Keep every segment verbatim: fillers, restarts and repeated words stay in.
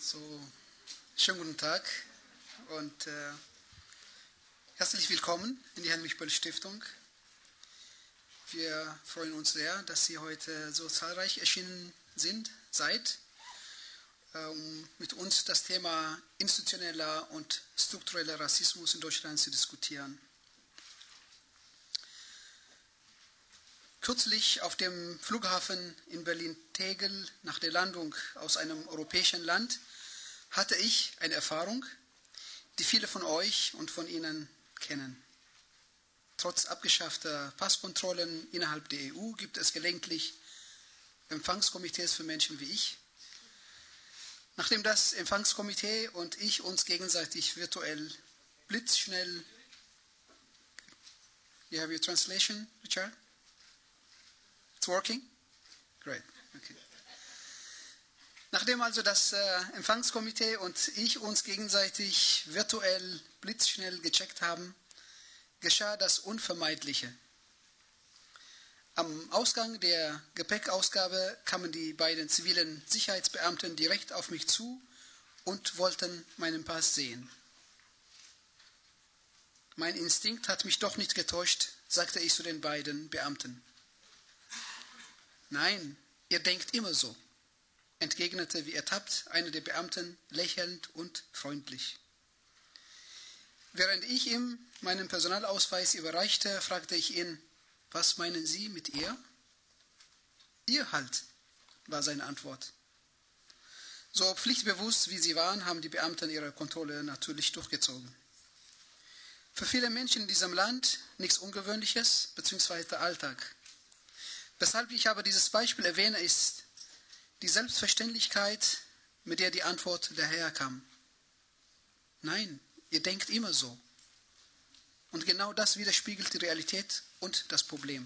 So, schönen guten Tag und äh, herzlich willkommen in die Heinrich-Böll-Stiftung. Wir freuen uns sehr, dass Sie heute so zahlreich erschienen sind, seid, um mit uns das Thema institutioneller und struktureller Rassismus in Deutschland zu diskutieren. Kürzlich auf dem Flughafen in Berlin-Tegel nach der Landung aus einem europäischen Land hatte ich eine Erfahrung, die viele von euch und von Ihnen kennen. Trotz abgeschaffter Passkontrollen innerhalb der E U gibt es gelegentlich Empfangskomitees für Menschen wie ich. Nachdem das Empfangskomitee und ich uns gegenseitig virtuell blitzschnell... You have your translation, Richard? It's working? Great. Okay. Nachdem also das äh, Empfangskomitee und ich uns gegenseitig virtuell blitzschnell gecheckt haben, geschah das Unvermeidliche. Am Ausgang der Gepäckausgabe kamen die beiden zivilen Sicherheitsbeamten direkt auf mich zu und wollten meinen Pass sehen. Mein Instinkt hat mich doch nicht getäuscht, sagte ich zu den beiden Beamten. Nein, ihr denkt immer so, entgegnete wie ertappt einer der Beamten lächelnd und freundlich. Während ich ihm meinen Personalausweis überreichte, fragte ich ihn, was meinen Sie mit ihr? Ihr halt, war seine Antwort. So pflichtbewusst wie sie waren, haben die Beamten ihre Kontrolle natürlich durchgezogen. Für viele Menschen in diesem Land nichts Ungewöhnliches, beziehungsweise der Alltag. Weshalb ich aber dieses Beispiel erwähne, ist die Selbstverständlichkeit, mit der die Antwort daherkam. Nein, ihr denkt immer so. Und genau das widerspiegelt die Realität und das Problem.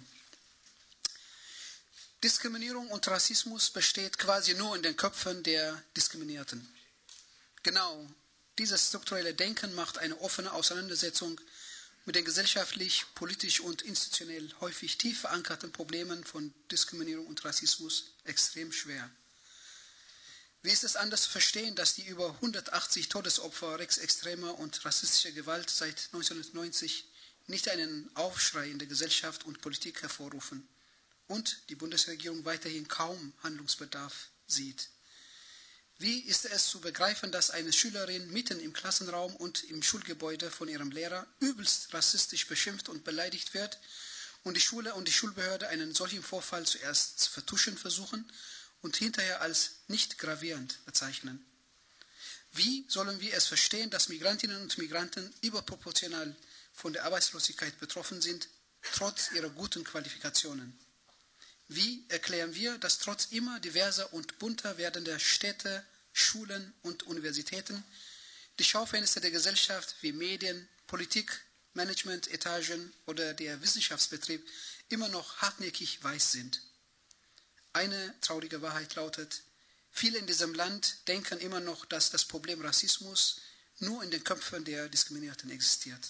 Diskriminierung und Rassismus besteht quasi nur in den Köpfen der Diskriminierten. Genau dieses strukturelle Denken macht eine offene Auseinandersetzung mit den gesellschaftlich, politisch und institutionell häufig tief verankerten Problemen von Diskriminierung und Rassismus extrem schwer. Wie ist es anders zu verstehen, dass die über hundertachtzig Todesopfer rechtsextremer und rassistischer Gewalt seit neunzehnhundertneunzig nicht einen Aufschrei in der Gesellschaft und Politik hervorrufen und die Bundesregierung weiterhin kaum Handlungsbedarf sieht? Wie ist es zu begreifen, dass eine Schülerin mitten im Klassenraum und im Schulgebäude von ihrem Lehrer übelst rassistisch beschimpft und beleidigt wird und die Schule und die Schulbehörde einen solchen Vorfall zuerst zu vertuschen versuchen und hinterher als nicht gravierend bezeichnen? Wie sollen wir es verstehen, dass Migrantinnen und Migranten überproportional von der Arbeitslosigkeit betroffen sind, trotz ihrer guten Qualifikationen? Wie erklären wir, dass trotz immer diverser und bunter werdender Städte, Schulen und Universitäten die Schaufenster der Gesellschaft wie Medien, Politik, Management, Etagen oder der Wissenschaftsbetrieb immer noch hartnäckig weiß sind? Eine traurige Wahrheit lautet, viele in diesem Land denken immer noch, dass das Problem Rassismus nur in den Köpfen der Diskriminierten existiert.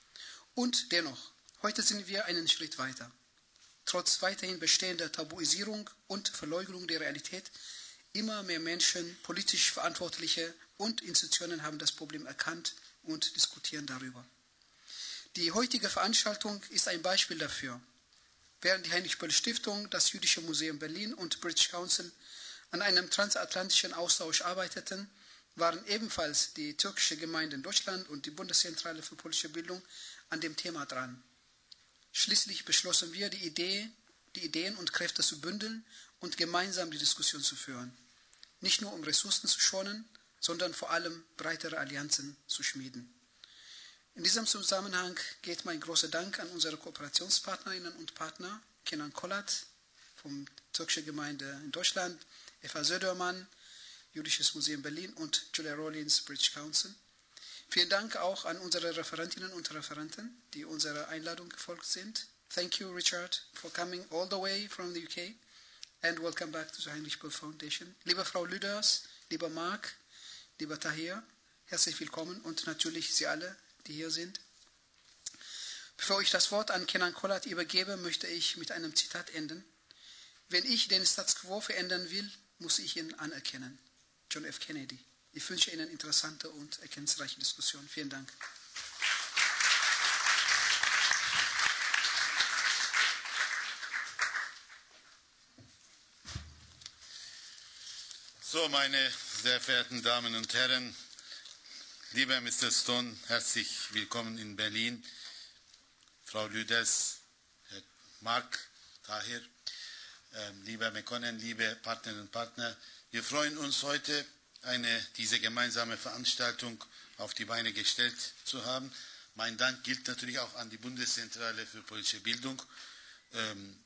Und dennoch, heute sind wir einen Schritt weiter. Trotz weiterhin bestehender Tabuisierung und Verleugnung der Realität, immer mehr Menschen, politisch Verantwortliche und Institutionen haben das Problem erkannt und diskutieren darüber. Die heutige Veranstaltung ist ein Beispiel dafür. Während die Heinrich-Böll-Stiftung, das Jüdische Museum Berlin und British Council an einem transatlantischen Austausch arbeiteten, waren ebenfalls die türkische Gemeinde in Deutschland und die Bundeszentrale für politische Bildung an dem Thema dran. Schließlich beschlossen wir, die, Idee, die Ideen und Kräfte zu bündeln und gemeinsam die Diskussion zu führen. Nicht nur um Ressourcen zu schonen, sondern vor allem breitere Allianzen zu schmieden. In diesem Zusammenhang geht mein großer Dank an unsere Kooperationspartnerinnen und Partner, Kenan Kolat vom türkischen Gemeinde in Deutschland, Eva Södermann, Jüdisches Museum Berlin und Julia Rollins, British Council. Vielen Dank auch an unsere Referentinnen und Referenten, die unserer Einladung gefolgt sind. Thank you, Richard, for coming all the way from the U K and welcome back to the Heinrich-Böll Foundation. Liebe Frau Lüders, lieber Marc, lieber Tahir, herzlich willkommen und natürlich Sie alle, die hier sind. Bevor ich das Wort an Kenan Kolat übergebe, möchte ich mit einem Zitat enden. Wenn ich den Status quo verändern will, muss ich ihn anerkennen. John F. Kennedy. Ich wünsche Ihnen interessante und erkenntnisreiche Diskussionen. Vielen Dank. So, meine sehr verehrten Damen und Herren, lieber Mister Stone, herzlich willkommen in Berlin. Frau Lüders, Herr Mark, Tahir, äh, lieber McConnell, liebe Partnerinnen und Partner, wir freuen uns heute, eine, diese gemeinsame Veranstaltung auf die Beine gestellt zu haben. Mein Dank gilt natürlich auch an die Bundeszentrale für politische Bildung, ähm,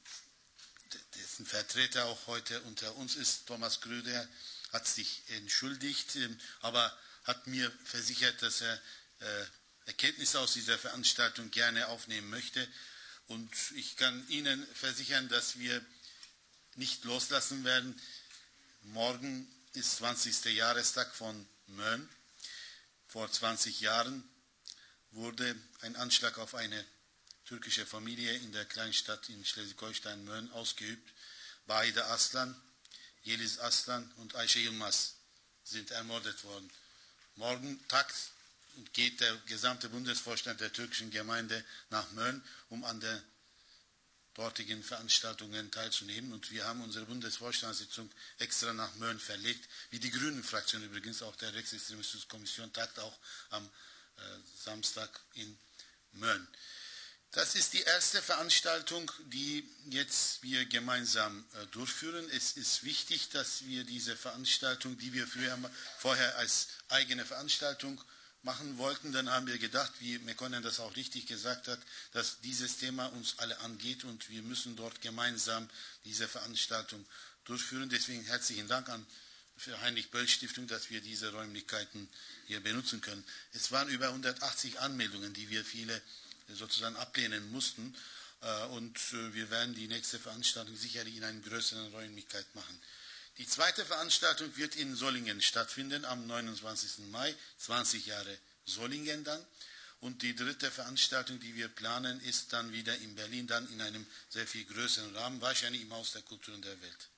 dessen Vertreter auch heute unter uns ist. Thomas Grüder hat sich entschuldigt, aber hat mir versichert, dass er äh, Erkenntnisse aus dieser Veranstaltung gerne aufnehmen möchte. Und ich kann Ihnen versichern, dass wir nicht loslassen werden. Morgen ist zwanzigster Jahrestag von Mölln. Vor zwanzig Jahren wurde ein Anschlag auf eine türkische Familie in der Kleinstadt in Schleswig-Holstein Mölln ausgeübt. Vahide Aslan, Yeliz Aslan und Ayşe Yılmaz sind ermordet worden. Morgen tagt und geht der gesamte Bundesvorstand der türkischen Gemeinde nach Mölln, um an den dortigen Veranstaltungen teilzunehmen. Und wir haben unsere Bundesvorstandssitzung extra nach Mölln verlegt, wie die Grünen-Fraktion übrigens. Auch der Rechtsextremismuskommission tagt auch am äh, Samstag in Mölln. Das ist die erste Veranstaltung, die jetzt wir gemeinsam äh, durchführen. Es ist wichtig, dass wir diese Veranstaltung, die wir früher, vorher als eigene Veranstaltung machen wollten, dann haben wir gedacht, wie McConnell das auch richtig gesagt hat, dass dieses Thema uns alle angeht und wir müssen dort gemeinsam diese Veranstaltung durchführen. Deswegen herzlichen Dank an für Heinrich-Böll-Stiftung, dass wir diese Räumlichkeiten hier benutzen können. Es waren über hundertachtzig Anmeldungen, die wir viele sozusagen ablehnen mussten. Und wir werden die nächste Veranstaltung sicherlich in einer größeren Räumlichkeit machen. Die zweite Veranstaltung wird in Solingen stattfinden am neunundzwanzigsten Mai, zwanzig Jahre Solingen dann. Und die dritte Veranstaltung, die wir planen, ist dann wieder in Berlin, dann in einem sehr viel größeren Rahmen, wahrscheinlich im Haus der Kultur und der Welt.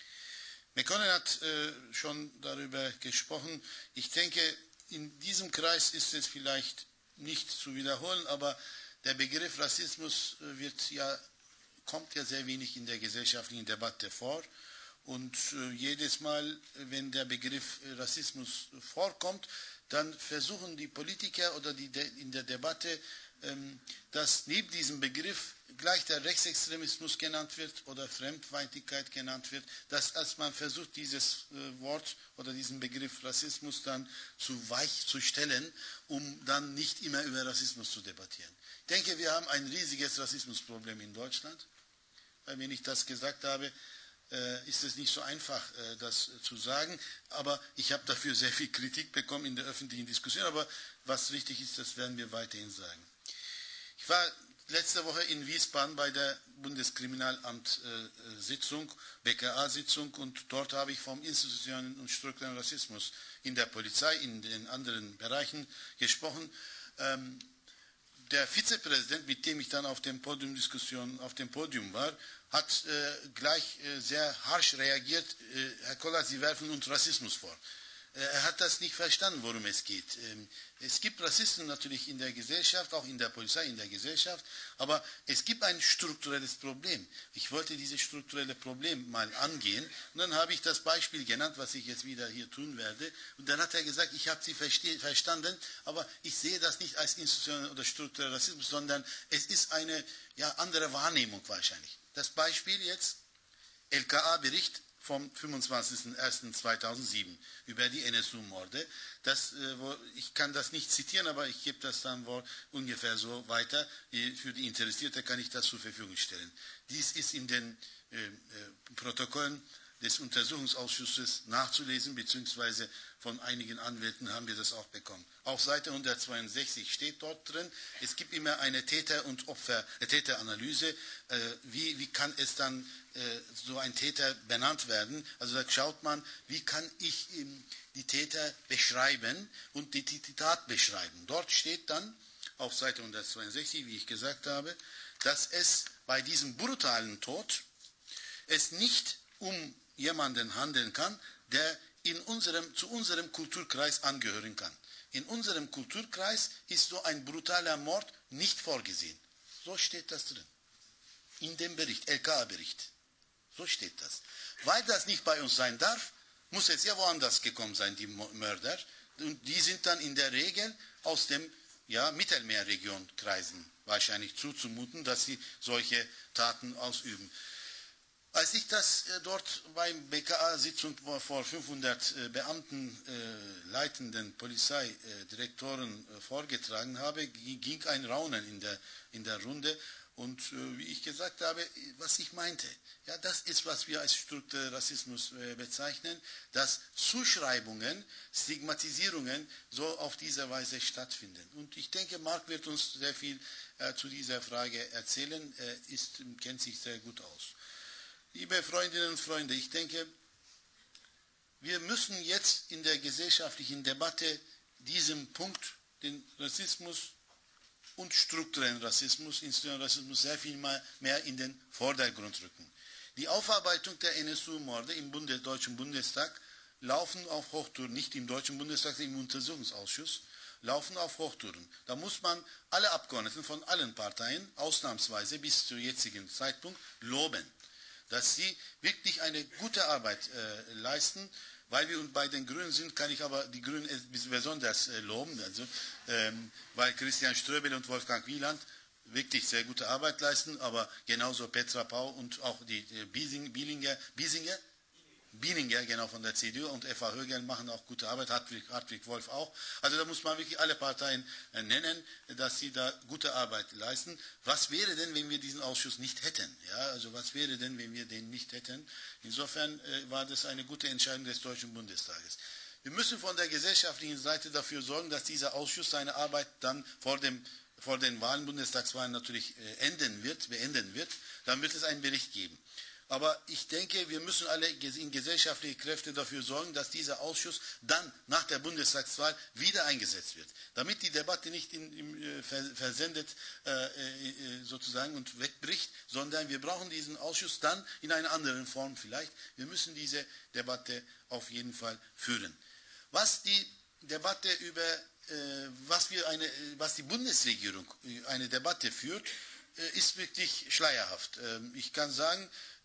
McConnell hat äh, schon darüber gesprochen. Ich denke, in diesem Kreis ist es vielleicht nicht zu wiederholen, aber der Begriff Rassismus wird ja, kommt ja sehr wenig in der gesellschaftlichen Debatte vor. Und äh, jedes Mal, wenn der Begriff Rassismus vorkommt, dann versuchen die Politiker oder die de in der Debatte, ähm, dass neben diesem Begriff gleich der Rechtsextremismus genannt wird oder Fremdfeindlichkeit genannt wird, dass als man versucht, dieses äh, Wort oder diesen Begriff Rassismus dann zu weich zu stellen, um dann nicht immer über Rassismus zu debattieren. Ich denke, wir haben ein riesiges Rassismusproblem in Deutschland, weil wenn ich das gesagt habe, äh, ist es nicht so einfach, äh, das äh, zu sagen, aber ich habe dafür sehr viel Kritik bekommen in der öffentlichen Diskussion, aber was richtig ist, das werden wir weiterhin sagen. Ich war letzte Woche in Wiesbaden bei der Bundeskriminalamt-Sitzung, B K A-Sitzung, und dort habe ich vom institutionellen und strukturellen Rassismus in der Polizei, in den anderen Bereichen gesprochen. Ähm, der Vizepräsident, mit dem ich dann auf dem Podiumdiskussion auf dem Podium war, hat äh, gleich äh, sehr harsch reagiert. Äh, Herr Koller, Sie werfen uns Rassismus vor. Er hat das nicht verstanden, worum es geht. Es gibt Rassisten natürlich in der Gesellschaft, auch in der Polizei, in der Gesellschaft, aber es gibt ein strukturelles Problem. Ich wollte dieses strukturelle Problem mal angehen und dann habe ich das Beispiel genannt, was ich jetzt wieder hier tun werde. Und dann hat er gesagt, ich habe Sie verstanden, aber ich sehe das nicht als institutioneller oder struktureller Rassismus, sondern es ist eine ja, andere Wahrnehmung wahrscheinlich. Das Beispiel jetzt, L K A-Bericht vom fünfundzwanzigsten ersten zweitausendsieben über die N S U-Morde. Das, äh, ich kann das nicht zitieren, aber ich gebe das dann wohl ungefähr so weiter. Für die Interessierte kann ich das zur Verfügung stellen. Dies ist in den äh, äh, Protokollen des Untersuchungsausschusses nachzulesen, beziehungsweise von einigen Anwälten haben wir das auch bekommen. Auf Seite hundertzweiundsechzig steht dort drin, es gibt immer eine Täter- und Opfer, äh, Täteranalyse. Äh, wie, wie kann es dann äh, so ein Täter benannt werden? Also da schaut man, wie kann ich ähm, die Täter beschreiben und die, die, die Tat beschreiben. Dort steht dann auf Seite hundertzweiundsechzig, wie ich gesagt habe, dass es bei diesem brutalen Tod es nicht um jemanden handeln kann, der in unserem, zu unserem Kulturkreis angehören kann. In unserem Kulturkreis ist so ein brutaler Mord nicht vorgesehen. So steht das drin. In dem Bericht, L K A-Bericht. So steht das. Weil das nicht bei uns sein darf, muss es ja woanders gekommen sein, die Mörder. Und die sind dann in der Regel aus dem ja, Mittelmeerregion Kreisen wahrscheinlich zuzumuten, dass sie solche Taten ausüben. Als ich das äh, dort beim B K A-Sitzung vor fünfhundert äh, Beamten, äh, leitenden Polizeidirektoren äh, vorgetragen habe, ging ein Raunen in der, in der Runde. Und äh, wie ich gesagt habe, was ich meinte, ja, das ist, was wir als strukturellen Rassismus äh, bezeichnen, dass Zuschreibungen, Stigmatisierungen so auf diese Weise stattfinden. Und ich denke, Mark wird uns sehr viel äh, zu dieser Frage erzählen, er ist, kennt sich sehr gut aus. Liebe Freundinnen und Freunde, ich denke, wir müssen jetzt in der gesellschaftlichen Debatte diesem Punkt, den Rassismus und strukturellen Rassismus, institutionellen Rassismus, sehr viel mehr in den Vordergrund rücken. Die Aufarbeitung der N S U-Morde im Bundes Deutschen Bundestag laufen auf Hochtouren, nicht im Deutschen Bundestag, sondern im Untersuchungsausschuss, laufen auf Hochtouren. Da muss man alle Abgeordneten von allen Parteien, ausnahmsweise bis zum jetzigen Zeitpunkt, loben, dass sie wirklich eine gute Arbeit äh, leisten. Weil wir bei den Grünen sind, kann ich aber die Grünen besonders äh, loben, also, ähm, weil Christian Ströbel und Wolfgang Wieland wirklich sehr gute Arbeit leisten, aber genauso Petra Pau und auch die äh, Biesing, Bielinger, Biesinger, Bielinger, genau von der C D U und Eva Högel machen auch gute Arbeit, Hartwig, Hartwig Wolf auch. Also da muss man wirklich alle Parteien äh, nennen, dass sie da gute Arbeit leisten. Was wäre denn, wenn wir diesen Ausschuss nicht hätten? Ja, also was wäre denn, wenn wir den nicht hätten? Insofern äh, war das eine gute Entscheidung des Deutschen Bundestages. Wir müssen von der gesellschaftlichen Seite dafür sorgen, dass dieser Ausschuss seine Arbeit dann vor dem vor den Wahlen, Bundestagswahlen natürlich äh, enden wird, beenden wird. Dann wird es einen Bericht geben. Aber ich denke, wir müssen alle in gesellschaftliche Kräfte dafür sorgen, dass dieser Ausschuss dann nach der Bundestagswahl wieder eingesetzt wird. Damit die Debatte nicht in, in, versendet äh, sozusagen und wegbricht, sondern wir brauchen diesen Ausschuss dann in einer anderen Form vielleicht. Wir müssen diese Debatte auf jeden Fall führen. Was die Debatte über, äh, was, wir eine, was die Bundesregierung eine Debatte führt, äh, ist wirklich schleierhaft. Ähm, ich kann sagen,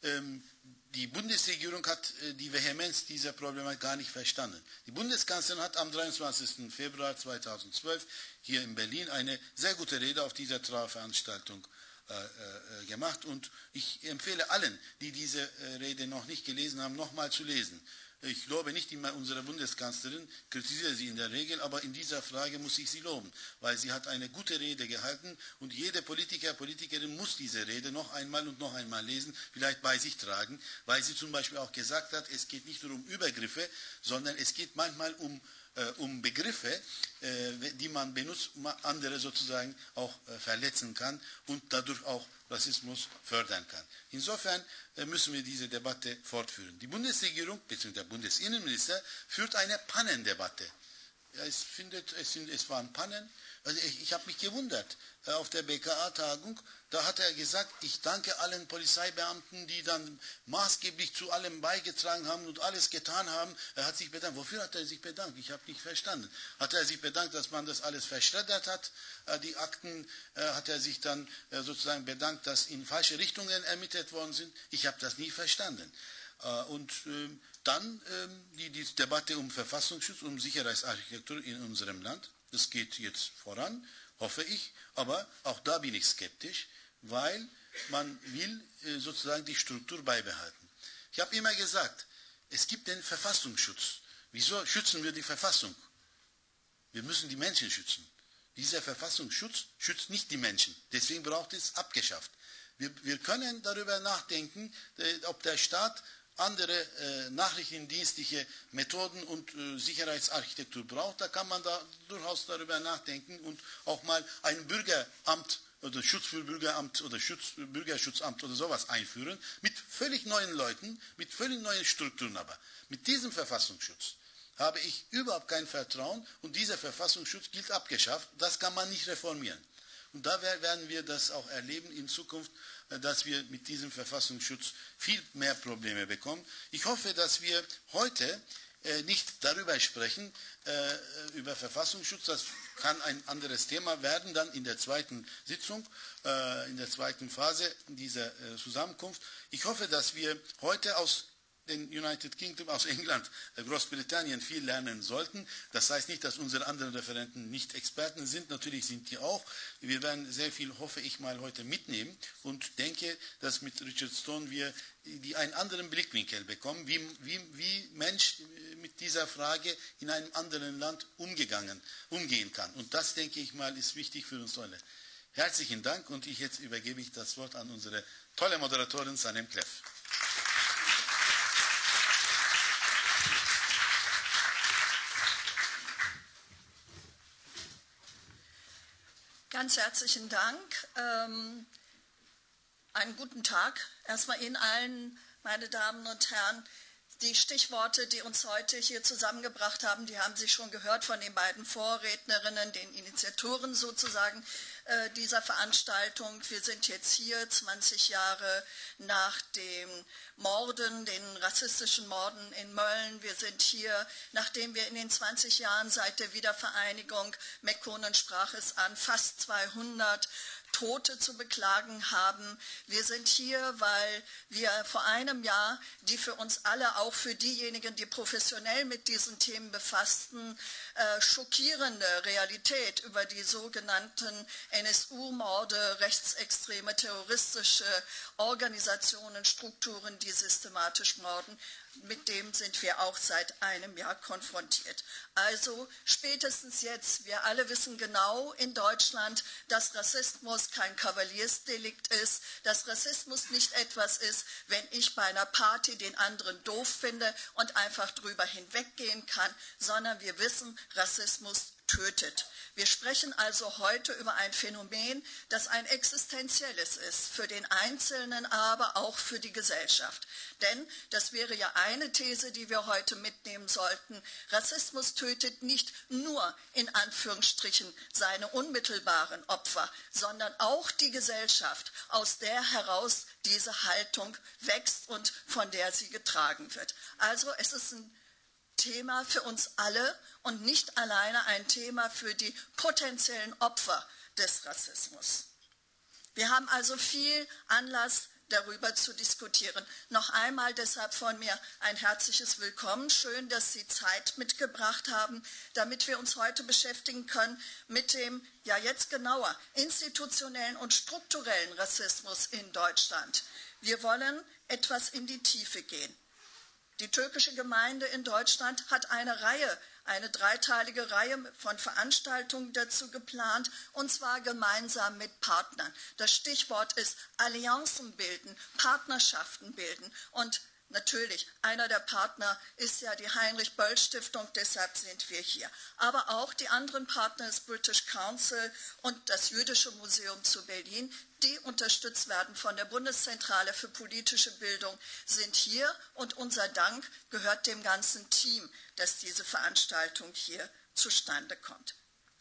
die Bundesregierung hat die Vehemenz dieser Problematik gar nicht verstanden. Die Bundeskanzlerin hat am dreiundzwanzigsten Februar zweitausendzwölf hier in Berlin eine sehr gute Rede auf dieser Trauerveranstaltung äh, äh, gemacht und ich empfehle allen, die diese äh, Rede noch nicht gelesen haben, nochmal zu lesen. Ich lobe nicht immer unsere Bundeskanzlerin, kritisiere sie in der Regel, aber in dieser Frage muss ich sie loben, weil sie hat eine gute Rede gehalten und jeder Politiker, Politikerin muss diese Rede noch einmal und noch einmal lesen, vielleicht bei sich tragen, weil sie zum Beispiel auch gesagt hat, es geht nicht nur um Übergriffe, sondern es geht manchmal um, äh, um Begriffe, äh, die man benutzt, um andere sozusagen auch äh, verletzen kann und dadurch auch Rassismus fördern kann. Insofern äh, müssen wir diese Debatte fortführen. Die Bundesregierung bzw. der Bundesinnenminister führt eine Pannendebatte. Ja, es, findet, es, sind, es waren Pannen. Also ich, ich habe mich gewundert. Äh, auf der B K A-Tagung, da hat er gesagt, ich danke allen Polizeibeamten, die dann maßgeblich zu allem beigetragen haben und alles getan haben. Er hat sich bedankt. Wofür hat er sich bedankt? Ich habe nicht verstanden. Hat er sich bedankt, dass man das alles verschreddert hat? Äh, die Akten äh, hat er sich dann äh, sozusagen bedankt, dass in falsche Richtungen ermittelt worden sind? Ich habe das nie verstanden. Äh, und äh, dann äh, die, die Debatte um Verfassungsschutz, um Sicherheitsarchitektur in unserem Land. Das geht jetzt voran, hoffe ich, aber auch da bin ich skeptisch, weil man will äh, sozusagen die Struktur beibehalten. Ich habe immer gesagt, es gibt den Verfassungsschutz. Wieso schützen wir die Verfassung? Wir müssen die Menschen schützen. Dieser Verfassungsschutz schützt nicht die Menschen, deswegen braucht es abgeschafft. Wir, wir können darüber nachdenken, äh, ob der Staat andere äh, nachrichtendienstliche Methoden und äh, Sicherheitsarchitektur braucht, da kann man da durchaus darüber nachdenken und auch mal ein Bürgeramt oder Schutz für Bürgeramt oder Schutz, Bürgerschutzamt oder sowas einführen, mit völlig neuen Leuten, mit völlig neuen Strukturen aber. Mit diesem Verfassungsschutz habe ich überhaupt kein Vertrauen und dieser Verfassungsschutz gilt abgeschafft, das kann man nicht reformieren. Und da werden wir das auch erleben in Zukunft, dass wir mit diesem Verfassungsschutz viel mehr Probleme bekommen. Ich hoffe, dass wir heute äh, nicht darüber sprechen, äh, über Verfassungsschutz. Das kann ein anderes Thema werden, dann in der zweiten Sitzung, äh, in der zweiten Phase dieser äh, Zusammenkunft. Ich hoffe, dass wir heute aus den United Kingdom, aus England, Großbritannien viel lernen sollten. Das heißt nicht, dass unsere anderen Referenten nicht Experten sind. Natürlich sind die auch. Wir werden sehr viel, hoffe ich mal, heute mitnehmen und denke, dass mit Richard Stone wir die einen anderen Blickwinkel bekommen, wie, wie, wie Mensch mit dieser Frage in einem anderen Land umgegangen, umgehen kann. Und das, denke ich mal, ist wichtig für uns alle. Herzlichen Dank und ich jetzt übergebe ich das Wort an unsere tolle Moderatorin Sanem Kleff. Ganz herzlichen Dank. Ähm, einen guten Tag. Erstmal Ihnen allen, meine Damen und Herren. Die Stichworte, die uns heute hier zusammengebracht haben, die haben Sie schon gehört von den beiden Vorrednerinnen, den Initiatoren sozusagen äh, dieser Veranstaltung. Wir sind jetzt hier zwanzig Jahre nach den Morden, den rassistischen Morden in Mölln. Wir sind hier, nachdem wir in den zwanzig Jahren seit der Wiedervereinigung, Mekkonen sprach es an, fast zweihundert Tote zu beklagen haben. Wir sind hier, weil wir vor einem Jahr die für uns alle, auch für diejenigen, die professionell mit diesen Themen befassten, äh, schockierende Realität über die sogenannten N S U-Morde, rechtsextreme, terroristische Organisationen, Strukturen, die systematisch morden, mit dem sind wir auch seit einem Jahr konfrontiert. Also spätestens jetzt, wir alle wissen genau in Deutschland, dass Rassismus kein Kavaliersdelikt ist, dass Rassismus nicht etwas ist, wenn ich bei einer Party den anderen doof finde und einfach drüber hinweggehen kann, sondern wir wissen, Rassismus tötet. Wir sprechen also heute über ein Phänomen, das ein existenzielles ist, für den Einzelnen, aber auch für die Gesellschaft. Denn, das wäre ja eine These, die wir heute mitnehmen sollten, Rassismus tötet nicht nur in Anführungsstrichen seine unmittelbaren Opfer, sondern auch die Gesellschaft, aus der heraus diese Haltung wächst und von der sie getragen wird. Also es ist ein Thema für uns alle und nicht alleine ein Thema für die potenziellen Opfer des Rassismus. Wir haben also viel Anlass, darüber zu diskutieren. Noch einmal deshalb von mir ein herzliches Willkommen. Schön, dass Sie Zeit mitgebracht haben, damit wir uns heute beschäftigen können mit dem, ja jetzt genauer, institutionellen und strukturellen Rassismus in Deutschland. Wir wollen etwas in die Tiefe gehen. Die türkische Gemeinde in Deutschland hat eine Reihe, eine dreiteilige Reihe von Veranstaltungen dazu geplant, und zwar gemeinsam mit Partnern. Das Stichwort ist Allianzen bilden, Partnerschaften bilden. Und natürlich, einer der Partner ist ja die Heinrich-Böll-Stiftung, deshalb sind wir hier. Aber auch die anderen Partner des British Council und das Jüdische Museum zu Berlin, die unterstützt werden von der Bundeszentrale für politische Bildung, sind hier. Und unser Dank gehört dem ganzen Team, dass diese Veranstaltung hier zustande kommt.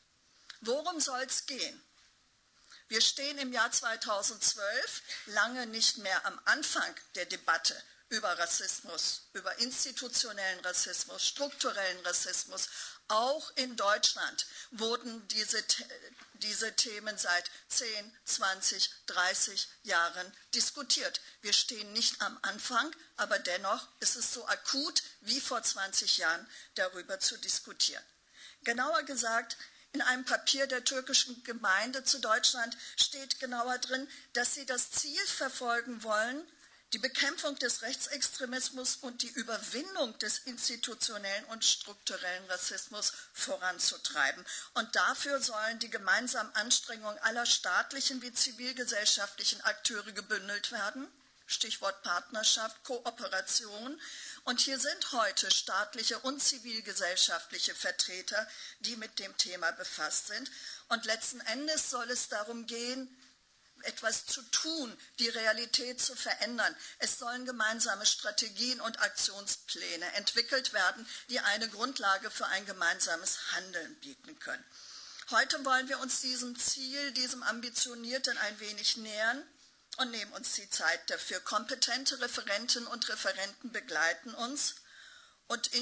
Worum soll es gehen? Wir stehen im Jahr zweitausendzwölf lange nicht mehr am Anfang der Debatte über Rassismus, über institutionellen Rassismus, strukturellen Rassismus. Auch in Deutschland wurden diese, diese Themen seit zehn, zwanzig, dreißig Jahren diskutiert. Wir stehen nicht am Anfang, aber dennoch ist es so akut wie vor zwanzig Jahren, darüber zu diskutieren. Genauer gesagt, in einem Papier der türkischen Gemeinde zu Deutschland steht genauer drin, dass sie das Ziel verfolgen wollen, die Bekämpfung des Rechtsextremismus und die Überwindung des institutionellen und strukturellen Rassismus voranzutreiben. Und dafür sollen die gemeinsamen Anstrengungen aller staatlichen wie zivilgesellschaftlichen Akteure gebündelt werden. Stichwort Partnerschaft, Kooperation. Und hier sind heute staatliche und zivilgesellschaftliche Vertreter, die mit dem Thema befasst sind. Und letzten Endes soll es darum gehen, etwas zu tun, die Realität zu verändern. Es sollen gemeinsame Strategien und Aktionspläne entwickelt werden, die eine Grundlage für ein gemeinsames Handeln bieten können. Heute wollen wir uns diesem Ziel, diesem Ambitionierten ein wenig nähern und nehmen uns die Zeit dafür. Kompetente Referentinnen und Referenten begleiten uns. Und ich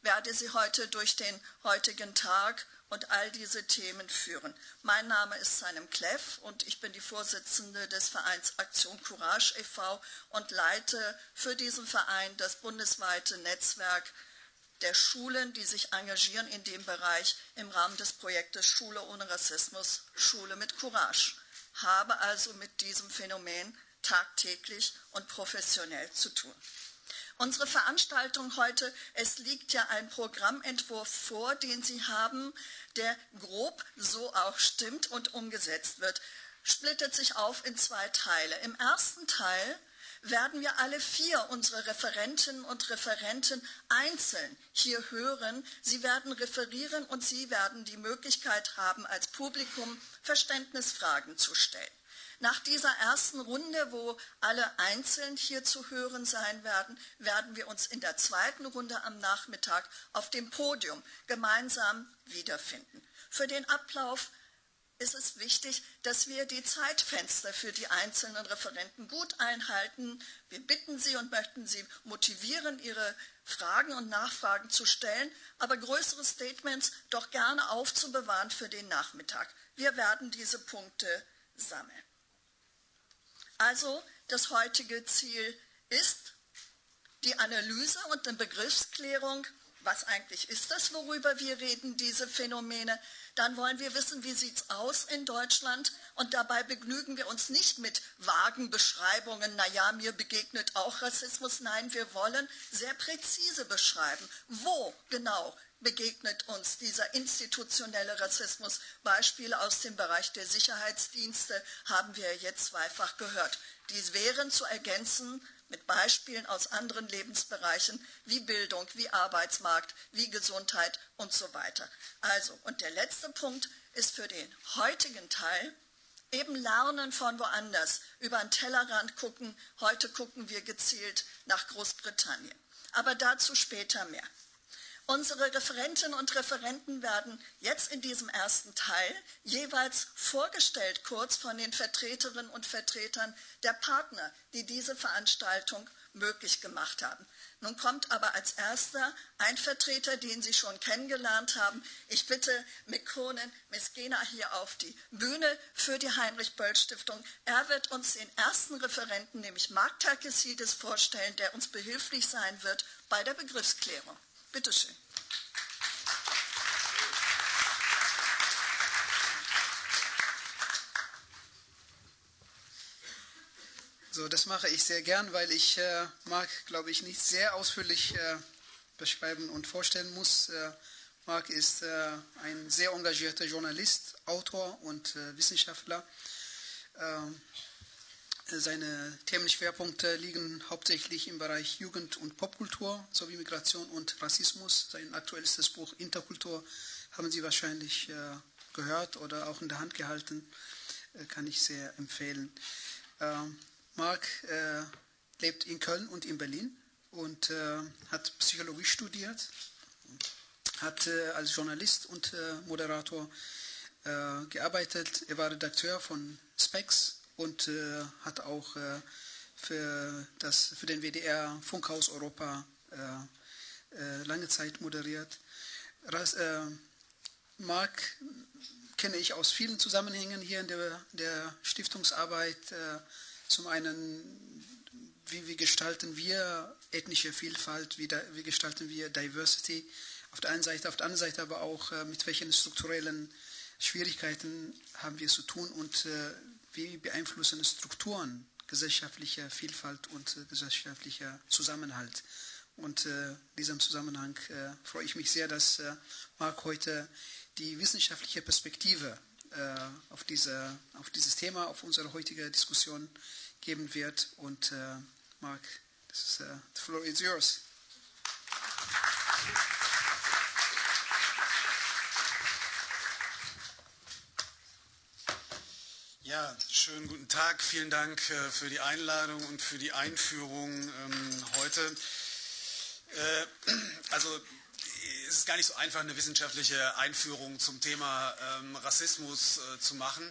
werde Sie heute durch den heutigen Tag und all diese Themen führen. Mein Name ist Sanem Kleff und ich bin die Vorsitzende des Vereins Aktion Courage e V und leite für diesen Verein das bundesweite Netzwerk der Schulen, die sich engagieren in dem Bereich im Rahmen des Projektes Schule ohne Rassismus, Schule mit Courage. Habe also mit diesem Phänomen tagtäglich und professionell zu tun. Unsere Veranstaltung heute, es liegt ja ein Programmentwurf vor, den Sie haben, der grob so auch stimmt und umgesetzt wird, splittet sich auf in zwei Teile. Im ersten Teil werden wir alle vier unsere Referentinnen und Referenten einzeln hier hören. Sie werden referieren und Sie werden die Möglichkeit haben, als Publikum Verständnisfragen zu stellen. Nach dieser ersten Runde, wo alle einzeln hier zu hören sein werden, werden wir uns in der zweiten Runde am Nachmittag auf dem Podium gemeinsam wiederfinden. Für den Ablauf ist es wichtig, dass wir die Zeitfenster für die einzelnen Referenten gut einhalten. Wir bitten Sie und möchten Sie motivieren, Ihre Fragen und Nachfragen zu stellen, aber größere Statements doch gerne aufzubewahren für den Nachmittag. Wir werden diese Punkte sammeln. Also, das heutige Ziel ist die Analyse und eine Begriffsklärung. Was eigentlich ist das, worüber wir reden, diese Phänomene? Dann wollen wir wissen, wie sieht es aus in Deutschland? Und dabei begnügen wir uns nicht mit vagen Beschreibungen, naja, mir begegnet auch Rassismus. Nein, wir wollen sehr präzise beschreiben, wo genau begegnet uns dieser institutionelle Rassismus. Beispiele aus dem Bereich der Sicherheitsdienste haben wir jetzt zweifach gehört. Dies wären zu ergänzen mit Beispielen aus anderen Lebensbereichen wie Bildung, wie Arbeitsmarkt, wie Gesundheit und so weiter. Also, und der letzte Punkt ist für den heutigen Teil eben Lernen von woanders, über den Tellerrand gucken. Heute gucken wir gezielt nach Großbritannien. Aber dazu später mehr. Unsere Referentinnen und Referenten werden jetzt in diesem ersten Teil jeweils vorgestellt, kurz von den Vertreterinnen und Vertretern der Partner, die diese Veranstaltung möglich gemacht haben. Nun kommt aber als erster ein Vertreter, den Sie schon kennengelernt haben. Ich bitte Mikronen Meskena hier auf die Bühne für die Heinrich-Böll-Stiftung. Er wird uns den ersten Referenten, nämlich Mark Takesides, vorstellen, der uns behilflich sein wird bei der Begriffsklärung. Bitte schön. So, das mache ich sehr gern, weil ich äh, Mark, glaube ich, nicht sehr ausführlich äh, beschreiben und vorstellen muss. Äh, Mark ist äh, ein sehr engagierter Journalist, Autor und äh, Wissenschaftler. Ähm, Seine Themenschwerpunkte liegen hauptsächlich im Bereich Jugend- und Popkultur sowie Migration und Rassismus. Sein aktuellstes Buch Interkultur haben Sie wahrscheinlich äh, gehört oder auch in der Hand gehalten, äh, kann ich sehr empfehlen. Ähm, Mark äh, lebt in Köln und in Berlin und äh, hat Psychologie studiert, hat äh, als Journalist und äh, Moderator äh, gearbeitet. Er war Redakteur von Specs und äh, hat auch äh, für, das, für den W D R Funkhaus Europa äh, äh, lange Zeit moderiert. Ras, äh, Mark kenne ich aus vielen Zusammenhängen hier in der, der Stiftungsarbeit. Äh, zum einen, wie, wie gestalten wir ethnische Vielfalt, wie, da, wie gestalten wir Diversity auf der einen Seite, auf der anderen Seite aber auch, äh, mit welchen strukturellen Schwierigkeiten haben wir es zu tun und äh, wie beeinflussen Strukturen gesellschaftlicher Vielfalt und äh, gesellschaftlicher Zusammenhalt. Und äh, in diesem Zusammenhang äh, freue ich mich sehr, dass äh, Mark heute die wissenschaftliche Perspektive äh, auf, diese, auf dieses Thema, auf unsere heutige Diskussion geben wird. Und äh, Mark, this is, uh, the floor is yours. Ja, schönen guten Tag. Vielen Dank äh, für die Einladung und für die Einführung ähm, heute. Äh, also es ist gar nicht so einfach, eine wissenschaftliche Einführung zum Thema ähm, Rassismus äh, zu machen.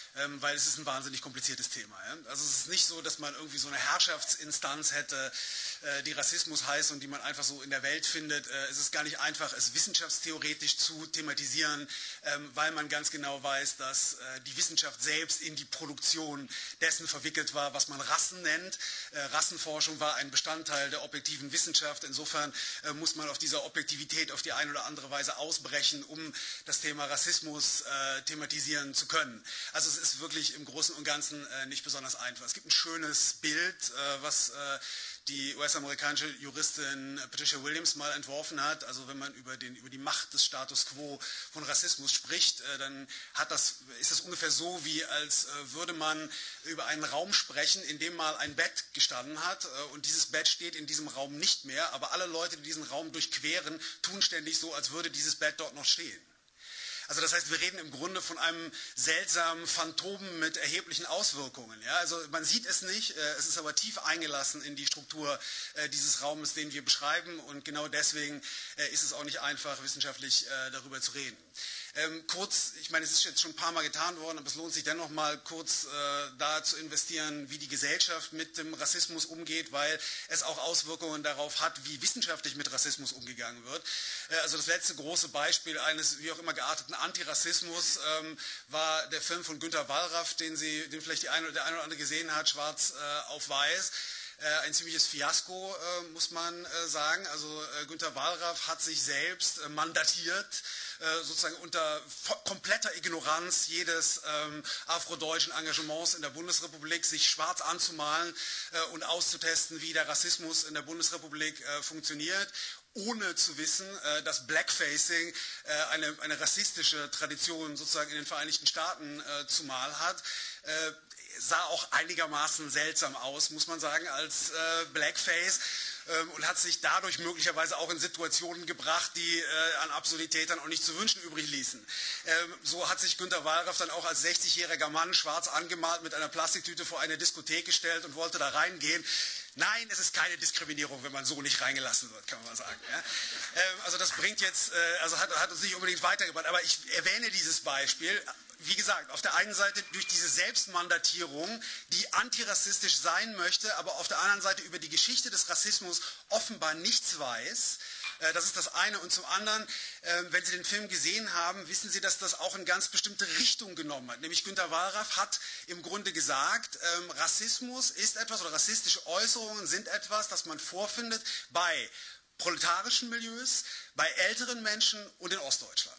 ähm, weil es ist ein wahnsinnig kompliziertes Thema. Ja? Also es ist nicht so, dass man irgendwie so eine Herrschaftsinstanz hätte, äh, die Rassismus heißt und die man einfach so in der Welt findet. Äh, es ist gar nicht einfach, es wissenschaftstheoretisch zu thematisieren, ähm, weil man ganz genau weiß, dass äh, die Wissenschaft selbst in die Produktion dessen verwickelt war, was man Rassen nennt. Äh, Rassenforschung war ein Bestandteil der objektiven Wissenschaft. Insofern äh, muss man auf dieser Objektivität auf die eine oder andere Weise ausbrechen, um das Thema Rassismus äh, thematisieren zu können. Also es ist wirklich im Großen und Ganzen äh, nicht besonders einfach. Es gibt ein schönes Bild, äh, was äh, die U S-amerikanische Juristin Patricia Williams mal entworfen hat. Also wenn man über, den, über die Macht des Status quo von Rassismus spricht, äh, dann hat das, ist das ungefähr so, wie als äh, würde man über einen Raum sprechen, in dem mal ein Bett gestanden hat äh, und dieses Bett steht in diesem Raum nicht mehr, aber alle Leute, die diesen Raum durchqueren, tun ständig so, als würde dieses Bett dort noch stehen. Also das heißt, wir reden im Grunde von einem seltsamen Phantom mit erheblichen Auswirkungen. Ja? Also man sieht es nicht, äh, es ist aber tief eingelassen in die Struktur äh, dieses Raumes, den wir beschreiben, und genau deswegen äh, ist es auch nicht einfach, wissenschaftlich äh, darüber zu reden. Ähm, kurz, ich meine, es ist jetzt schon ein paar Mal getan worden, aber es lohnt sich dennoch mal kurz äh, da zu investieren, wie die Gesellschaft mit dem Rassismus umgeht, weil es auch Auswirkungen darauf hat, wie wissenschaftlich mit Rassismus umgegangen wird. Äh, also das letzte große Beispiel eines wie auch immer gearteten Antirassismus ähm, war der Film von Günter Wallraff, den, Sie, den vielleicht die eine, der eine oder andere gesehen hat, Schwarz äh, auf Weiß. Ein ziemliches Fiasko, äh, muss man äh, sagen. Also äh, Günter Wallraff hat sich selbst äh, mandatiert, äh, sozusagen unter kompletter Ignoranz jedes ähm, afrodeutschen Engagements in der Bundesrepublik, sich schwarz anzumalen äh, und auszutesten, wie der Rassismus in der Bundesrepublik äh, funktioniert, ohne zu wissen, äh, dass Blackfacing äh, eine, eine rassistische Tradition sozusagen in den Vereinigten Staaten äh, zumal hat. Äh, sah auch einigermaßen seltsam aus, muss man sagen, als äh, Blackface, ähm, und hat sich dadurch möglicherweise auch in Situationen gebracht, die äh, an Absurdität dann auch nicht zu wünschen übrig ließen. Ähm, so hat sich Günter Wallraff dann auch als sechzigjähriger Mann schwarz angemalt mit einer Plastiktüte vor eine Diskothek gestellt und wollte da reingehen. Nein, es ist keine Diskriminierung, wenn man so nicht reingelassen wird, kann man mal sagen. Ja? Ähm, also das bringt jetzt, äh, also hat, hat uns nicht unbedingt weitergebracht, aber ich erwähne dieses Beispiel. Wie gesagt, auf der einen Seite durch diese Selbstmandatierung, die antirassistisch sein möchte, aber auf der anderen Seite über die Geschichte des Rassismus offenbar nichts weiß. Das ist das eine. Und zum anderen, wenn Sie den Film gesehen haben, wissen Sie, dass das auch in ganz bestimmte Richtung genommen hat. Nämlich Günter Wallraff hat im Grunde gesagt, Rassismus ist etwas, oder rassistische Äußerungen sind etwas, das man vorfindet bei proletarischen Milieus, bei älteren Menschen und in Ostdeutschland.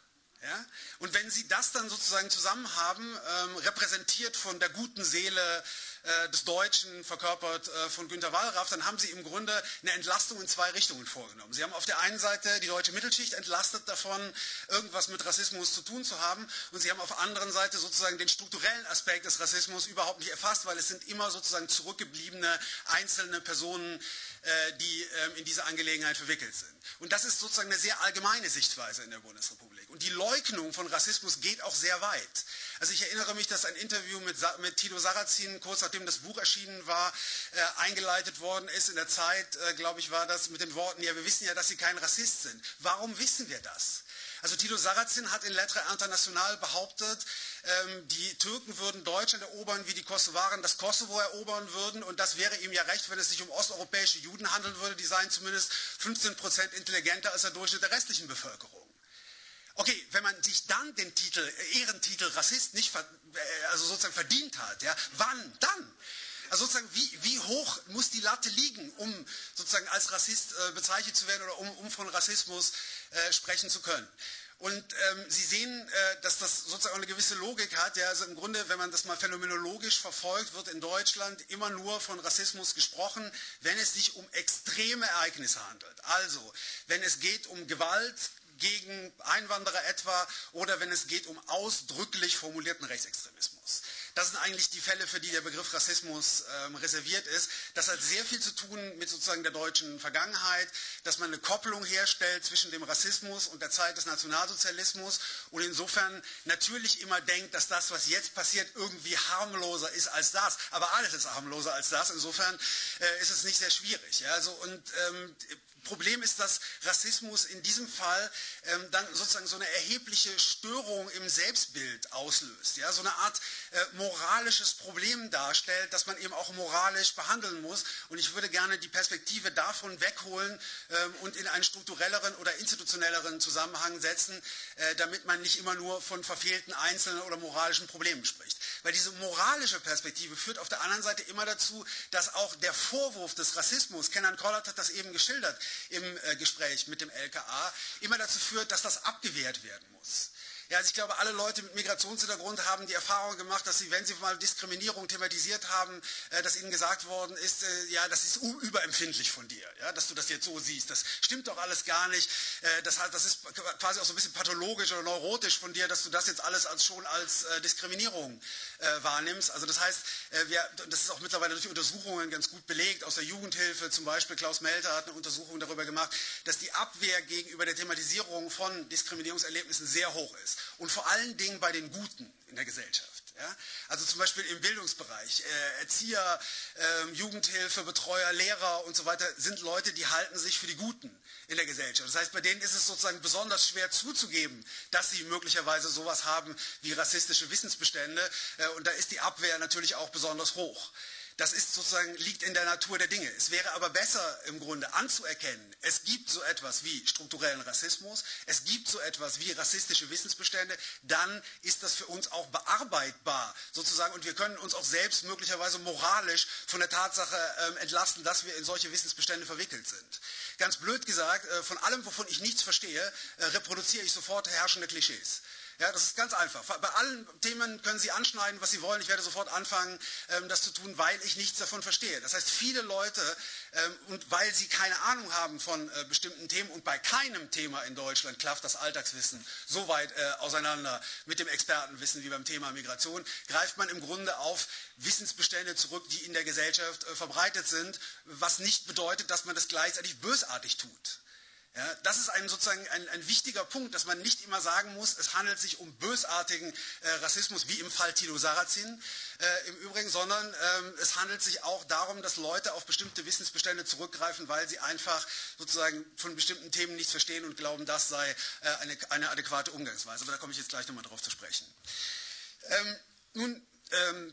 Ja? Und wenn Sie das dann sozusagen zusammen haben, ähm, repräsentiert von der guten Seele äh, des Deutschen, verkörpert äh, von Günter Wallraff, dann haben Sie im Grunde eine Entlastung in zwei Richtungen vorgenommen. Sie haben auf der einen Seite die deutsche Mittelschicht entlastet davon, irgendwas mit Rassismus zu tun zu haben, und Sie haben auf der anderen Seite sozusagen den strukturellen Aspekt des Rassismus überhaupt nicht erfasst, weil es sind immer sozusagen zurückgebliebene einzelne Personen, äh, die äh, in diese Angelegenheit verwickelt sind. Und das ist sozusagen eine sehr allgemeine Sichtweise in der Bundesrepublik. Und die Leugnung von Rassismus geht auch sehr weit. Also ich erinnere mich, dass ein Interview mit, mit Thilo Sarrazin, kurz nachdem das Buch erschienen war, äh, eingeleitet worden ist. In der Zeit, äh, glaube ich, war das mit den Worten, ja, wir wissen ja, dass Sie kein Rassist sind. Warum wissen wir das? Also Thilo Sarrazin hat in Lettre International behauptet, ähm, die Türken würden Deutschland erobern, wie die Kosovaren das Kosovo erobern würden, und das wäre ihm ja recht, wenn es sich um osteuropäische Juden handeln würde, die seien zumindest fünfzehn Prozent intelligenter als der Durchschnitt der restlichen Bevölkerung. Okay, wenn man sich dann den Titel, Ehrentitel Rassist nicht also sozusagen verdient hat, ja, wann dann? Also sozusagen, wie, wie hoch muss die Latte liegen, um sozusagen als Rassist äh, bezeichnet zu werden oder um, um von Rassismus äh, sprechen zu können? Und ähm, Sie sehen, äh, dass das sozusagen eine gewisse Logik hat. Ja, also im Grunde, wenn man das mal phänomenologisch verfolgt, wird in Deutschland immer nur von Rassismus gesprochen, wenn es sich um extreme Ereignisse handelt. Also, wenn es geht um Gewalt gegen Einwanderer etwa, oder wenn es geht um ausdrücklich formulierten Rechtsextremismus. Das sind eigentlich die Fälle, für die der Begriff Rassismus ähm, reserviert ist. Das hat sehr viel zu tun mit sozusagen der deutschen Vergangenheit, dass man eine Kopplung herstellt zwischen dem Rassismus und der Zeit des Nationalsozialismus und insofern natürlich immer denkt, dass das, was jetzt passiert, irgendwie harmloser ist als das. Aber alles ist harmloser als das. Insofern äh, ist es nicht sehr schwierig. Ja? Also, und ähm, Problem ist, dass Rassismus in diesem Fall ähm, dann sozusagen so eine erhebliche Störung im Selbstbild auslöst. Ja? So eine Art äh, moralisches Problem darstellt, das man eben auch moralisch behandeln muss. Und ich würde gerne die Perspektive davon wegholen ähm, und in einen strukturelleren oder institutionelleren Zusammenhang setzen, äh, damit man nicht immer nur von verfehlten einzelnen oder moralischen Problemen spricht. Weil diese moralische Perspektive führt auf der anderen Seite immer dazu, dass auch der Vorwurf des Rassismus, Kenan Kollert hat das eben geschildert, im äh, Gespräch mit dem L K A, immer dazu führt, dass das abgewehrt werden muss. Ja, also ich glaube, alle Leute mit Migrationshintergrund haben die Erfahrung gemacht, dass sie, wenn sie mal Diskriminierung thematisiert haben, äh, dass ihnen gesagt worden ist, äh, ja, das ist überempfindlich von dir, ja, dass du das jetzt so siehst. Das stimmt doch alles gar nicht. Äh, das, das ist quasi auch so ein bisschen pathologisch oder neurotisch von dir, dass du das jetzt alles als, schon als äh, Diskriminierung äh, wahrnimmst. Also das heißt, äh, wir, das ist auch mittlerweile durch Untersuchungen ganz gut belegt, aus der Jugendhilfe zum Beispiel. Klaus Melter hat eine Untersuchung darüber gemacht, dass die Abwehr gegenüber der Thematisierung von Diskriminierungserlebnissen sehr hoch ist. Und vor allen Dingen bei den Guten in der Gesellschaft. Ja? Also zum Beispiel im Bildungsbereich. Äh, Erzieher, äh, Jugendhilfe, Betreuer, Lehrer und so weiter sind Leute, die halten sich für die Guten in der Gesellschaft. Das heißt, bei denen ist es sozusagen besonders schwer zuzugeben, dass sie möglicherweise sowas haben wie rassistische Wissensbestände. Äh, und da ist die Abwehr natürlich auch besonders hoch. Das ist sozusagen, liegt in der Natur der Dinge. Es wäre aber besser im Grunde anzuerkennen, es gibt so etwas wie strukturellen Rassismus, es gibt so etwas wie rassistische Wissensbestände, dann ist das für uns auch bearbeitbar sozusagen und wir können uns auch selbst möglicherweise moralisch von der Tatsache äh, entlasten, dass wir in solche Wissensbestände verwickelt sind. Ganz blöd gesagt, äh, von allem, wovon ich nichts verstehe, äh, reproduziere ich sofort herrschende Klischees. Ja, das ist ganz einfach. Bei allen Themen können Sie anschneiden, was Sie wollen. Ich werde sofort anfangen, das zu tun, weil ich nichts davon verstehe. Das heißt, viele Leute, und weil sie keine Ahnung haben von bestimmten Themen, und bei keinem Thema in Deutschland klafft das Alltagswissen so weit auseinander mit dem Expertenwissen wie beim Thema Migration, greift man im Grunde auf Wissensbestände zurück, die in der Gesellschaft verbreitet sind, was nicht bedeutet, dass man das gleichzeitig bösartig tut. Ja, das ist ein, sozusagen ein, ein wichtiger Punkt, dass man nicht immer sagen muss, es handelt sich um bösartigen äh, Rassismus, wie im Fall Thilo Sarrazin äh, im Übrigen, sondern ähm, es handelt sich auch darum, dass Leute auf bestimmte Wissensbestände zurückgreifen, weil sie einfach sozusagen von bestimmten Themen nichts verstehen und glauben, das sei äh, eine, eine adäquate Umgangsweise. Aber da komme ich jetzt gleich nochmal drauf zu sprechen. Ähm, nun, ähm,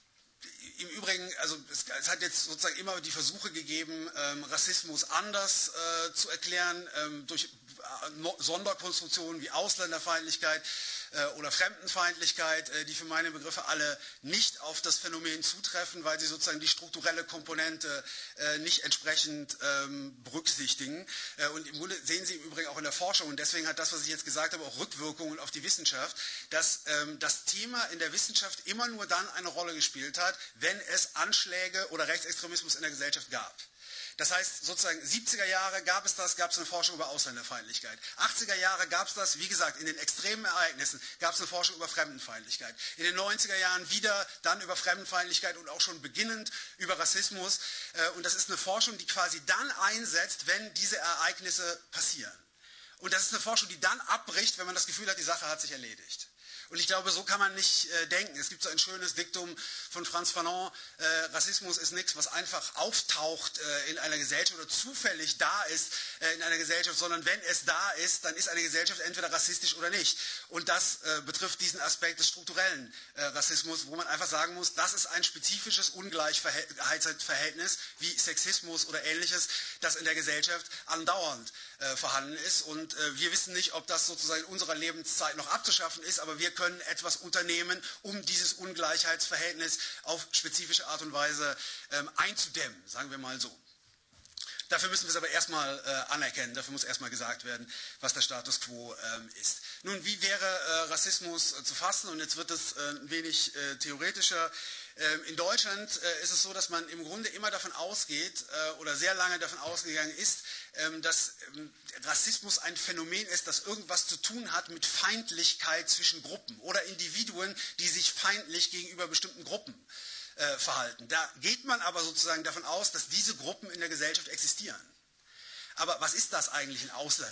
im Übrigen, also es, es hat jetzt sozusagen immer die Versuche gegeben, ähm, Rassismus anders äh, zu erklären, ähm, durch äh, no Sonderkonstruktionen wie Ausländerfeindlichkeit äh, oder Fremdenfeindlichkeit, äh, die für meine Begriffe alle nicht auf das Phänomen zutreffen, weil sie sozusagen die strukturelle Komponente äh, nicht entsprechend ähm, berücksichtigen. Äh, und im Grunde sehen Sie im Übrigen auch in der Forschung, und deswegen hat das, was ich jetzt gesagt habe, auch Rückwirkungen auf die Wissenschaft, dass ähm, das Thema in der Wissenschaft immer nur dann eine Rolle gespielt hat, wenn es Anschläge oder Rechtsextremismus in der Gesellschaft gab. Das heißt, sozusagen siebziger Jahre gab es das, gab es eine Forschung über Ausländerfeindlichkeit. achtziger Jahre gab es das, wie gesagt, in den extremen Ereignissen gab es eine Forschung über Fremdenfeindlichkeit. In den neunziger Jahren wieder dann über Fremdenfeindlichkeit und auch schon beginnend über Rassismus. Und das ist eine Forschung, die quasi dann einsetzt, wenn diese Ereignisse passieren. Und das ist eine Forschung, die dann abbricht, wenn man das Gefühl hat, die Sache hat sich erledigt. Und ich glaube, so kann man nicht äh, denken. Es gibt so ein schönes Diktum von Frantz Fanon, äh, Rassismus ist nichts, was einfach auftaucht äh, in einer Gesellschaft oder zufällig da ist äh, in einer Gesellschaft, sondern wenn es da ist, dann ist eine Gesellschaft entweder rassistisch oder nicht. Und das äh, betrifft diesen Aspekt des strukturellen äh, Rassismus, wo man einfach sagen muss, das ist ein spezifisches Ungleichheitsverhältnis wie Sexismus oder Ähnliches, das in der Gesellschaft andauernd äh, vorhanden ist. Und äh, wir wissen nicht, ob das sozusagen in unserer Lebenszeit noch abzuschaffen ist, aber wir können etwas unternehmen, um dieses Ungleichheitsverhältnis auf spezifische Art und Weise ähm, einzudämmen, sagen wir mal so. Dafür müssen wir es aber erstmal äh, anerkennen, dafür muss erstmal gesagt werden, was der Status quo ähm, ist. Nun, wie wäre äh, Rassismus äh, zu fassen? Und jetzt wird es äh, ein wenig äh, theoretischer. Ähm, in Deutschland äh, ist es so, dass man im Grunde immer davon ausgeht äh, oder sehr lange davon ausgegangen ist, ähm, dass ähm, Rassismus ein Phänomen ist, das irgendwas zu tun hat mit Feindlichkeit zwischen Gruppen oder Individuen, die sich feindlich gegenüber bestimmten Gruppen äh, verhalten. Da geht man aber sozusagen davon aus, dass diese Gruppen in der Gesellschaft existieren. Aber was ist das eigentlich, ein Ausländer? Ja?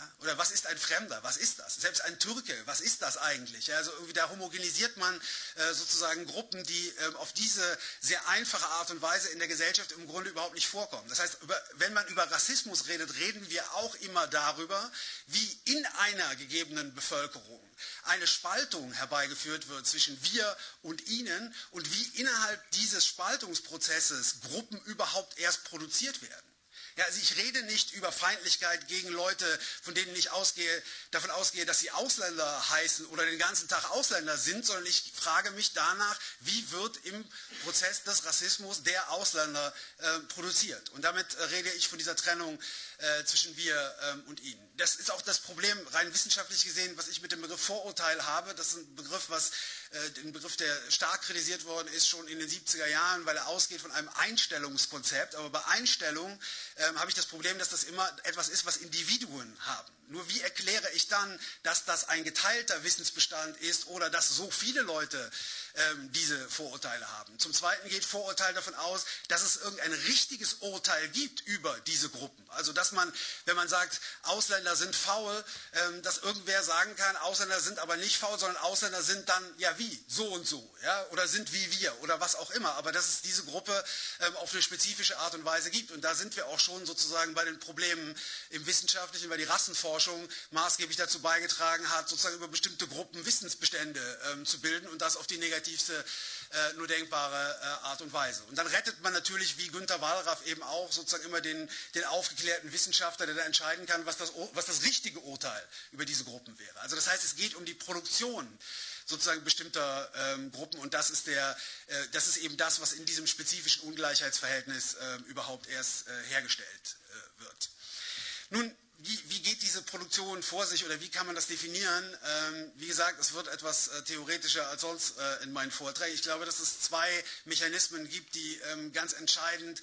Ja? Oder was ist ein Fremder? Was ist das? Selbst ein Türke, was ist das eigentlich? Ja, also irgendwie da homogenisiert man äh, sozusagen Gruppen, die äh, auf diese sehr einfache Art und Weise in der Gesellschaft im Grunde überhaupt nicht vorkommen. Das heißt, über, wenn man über Rassismus redet, reden wir auch immer darüber, wie in einer gegebenen Bevölkerung eine Spaltung herbeigeführt wird zwischen wir und ihnen und wie innerhalb dieses Spaltungsprozesses Gruppen überhaupt erst produziert werden. Ja, also ich rede nicht über Feindlichkeit gegen Leute, von denen ich ausgehe, davon ausgehe, dass sie Ausländer heißen oder den ganzen Tag Ausländer sind, sondern ich frage mich danach, wie wird im Prozess des Rassismus der Ausländer äh, produziert. Und damit äh, rede ich von dieser Trennung äh, zwischen wir ähm, und ihnen. Das ist auch das Problem, rein wissenschaftlich gesehen, was ich mit dem Begriff Vorurteil habe. Das ist ein Begriff, was, äh, ein Begriff, der stark kritisiert worden ist, schon in den siebziger Jahren, weil er ausgeht von einem Einstellungskonzept. Aber bei Einstellung ähm, habe ich das Problem, dass das immer etwas ist, was Individuen haben. Nur wie erkläre ich dann, dass das ein geteilter Wissensbestand ist oder dass so viele Leute ähm, diese Vorurteile haben? Zum Zweiten geht Vorurteil davon aus, dass es irgendein richtiges Urteil gibt über diese Gruppen. Also dass man, wenn man sagt, Ausländer sind faul, ähm, dass irgendwer sagen kann, Ausländer sind aber nicht faul, sondern Ausländer sind dann, ja wie, so und so, ja, oder sind wie wir oder was auch immer. Aber dass es diese Gruppe ähm, auf eine spezifische Art und Weise gibt. Und da sind wir auch schon sozusagen bei den Problemen im Wissenschaftlichen, weil die Rassenforschung maßgeblich dazu beigetragen hat, sozusagen über bestimmte Gruppen Wissensbestände ähm, zu bilden und das auf die negativste äh, nur denkbare äh, Art und Weise. Und dann rettet man natürlich, wie Günter Wallraff eben auch, sozusagen immer den, den aufgeklärten Wissenschaftler, der da entscheiden kann, was das, was das richtige Urteil über diese Gruppen wäre. Also das heißt, es geht um die Produktion sozusagen bestimmter ähm, Gruppen und das ist, der, äh, das ist eben das, was in diesem spezifischen Ungleichheitsverhältnis äh, überhaupt erst äh, hergestellt äh, wird. Nun, Wie, wie geht diese Produktion vor sich oder wie kann man das definieren? Ähm, wie gesagt, es wird etwas äh, theoretischer als sonst äh, in meinen Vorträgen. Ich glaube, dass es zwei Mechanismen gibt, die ähm, ganz entscheidend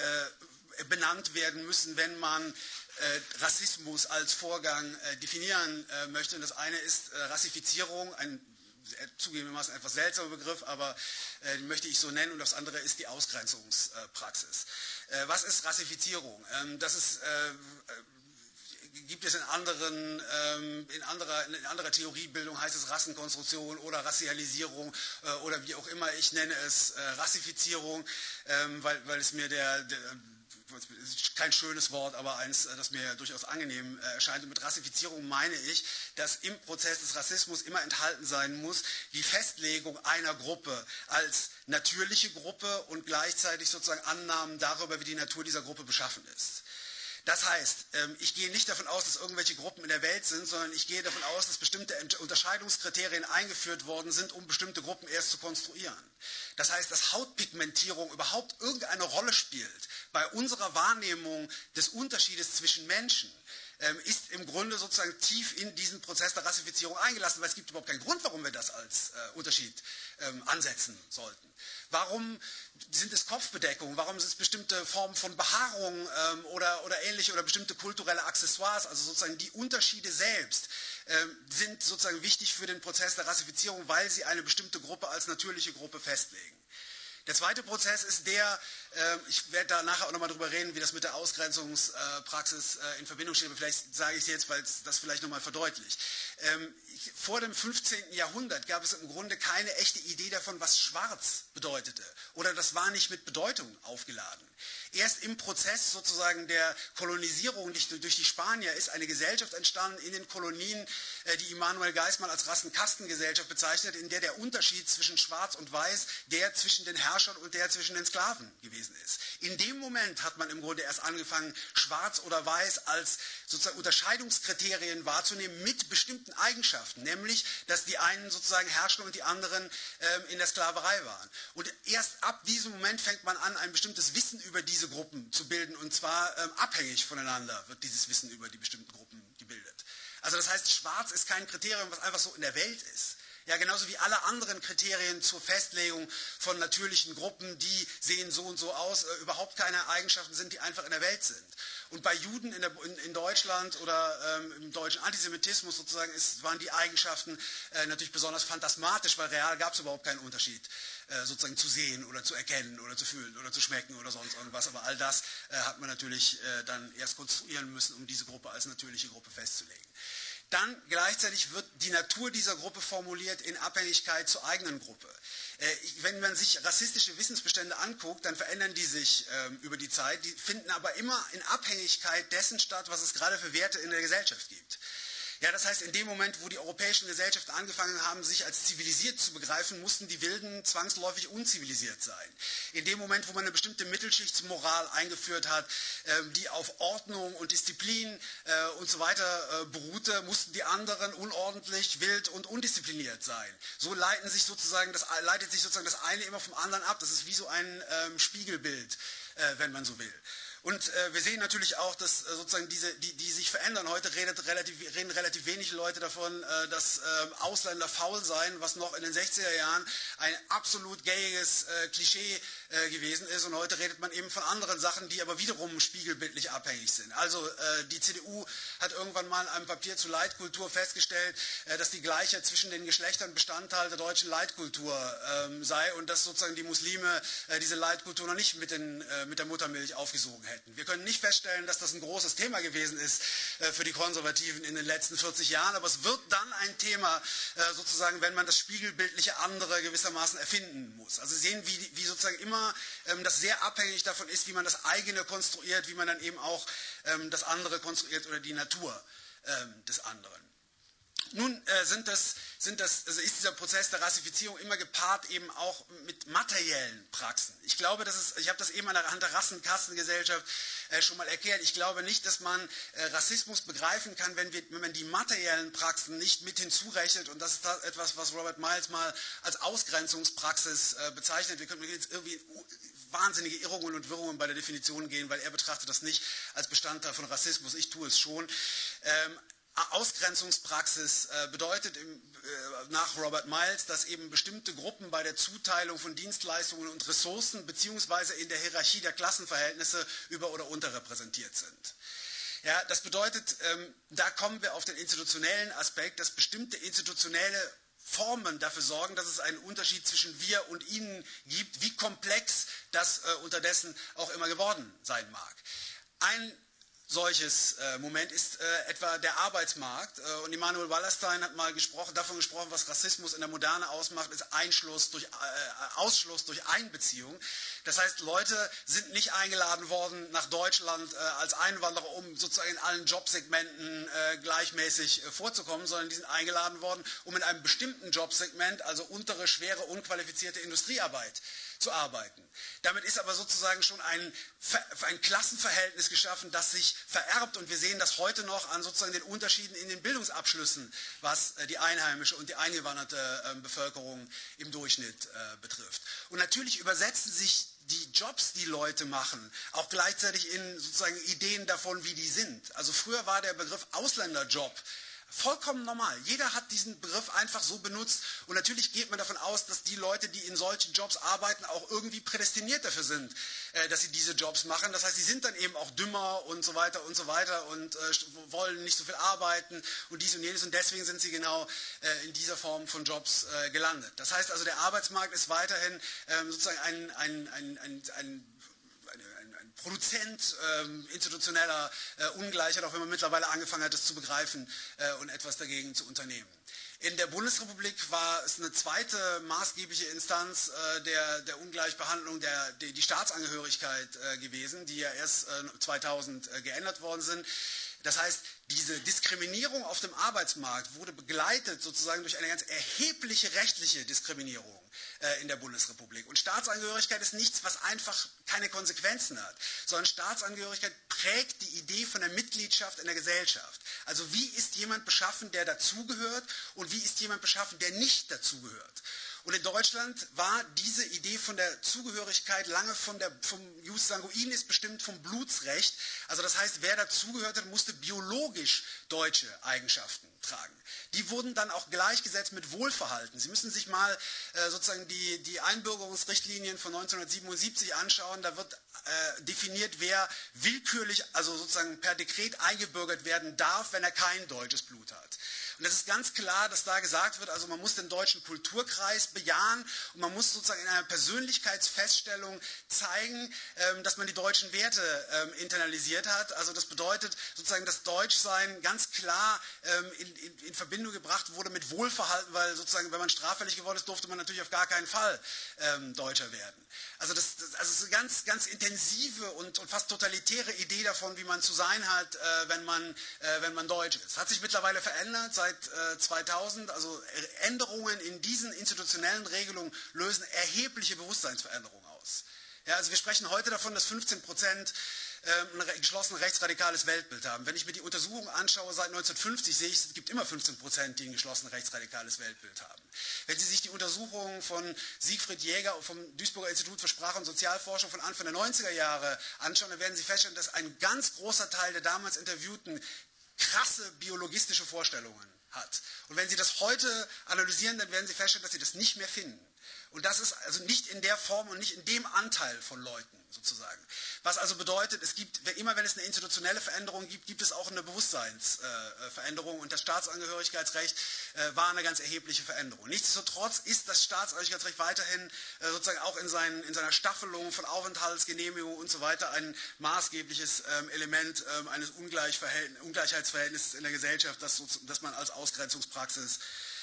äh, benannt werden müssen, wenn man äh, Rassismus als Vorgang äh, definieren äh, möchte. Und das eine ist äh, Rassifizierung, ein zugegebenermaßen etwas seltsamer Begriff, aber äh, den möchte ich so nennen, und das andere ist die Ausgrenzungspraxis. Äh, was ist Rassifizierung? Ähm, das ist äh, gibt es in anderen, ähm, in, anderer, in anderer Theoriebildung, heißt es Rassenkonstruktion oder Rassialisierung äh, oder wie auch immer, ich nenne es äh, Rassifizierung, ähm, weil, weil es mir der, der kein schönes Wort, aber eins, das mir durchaus angenehm erscheint. Und mit Rassifizierung meine ich, dass im Prozess des Rassismus immer enthalten sein muss, die Festlegung einer Gruppe als natürliche Gruppe und gleichzeitig sozusagen Annahmen darüber, wie die Natur dieser Gruppe beschaffen ist. Das heißt, ich gehe nicht davon aus, dass irgendwelche Gruppen in der Welt sind, sondern ich gehe davon aus, dass bestimmte Unterscheidungskriterien eingeführt worden sind, um bestimmte Gruppen erst zu konstruieren. Das heißt, dass Hautpigmentierung überhaupt irgendeine Rolle spielt bei unserer Wahrnehmung des Unterschiedes zwischen Menschen, ist im Grunde sozusagen tief in diesen Prozess der Rassifizierung eingelassen, weil es gibt überhaupt keinen Grund, warum wir das als äh, Unterschied ähm, ansetzen sollten. Warum sind es Kopfbedeckungen, warum sind es bestimmte Formen von Behaarung ähm, oder, oder ähnliche oder bestimmte kulturelle Accessoires, also sozusagen die Unterschiede selbst ähm, sind sozusagen wichtig für den Prozess der Rassifizierung, weil sie eine bestimmte Gruppe als natürliche Gruppe festlegen. Der zweite Prozess ist der, äh, ich werde da nachher auch nochmal drüber reden, wie das mit der Ausgrenzungspraxis äh, in Verbindung steht, aber vielleicht sage ich es jetzt, weil es das vielleicht nochmal verdeutlicht. Ähm, ich, vor dem fünfzehnten Jahrhundert gab es im Grunde keine echte Idee davon, was schwarz bedeutete. Oder das war nicht mit Bedeutung aufgeladen. Erst im Prozess sozusagen der Kolonisierung durch die Spanier ist eine Gesellschaft entstanden in den Kolonien, die Immanuel Geismann als Rassenkastengesellschaft bezeichnet, in der der Unterschied zwischen Schwarz und Weiß der zwischen den Herrschern und der zwischen den Sklaven gewesen ist. In dem Moment hat man im Grunde erst angefangen, Schwarz oder Weiß als sozusagen Unterscheidungskriterien wahrzunehmen mit bestimmten Eigenschaften, nämlich, dass die einen sozusagen herrschten und die anderen ähm, in der Sklaverei waren. Und erst ab diesem Moment fängt man an, ein bestimmtes Wissen über diese Gruppen zu bilden, und zwar ähm, abhängig voneinander wird dieses Wissen über die bestimmten Gruppen gebildet. Also das heißt, Schwarz ist kein Kriterium, was einfach so in der Welt ist. Ja, genauso wie alle anderen Kriterien zur Festlegung von natürlichen Gruppen, die sehen so und so aus, äh, überhaupt keine Eigenschaften sind, die einfach in der Welt sind. Und bei Juden in, der, in, in Deutschland oder ähm, im deutschen Antisemitismus sozusagen ist, waren die Eigenschaften äh, natürlich besonders phantasmatisch, weil real gab es überhaupt keinen Unterschied äh, sozusagen zu sehen oder zu erkennen oder zu fühlen oder zu schmecken oder sonst irgendwas. Aber all das äh, hat man natürlich äh, dann erst konstruieren müssen, um diese Gruppe als natürliche Gruppe festzulegen. Dann gleichzeitig wird die Natur dieser Gruppe formuliert in Abhängigkeit zur eigenen Gruppe. Äh, wenn man sich rassistische Wissensbestände anguckt, dann verändern die sich ähm, über die Zeit, die finden aber immer in Abhängigkeit dessen statt, was es gerade für Werte in der Gesellschaft gibt. Ja, das heißt, in dem Moment, wo die europäischen Gesellschaften angefangen haben, sich als zivilisiert zu begreifen, mussten die Wilden zwangsläufig unzivilisiert sein. In dem Moment, wo man eine bestimmte Mittelschichtsmoral eingeführt hat, die auf Ordnung und Disziplin und so weiter beruhte, mussten die anderen unordentlich, wild und undiszipliniert sein. So leiten sich sozusagen das, leitet sich sozusagen das eine immer vom anderen ab. Das ist wie so ein ähm, Spiegelbild, äh, wenn man so will. Und äh, wir sehen natürlich auch, dass äh, sozusagen diese, die, die sich verändern. Heute redet relativ, reden relativ wenig Leute davon, äh, dass äh, Ausländer faul seien, was noch in den sechziger Jahren ein absolut gayiges äh, Klischee äh, gewesen ist. Und heute redet man eben von anderen Sachen, die aber wiederum spiegelbildlich abhängig sind. Also äh, die C D U hat irgendwann mal in einem Papier zu Leitkultur festgestellt, äh, dass die Gleichheit zwischen den Geschlechtern Bestandteil der deutschen Leitkultur äh, sei und dass sozusagen die Muslime äh, diese Leitkultur noch nicht mit, den, äh, mit der Muttermilch aufgesogen hätten. Wir können nicht feststellen, dass das ein großes Thema gewesen ist äh, für die Konservativen in den letzten vierzig Jahren, aber es wird dann ein Thema, äh, sozusagen, wenn man das spiegelbildliche andere gewissermaßen erfinden muss. Also Sie sehen, wie, wie sozusagen immer ähm, das sehr abhängig davon ist, wie man das eigene konstruiert, wie man dann eben auch ähm, das andere konstruiert oder die Natur ähm, des anderen. Nun äh, sind das, sind das, also ist dieser Prozess der Rassifizierung immer gepaart eben auch mit materiellen Praxen. Ich glaube, dass es, ich habe das eben an der, an der Rassenkassengesellschaft äh, schon mal erklärt, ich glaube nicht, dass man äh, Rassismus begreifen kann, wenn, wir, wenn man die materiellen Praxen nicht mit hinzurechnet, und das ist das etwas, was Robert Miles mal als Ausgrenzungspraxis äh, bezeichnet. Wir können jetzt irgendwie wahnsinnige Irrungen und Wirrungen bei der Definition gehen, weil er betrachtet das nicht als Bestandteil von Rassismus, ich tue es schon. Ähm, Ausgrenzungspraxis äh, bedeutet im, äh, nach Robert Miles, dass eben bestimmte Gruppen bei der Zuteilung von Dienstleistungen und Ressourcen beziehungsweise in der Hierarchie der Klassenverhältnisse über- oder unterrepräsentiert sind. Ja, das bedeutet, ähm, da kommen wir auf den institutionellen Aspekt, dass bestimmte institutionelle Formen dafür sorgen, dass es einen Unterschied zwischen wir und ihnen gibt, wie komplex das äh, unterdessen auch immer geworden sein mag. Ein solches äh, Moment ist äh, etwa der Arbeitsmarkt. Äh, und Immanuel Wallerstein hat mal gesprochen, davon gesprochen, was Rassismus in der Moderne ausmacht, ist Einschluss durch, äh, Ausschluss durch Einbeziehung. Das heißt, Leute sind nicht eingeladen worden nach Deutschland äh, als Einwanderer, um sozusagen in allen Jobsegmenten äh, gleichmäßig äh, vorzukommen, sondern die sind eingeladen worden, um in einem bestimmten Jobsegment, also untere, schwere, unqualifizierte Industriearbeit, zu arbeiten. Damit ist aber sozusagen schon ein, ein Klassenverhältnis geschaffen, das sich vererbt, und wir sehen das heute noch an sozusagen den Unterschieden in den Bildungsabschlüssen, was die einheimische und die eingewanderte Bevölkerung im Durchschnitt betrifft. Und natürlich übersetzen sich die Jobs, die Leute machen, auch gleichzeitig in sozusagen Ideen davon, wie die sind. Also früher war der Begriff Ausländerjob vollkommen normal. Jeder hat diesen Begriff einfach so benutzt, und natürlich geht man davon aus, dass die Leute, die in solchen Jobs arbeiten, auch irgendwie prädestiniert dafür sind, äh, dass sie diese Jobs machen. Das heißt, sie sind dann eben auch dümmer und so weiter und so weiter und äh, wollen nicht so viel arbeiten und dies und jenes, und deswegen sind sie genau äh, in dieser Form von Jobs äh, gelandet. Das heißt also, der Arbeitsmarkt ist weiterhin äh, sozusagen ein, ein, ein, ein, ein Produzent ähm, institutioneller äh, Ungleichheit, auch wenn man mittlerweile angefangen hat, das zu begreifen äh, und etwas dagegen zu unternehmen. In der Bundesrepublik war es eine zweite maßgebliche Instanz äh, der, der Ungleichbehandlung, der, die, die Staatsangehörigkeit äh, gewesen, die ja erst äh, zweitausend äh, geändert worden sind. Das heißt, diese Diskriminierung auf dem Arbeitsmarkt wurde begleitet sozusagen durch eine ganz erhebliche rechtliche Diskriminierung äh, in der Bundesrepublik. Und Staatsangehörigkeit ist nichts, was einfach keine Konsequenzen hat, sondern Staatsangehörigkeit prägt die Idee von der Mitgliedschaft in der Gesellschaft. Also wie ist jemand beschaffen, der dazugehört, und wie ist jemand beschaffen, der nicht dazugehört? Und in Deutschland war diese Idee von der Zugehörigkeit lange von der, vom Jus sanguinis bestimmt, vom Blutsrecht. Also das heißt, wer dazugehörte, musste biologisch deutsche Eigenschaften tragen. Die wurden dann auch gleichgesetzt mit Wohlverhalten. Sie müssen sich mal äh, sozusagen die, die Einbürgerungsrichtlinien von neunzehnhundertsiebenundsiebzig anschauen. Da wird äh, definiert, wer willkürlich, also sozusagen per Dekret eingebürgert werden darf, wenn er kein deutsches Blut hat. Und es ist ganz klar, dass da gesagt wird, also man muss den deutschen Kulturkreis bejahen und man muss sozusagen in einer Persönlichkeitsfeststellung zeigen, ähm, dass man die deutschen Werte ähm, internalisiert hat. Also das bedeutet sozusagen, dass Deutschsein ganz klar ähm, in, in, in Verbindung gebracht wurde mit Wohlverhalten, weil sozusagen, wenn man straffällig geworden ist, durfte man natürlich auf gar keinen Fall ähm, Deutscher werden. Also das, das also es ist eine ganz, ganz intensive und, und fast totalitäre Idee davon, wie man zu sein hat, äh, wenn man, äh, wenn man Deutsch ist. Hat sich mittlerweile verändert seit äh, zweitausend, also Änderungen in diesen institutionellen Regelungen lösen erhebliche Bewusstseinsveränderungen aus. Ja, also wir sprechen heute davon, dass fünfzehn Prozent ein geschlossen rechtsradikales Weltbild haben. Wenn ich mir die Untersuchungen anschaue, seit neunzehnhundertfünfzig sehe ich, es gibt immer fünfzehn Prozent, die ein geschlossen rechtsradikales Weltbild haben. Wenn Sie sich die Untersuchungen von Siegfried Jäger vom Duisburger Institut für Sprache- und Sozialforschung von Anfang der neunziger Jahre anschauen, dann werden Sie feststellen, dass ein ganz großer Teil der damals Interviewten krasse biologistische Vorstellungen hat. Und wenn Sie das heute analysieren, dann werden Sie feststellen, dass Sie das nicht mehr finden. Und das ist also nicht in der Form und nicht in dem Anteil von Leuten sozusagen. Was also bedeutet, es gibt, immer wenn es eine institutionelle Veränderung gibt, gibt es auch eine Bewusstseinsveränderung und das Staatsangehörigkeitsrecht war eine ganz erhebliche Veränderung. Nichtsdestotrotz ist das Staatsangehörigkeitsrecht weiterhin sozusagen auch in, seinen, in seiner Staffelung von Aufenthaltsgenehmigung und so weiter ein maßgebliches Element eines Ungleichheitsverhältnisses in der Gesellschaft, das, das man als Ausgrenzungspraxis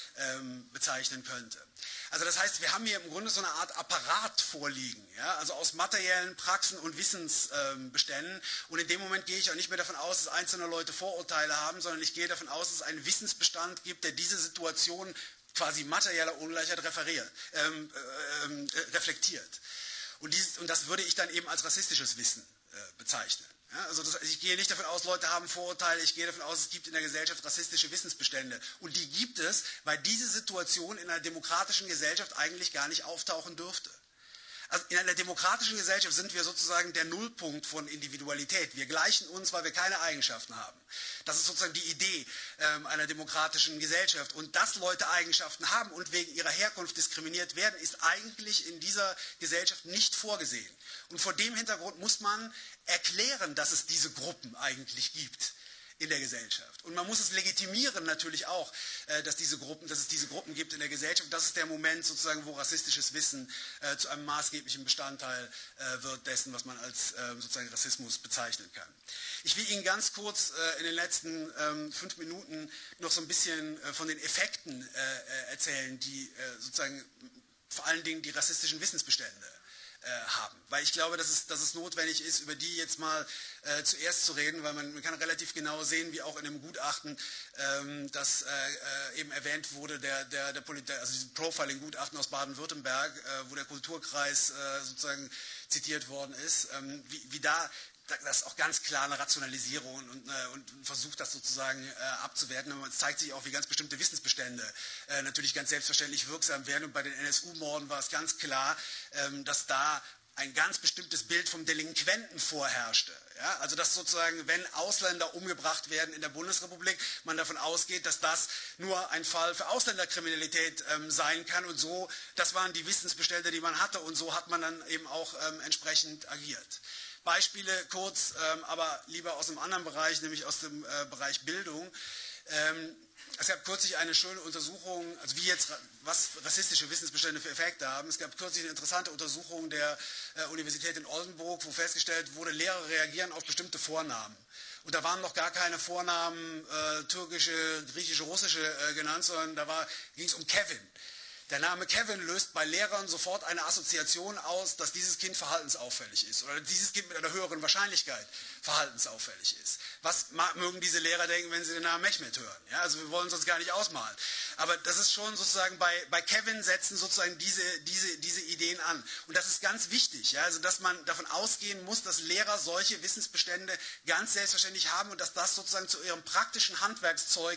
bezeichnen könnte. Also das heißt, wir haben hier im Grunde so eine Art Apparat vorliegen, ja? Also aus materiellen Praxen und Wissensbeständen ähm, und in dem Moment gehe ich auch nicht mehr davon aus, dass einzelne Leute Vorurteile haben, sondern ich gehe davon aus, dass es einen Wissensbestand gibt, der diese Situation quasi materieller Ungleichheit referiert, ähm, ähm, äh, reflektiert. Und, dieses, und das würde ich dann eben als rassistisches Wissen äh, bezeichnen. Ja, also das, ich gehe nicht davon aus, Leute haben Vorurteile, ich gehe davon aus, es gibt in der Gesellschaft rassistische Wissensbestände. Und die gibt es, weil diese Situation in einer demokratischen Gesellschaft eigentlich gar nicht auftauchen dürfte. Also in einer demokratischen Gesellschaft sind wir sozusagen der Nullpunkt von Individualität. Wir gleichen uns, weil wir keine Eigenschaften haben. Das ist sozusagen die Idee ähm, einer demokratischen Gesellschaft. Und dass Leute Eigenschaften haben und wegen ihrer Herkunft diskriminiert werden, ist eigentlich in dieser Gesellschaft nicht vorgesehen. Und vor dem Hintergrund muss man erklären, dass es diese Gruppen eigentlich gibt in der Gesellschaft. Und man muss es legitimieren natürlich auch, dass, diese Gruppen, dass es diese Gruppen gibt in der Gesellschaft. Das ist der Moment sozusagen, wo rassistisches Wissen äh, zu einem maßgeblichen Bestandteil äh, wird dessen, was man als äh, sozusagen Rassismus bezeichnen kann. Ich will Ihnen ganz kurz äh, in den letzten ähm, fünf Minuten noch so ein bisschen äh, von den Effekten äh, erzählen, die äh, sozusagen vor allen Dingen die rassistischen Wissensbestände haben. Weil ich glaube, dass es, dass es notwendig ist, über die jetzt mal äh, zuerst zu reden, weil man, man kann relativ genau sehen, wie auch in dem Gutachten, ähm, das äh, eben erwähnt wurde, der, der, der, der, also dieses Profiling-Gutachten aus Baden-Württemberg, äh, wo der Kulturkreis äh, sozusagen zitiert worden ist, ähm, wie, wie da das ist auch ganz klar eine Rationalisierung und, äh, und versucht das sozusagen äh, abzuwerten. Und es zeigt sich auch, wie ganz bestimmte Wissensbestände äh, natürlich ganz selbstverständlich wirksam werden. Und bei den N S U-Morden war es ganz klar, ähm, dass da ein ganz bestimmtes Bild vom Delinquenten vorherrschte. Ja? Also dass sozusagen, wenn Ausländer umgebracht werden in der Bundesrepublik, man davon ausgeht, dass das nur ein Fall für Ausländerkriminalität ähm, sein kann. Und so, das waren die Wissensbestände, die man hatte. Und so hat man dann eben auch ähm, entsprechend agiert. Beispiele kurz, ähm, aber lieber aus einem anderen Bereich, nämlich aus dem äh, Bereich Bildung. Ähm, es gab kürzlich eine schöne Untersuchung, also wie jetzt, was rassistische Wissensbestände für Effekte haben. Es gab kürzlich eine interessante Untersuchung der äh, Universität in Oldenburg, wo festgestellt wurde, Lehrer reagieren auf bestimmte Vornamen. Und da waren noch gar keine Vornamen äh, türkische, griechische, russische äh, genannt, sondern da ging es um Kevin. Der Name Kevin löst bei Lehrern sofort eine Assoziation aus, dass dieses Kind verhaltensauffällig ist oder dieses Kind mit einer höheren Wahrscheinlichkeit verhaltensauffällig ist. Was mögen diese Lehrer denken, wenn sie den Namen Mehmet hören? Ja, also wir wollen es uns gar nicht ausmalen. Aber das ist schon sozusagen, bei, bei Kevin setzen sozusagen diese, diese, diese Ideen an. Und das ist ganz wichtig, ja, also dass man davon ausgehen muss, dass Lehrer solche Wissensbestände ganz selbstverständlich haben und dass das sozusagen zu ihrem praktischen Handwerkszeug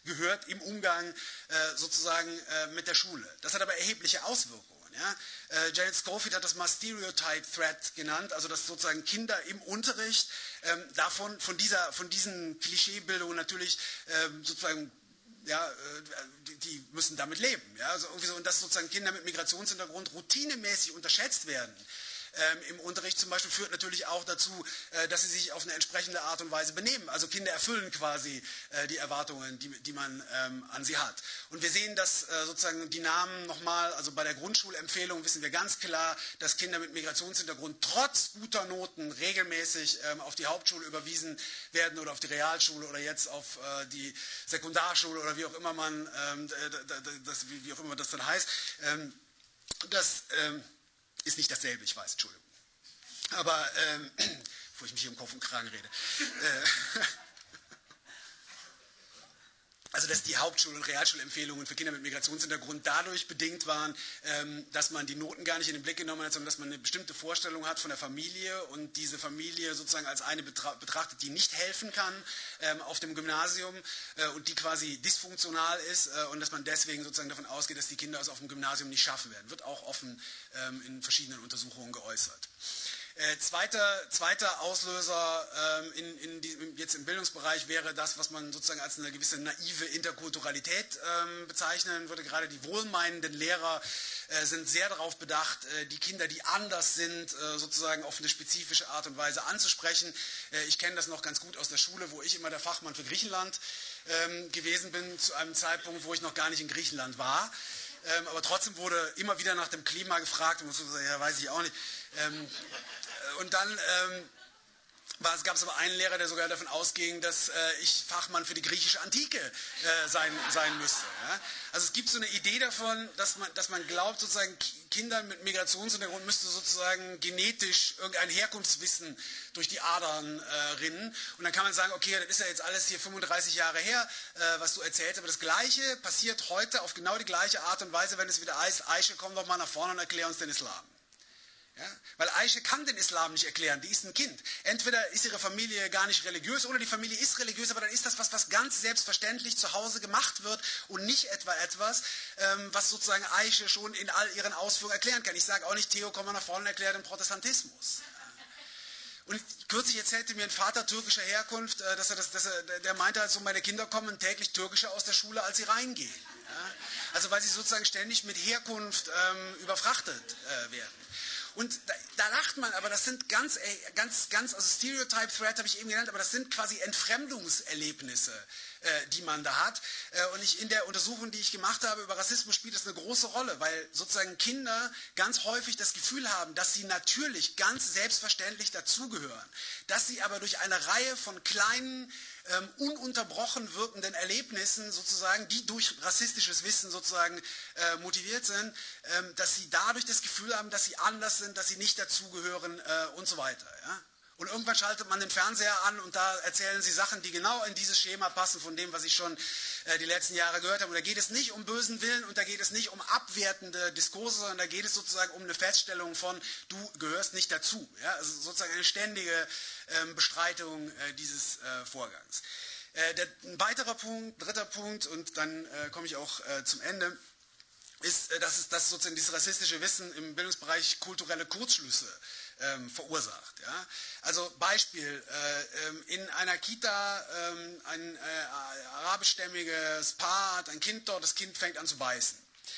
gehört im Umgang äh, sozusagen äh, mit der Schule. Das hat aber erhebliche Auswirkungen. Ja? Äh, Janet Schofield hat das mal Stereotype Threat genannt, also dass sozusagen Kinder im Unterricht ähm, davon, von, dieser, von diesen Klischeebildungen natürlich ähm, sozusagen ja, die, die müssen damit leben. Ja? Also irgendwie so, und dass sozusagen Kinder mit Migrationshintergrund routinemäßig unterschätzt werden ähm, im Unterricht zum Beispiel, führt natürlich auch dazu, äh, dass sie sich auf eine entsprechende Art und Weise benehmen. Also Kinder erfüllen quasi äh, die Erwartungen, die, die man ähm, an sie hat. Und wir sehen, dass äh, sozusagen die Namen nochmal, also bei der Grundschulempfehlung wissen wir ganz klar, dass Kinder mit Migrationshintergrund trotz guter Noten regelmäßig ähm, auf die Hauptschule überwiesen werden oder auf die Realschule oder jetzt auf äh, die Sekundarschule oder wie auch immer man ähm, das, wie, wie auch immer das dann heißt. Ähm, das ähm, ist nicht dasselbe, ich weiß, Entschuldigung. Aber, ähm, bevor ich mich hier um Kopf und Kragen rede. Äh, also, dass die Hauptschul- und Realschulempfehlungen für Kinder mit Migrationshintergrund dadurch bedingt waren, ähm, dass man die Noten gar nicht in den Blick genommen hat, sondern dass man eine bestimmte Vorstellung hat von der Familie und diese Familie sozusagen als eine betra- betrachtet, die nicht helfen kann ähm, auf dem Gymnasium äh, und die quasi dysfunktional ist äh, und dass man deswegen sozusagen davon ausgeht, dass die Kinder es auf dem Gymnasium nicht schaffen werden. Wird auch offen ähm, in verschiedenen Untersuchungen geäußert. Äh, zweiter, zweiter Auslöser ähm, in, in die, jetzt im Bildungsbereich wäre das, was man sozusagen als eine gewisse naive Interkulturalität ähm, bezeichnen würde. Gerade die wohlmeinenden Lehrer äh, sind sehr darauf bedacht, äh, die Kinder, die anders sind, äh, sozusagen auf eine spezifische Art und Weise anzusprechen. Äh, ich kenne das noch ganz gut aus der Schule, wo ich immer der Fachmann für Griechenland ähm, gewesen bin, zu einem Zeitpunkt, wo ich noch gar nicht in Griechenland war. Ähm, aber trotzdem wurde immer wieder nach dem Klima gefragt und so, ja, weiß ich auch nicht. Ähm, und dann ähm, gab es aber einen Lehrer, der sogar davon ausging, dass äh, ich Fachmann für die griechische Antike äh, sein, sein müsste. Ja? Also es gibt so eine Idee davon, dass man, dass man glaubt, sozusagen Kindern mit Migrationshintergrund müsste sozusagen genetisch irgendein Herkunftswissen durch die Adern äh, rinnen. Und dann kann man sagen, okay, das ist ja jetzt alles hier fünfunddreißig Jahre her, äh, was du erzählst, aber das Gleiche passiert heute auf genau die gleiche Art und Weise, wenn es wieder heißt, Aische, komm doch mal nach vorne und erklär uns den Islam. Ja? Weil Aische kann den Islam nicht erklären, die ist ein Kind. Entweder ist ihre Familie gar nicht religiös oder die Familie ist religiös, aber dann ist das was, was ganz selbstverständlich zu Hause gemacht wird und nicht etwa etwas, ähm, was sozusagen Aische schon in all ihren Ausführungen erklären kann. Ich sage auch nicht, Theo, komm mal nach vorne und erklär den Protestantismus. Und kürzlich erzählte mir ein Vater türkischer Herkunft, äh, dass er das, dass er, der meinte halt so, meine Kinder kommen täglich türkischer aus der Schule, als sie reingehen. Ja? Also weil sie sozusagen ständig mit Herkunft ähm, überfrachtet äh, werden. Und da, da lacht man, aber das sind ganz, ganz, ganz, also Stereotype Threat habe ich eben genannt, aber das sind quasi Entfremdungserlebnisse, äh, die man da hat. Äh, und ich, in der Untersuchung, die ich gemacht habe über Rassismus, spielt das eine große Rolle, weil sozusagen Kinder ganz häufig das Gefühl haben, dass sie natürlich ganz selbstverständlich dazugehören, dass sie aber durch eine Reihe von kleinen, ähm, ununterbrochen wirkenden Erlebnissen sozusagen, die durch rassistisches Wissen sozusagen äh, motiviert sind, ähm, dass sie dadurch das Gefühl haben, dass sie anders sind, dass sie nicht dazugehören äh, und so weiter. Ja? Und irgendwann schaltet man den Fernseher an und da erzählen sie Sachen, die genau in dieses Schema passen von dem, was ich schon äh, die letzten Jahre gehört habe. Und da geht es nicht um bösen Willen und da geht es nicht um abwertende Diskurse, sondern da geht es sozusagen um eine Feststellung von, du gehörst nicht dazu. Ja? Also sozusagen eine ständige ähm, Bestreitung äh, dieses äh, Vorgangs. Äh, der, ein weiterer Punkt, dritter Punkt, und dann äh, komme ich auch äh, zum Ende, ist, äh, dass, es, dass sozusagen dieses rassistische Wissen im Bildungsbereich kulturelle Kurzschlüsse Ähm, verursacht. Ja? Also Beispiel, äh, ähm, in einer Kita ähm, ein äh, arabischstämmiges Paar hat ein Kind dort, das Kind fängt an zu beißen.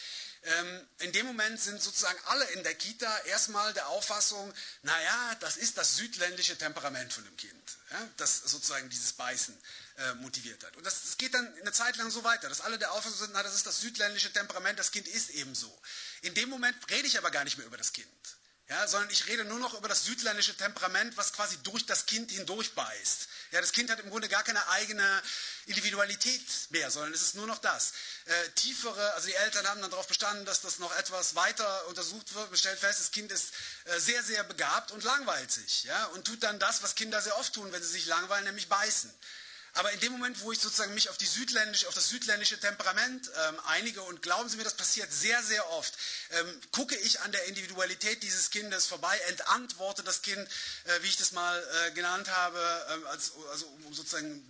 Ähm, in dem Moment sind sozusagen alle in der Kita erstmal der Auffassung, naja, das ist das südländische Temperament von dem Kind, ja? Das sozusagen dieses Beißen äh, motiviert hat. Und das, das geht dann eine Zeit lang so weiter, dass alle der Auffassung sind, na, das ist das südländische Temperament, das Kind ist eben so. In dem Moment rede ich aber gar nicht mehr über das Kind. Ja, sondern ich rede nur noch über das südländische Temperament, was quasi durch das Kind hindurch beißt. Ja, das Kind hat im Grunde gar keine eigene Individualität mehr, sondern es ist nur noch das. Äh, tiefere, also die Eltern haben dann darauf bestanden, dass das noch etwas weiter untersucht wird, man stellt fest, das Kind ist äh, sehr, sehr begabt und langweilt sich. Ja, und tut dann das, was Kinder sehr oft tun, wenn sie sich langweilen, nämlich beißen. Aber in dem Moment, wo ich sozusagen mich auf, die südländische, auf das südländische Temperament ähm, einige, und glauben Sie mir, das passiert sehr, sehr oft, ähm, gucke ich an der Individualität dieses Kindes vorbei, entantworte das Kind, äh, wie ich das mal äh, genannt habe, äh, als, also um sozusagen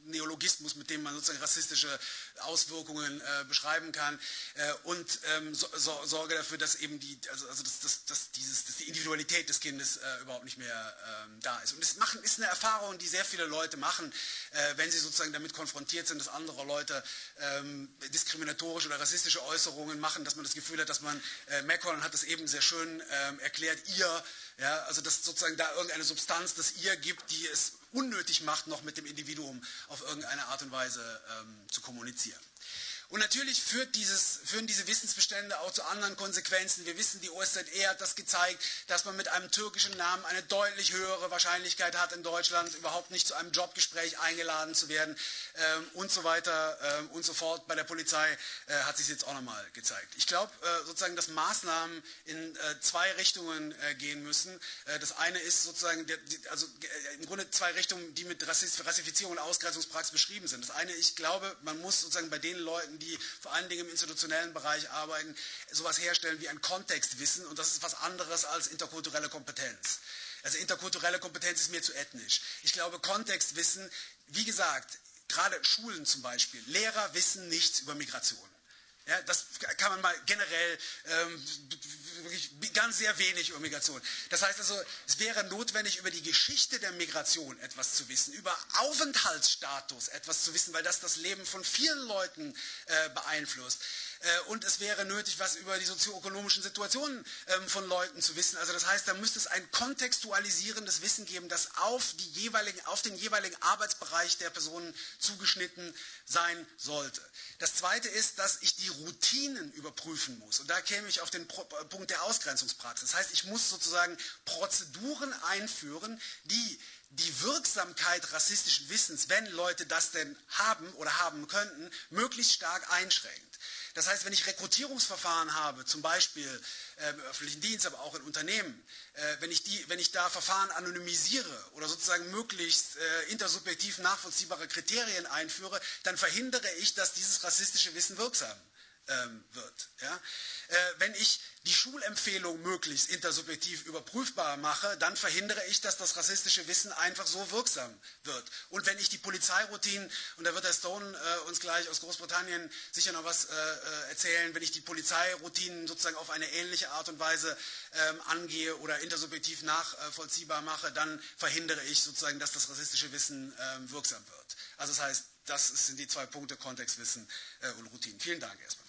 Neologismus, mit dem man sozusagen rassistische Auswirkungen äh, beschreiben kann, äh, und ähm, so, so, sorge dafür, dass eben die, also, also dass, dass, dass dieses, dass die Individualität des Kindes äh, überhaupt nicht mehr ähm, da ist. Und das machen ist eine Erfahrung, die sehr viele Leute machen, äh, wenn sie sozusagen damit konfrontiert sind, dass andere Leute ähm, diskriminatorische oder rassistische Äußerungen machen, dass man das Gefühl hat, dass man, äh, Macron hat das eben sehr schön ähm, erklärt, ihr, ja, also dass sozusagen da irgendeine Substanz, das ihr gibt, die es unnötig macht, noch mit dem Individuum auf irgendeine Art und Weise ähm, zu kommunizieren. Und natürlich führt dieses, führen diese Wissensbestände auch zu anderen Konsequenzen. Wir wissen, die O S Z E hat das gezeigt, dass man mit einem türkischen Namen eine deutlich höhere Wahrscheinlichkeit hat, in Deutschland überhaupt nicht zu einem Jobgespräch eingeladen zu werden, ähm, und so weiter ähm, und so fort. Bei der Polizei äh, hat sich jetzt auch nochmal gezeigt. Ich glaube äh, sozusagen, dass Maßnahmen in äh, zwei Richtungen äh, gehen müssen. Äh, das eine ist sozusagen, der, die, also äh, im Grunde zwei Richtungen, die mit Rassist, Rassifizierung und Ausgrenzungspraxis beschrieben sind. Das eine, ich glaube, man muss sozusagen bei den Leuten, die vor allen Dingen im institutionellen Bereich arbeiten, sowas herstellen wie ein Kontextwissen, und das ist was anderes als interkulturelle Kompetenz. Also interkulturelle Kompetenz ist mir zu ethnisch. Ich glaube, Kontextwissen, wie gesagt, gerade Schulen zum Beispiel, Lehrer wissen nichts über Migration. Ja, das kann man mal generell ähm, wirklich ganz sehr wenig über Migration. Das heißt also, es wäre notwendig, über die Geschichte der Migration etwas zu wissen, über Aufenthaltsstatus etwas zu wissen, weil das das Leben von vielen Leuten äh, beeinflusst. Äh, und es wäre nötig, was über die sozioökonomischen Situationen ähm, von Leuten zu wissen. Also das heißt, da müsste es ein kontextualisierendes Wissen geben, das auf, die jeweiligen, auf den jeweiligen Arbeitsbereich der Personen zugeschnitten sein sollte. Das Zweite ist, dass ich die Routinen überprüfen muss. Und da käme ich auf den Punkt der Ausgrenzungspraxis. Das heißt, ich muss sozusagen Prozeduren einführen, die die Wirksamkeit rassistischen Wissens, wenn Leute das denn haben oder haben könnten, möglichst stark einschränkt. Das heißt, wenn ich Rekrutierungsverfahren habe, zum Beispiel äh, im öffentlichen Dienst, aber auch in Unternehmen, äh, wenn, ich die, wenn ich da Verfahren anonymisiere oder sozusagen möglichst äh, intersubjektiv nachvollziehbare Kriterien einführe, dann verhindere ich, dass dieses rassistische Wissen wirksam ähm, wird. Ja? Äh, wenn ich die Schulempfehlung möglichst intersubjektiv überprüfbar mache, dann verhindere ich, dass das rassistische Wissen einfach so wirksam wird. Und wenn ich die Polizeiroutinen, und da wird der Stone äh, uns gleich aus Großbritannien sicher noch was äh, erzählen, wenn ich die Polizeiroutinen sozusagen auf eine ähnliche Art und Weise ähm, angehe oder intersubjektiv nachvollziehbar mache, dann verhindere ich sozusagen, dass das rassistische Wissen ähm, wirksam wird. Also das heißt, das sind die zwei Punkte, Kontextwissen äh, und Routinen. Vielen Dank erstmal.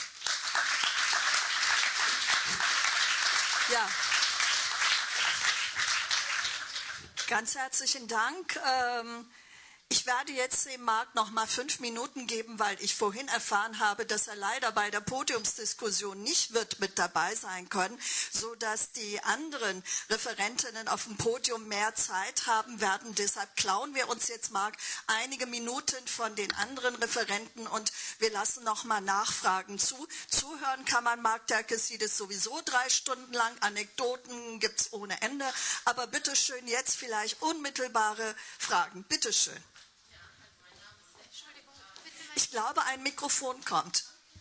Ja, ganz herzlichen Dank. Ähm, ich werde jetzt dem Marc noch mal fünf Minuten geben, weil ich vorhin erfahren habe, dass er leider bei der Podiumsdiskussion nicht wird mit dabei sein können, sodass die anderen Referentinnen auf dem Podium mehr Zeit haben werden. Deshalb klauen wir uns jetzt, Marc, einige Minuten von den anderen Referenten und wir lassen noch mal Nachfragen zu. Zuhören kann man, Marc Terkes, das sowieso drei Stunden lang. Anekdoten gibt es ohne Ende. Aber bitteschön, jetzt vielleicht unmittelbare Fragen. Bitteschön. Ich glaube, ein Mikrofon kommt.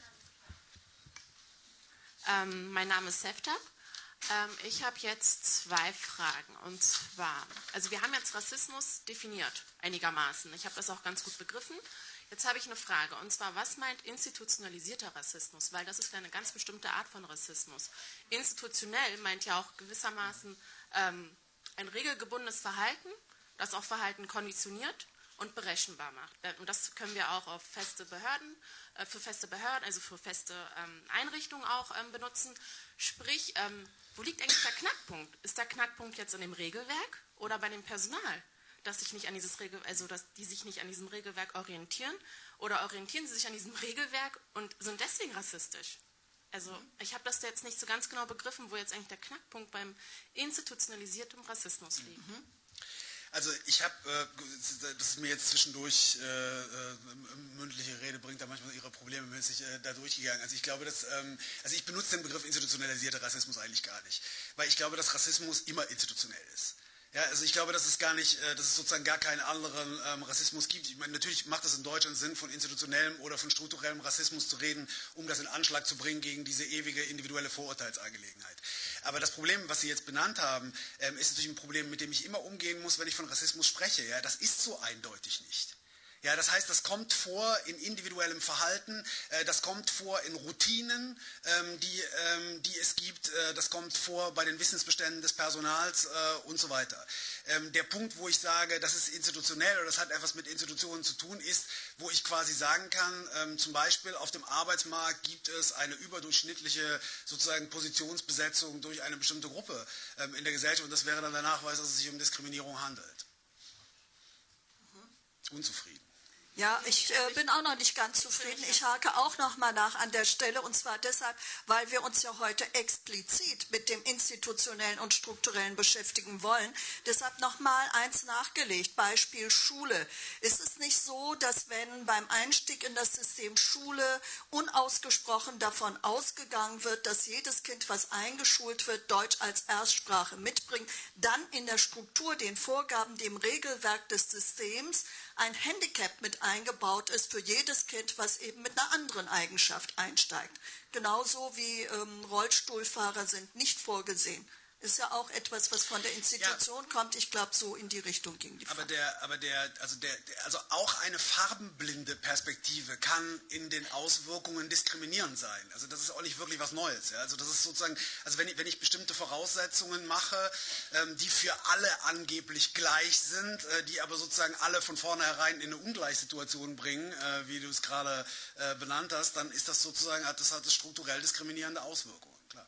Ähm, mein Name ist Sefta. Ähm, ich habe jetzt zwei Fragen. Und zwar, also wir haben jetzt Rassismus definiert, einigermaßen. Ich habe das auch ganz gut begriffen. Jetzt habe ich eine Frage. Und zwar, was meint institutionalisierter Rassismus? Weil das ist ja eine ganz bestimmte Art von Rassismus. Institutionell meint ja auch gewissermaßen ähm, ein regelgebundenes Verhalten, das auch Verhalten konditioniert und berechenbar macht. Und das können wir auch auf feste Behörden, äh, für feste Behörden, also für feste ähm, Einrichtungen auch ähm, benutzen. Sprich, ähm, wo liegt eigentlich der Knackpunkt? Ist der Knackpunkt jetzt in dem Regelwerk oder bei dem Personal, dass sich nicht an dieses Regel, also dass die sich nicht an diesem Regelwerk orientieren, oder orientieren sie sich an diesem Regelwerk und sind deswegen rassistisch? Also ich habe das jetzt nicht so ganz genau begriffen, wo jetzt eigentlich der Knackpunkt beim institutionalisierten Rassismus liegt. Mhm. Also ich habe, äh, das ist mir jetzt zwischendurch äh, äh, mündliche Rede bringt da manchmal ihre Probleme mäßig äh, da durchgegangen. Also ich glaube, dass, ähm, also ich benutze den Begriff institutionalisierter Rassismus eigentlich gar nicht, weil ich glaube, dass Rassismus immer institutionell ist. Ja, also ich glaube, dass es gar nicht, dass es sozusagen gar keinen anderen ähm, Rassismus gibt. Ich meine, natürlich macht es in Deutschland Sinn, von institutionellem oder von strukturellem Rassismus zu reden, um das in Anschlag zu bringen gegen diese ewige individuelle Vorurteilsangelegenheit. Aber das Problem, was Sie jetzt benannt haben, ähm, ist natürlich ein Problem, mit dem ich immer umgehen muss, wenn ich von Rassismus spreche. Ja, das ist so eindeutig nicht. Ja, das heißt, das kommt vor in individuellem Verhalten, äh, das kommt vor in Routinen, ähm, die, ähm, die es gibt, äh, das kommt vor bei den Wissensbeständen des Personals äh, und so weiter. Ähm, der Punkt, wo ich sage, das ist institutionell oder das hat etwas mit Institutionen zu tun, ist, wo ich quasi sagen kann, ähm, zum Beispiel auf dem Arbeitsmarkt gibt es eine überdurchschnittliche sozusagen Positionsbesetzung durch eine bestimmte Gruppe ähm, in der Gesellschaft und das wäre dann der Nachweis, dass es sich um Diskriminierung handelt. Mhm. Unzufrieden. Ja, ich äh, bin auch noch nicht ganz zufrieden. Ich hake auch noch mal nach an der Stelle und zwar deshalb, weil wir uns ja heute explizit mit dem Institutionellen und Strukturellen beschäftigen wollen. Deshalb noch mal eins nachgelegt, Beispiel Schule. Ist es nicht so, dass wenn beim Einstieg in das System Schule unausgesprochen davon ausgegangen wird, dass jedes Kind, was eingeschult wird, Deutsch als Erstsprache mitbringt, dann in der Struktur, den Vorgaben, dem Regelwerk des Systems ein Handicap mit eingebaut ist für jedes Kind, was eben mit einer anderen Eigenschaft einsteigt. Genauso wie ähm, Rollstuhlfahrer sind nicht vorgesehen. Ist ja auch etwas, was von der Institution ja. kommt. Ich glaube, so in die Richtung ging die Frage. Aber der, aber der, also der, also auch eine farbenblinde Perspektive kann in den Auswirkungen diskriminierend sein. Also das ist auch nicht wirklich was Neues. Ja? Also das ist sozusagen, also wenn ich, wenn ich bestimmte Voraussetzungen mache, ähm, die für alle angeblich gleich sind, äh, die aber sozusagen alle von vornherein in eine Ungleichsituation bringen, äh, wie du es gerade äh, benannt hast, dann ist das sozusagen, hat das hat das strukturell diskriminierende Auswirkungen. Klar.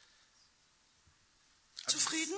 Zufrieden?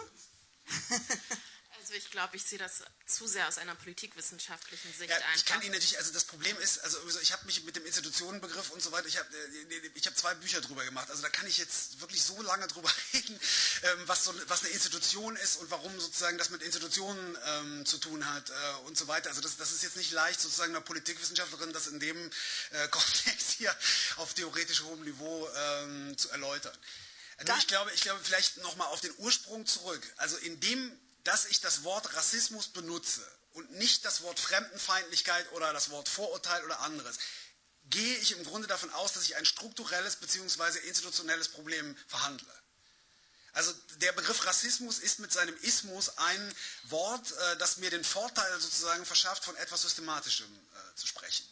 Also ich glaube, ich sehe das zu sehr aus einer politikwissenschaftlichen Sicht ja, einfach. Ich kann Ihnen natürlich, also das Problem ist, also ich habe mich mit dem Institutionenbegriff und so weiter, ich habe ich hab zwei Bücher drüber gemacht, also da kann ich jetzt wirklich so lange drüber reden, ähm, was, so, was eine Institution ist und warum sozusagen das mit Institutionen ähm, zu tun hat äh, und so weiter. Also das, das ist jetzt nicht leicht, sozusagen einer Politikwissenschaftlerin das in dem äh, Kontext hier auf theoretisch hohem Niveau ähm, zu erläutern. Also ich glaube, ich glaube, vielleicht nochmal auf den Ursprung zurück. Also indem, dass ich das Wort Rassismus benutze und nicht das Wort Fremdenfeindlichkeit oder das Wort Vorurteil oder anderes, gehe ich im Grunde davon aus, dass ich ein strukturelles bzw. institutionelles Problem verhandle. Also der Begriff Rassismus ist mit seinem Ismus ein Wort, äh, das mir den Vorteil sozusagen verschafft, von etwas Systematischem äh, zu sprechen.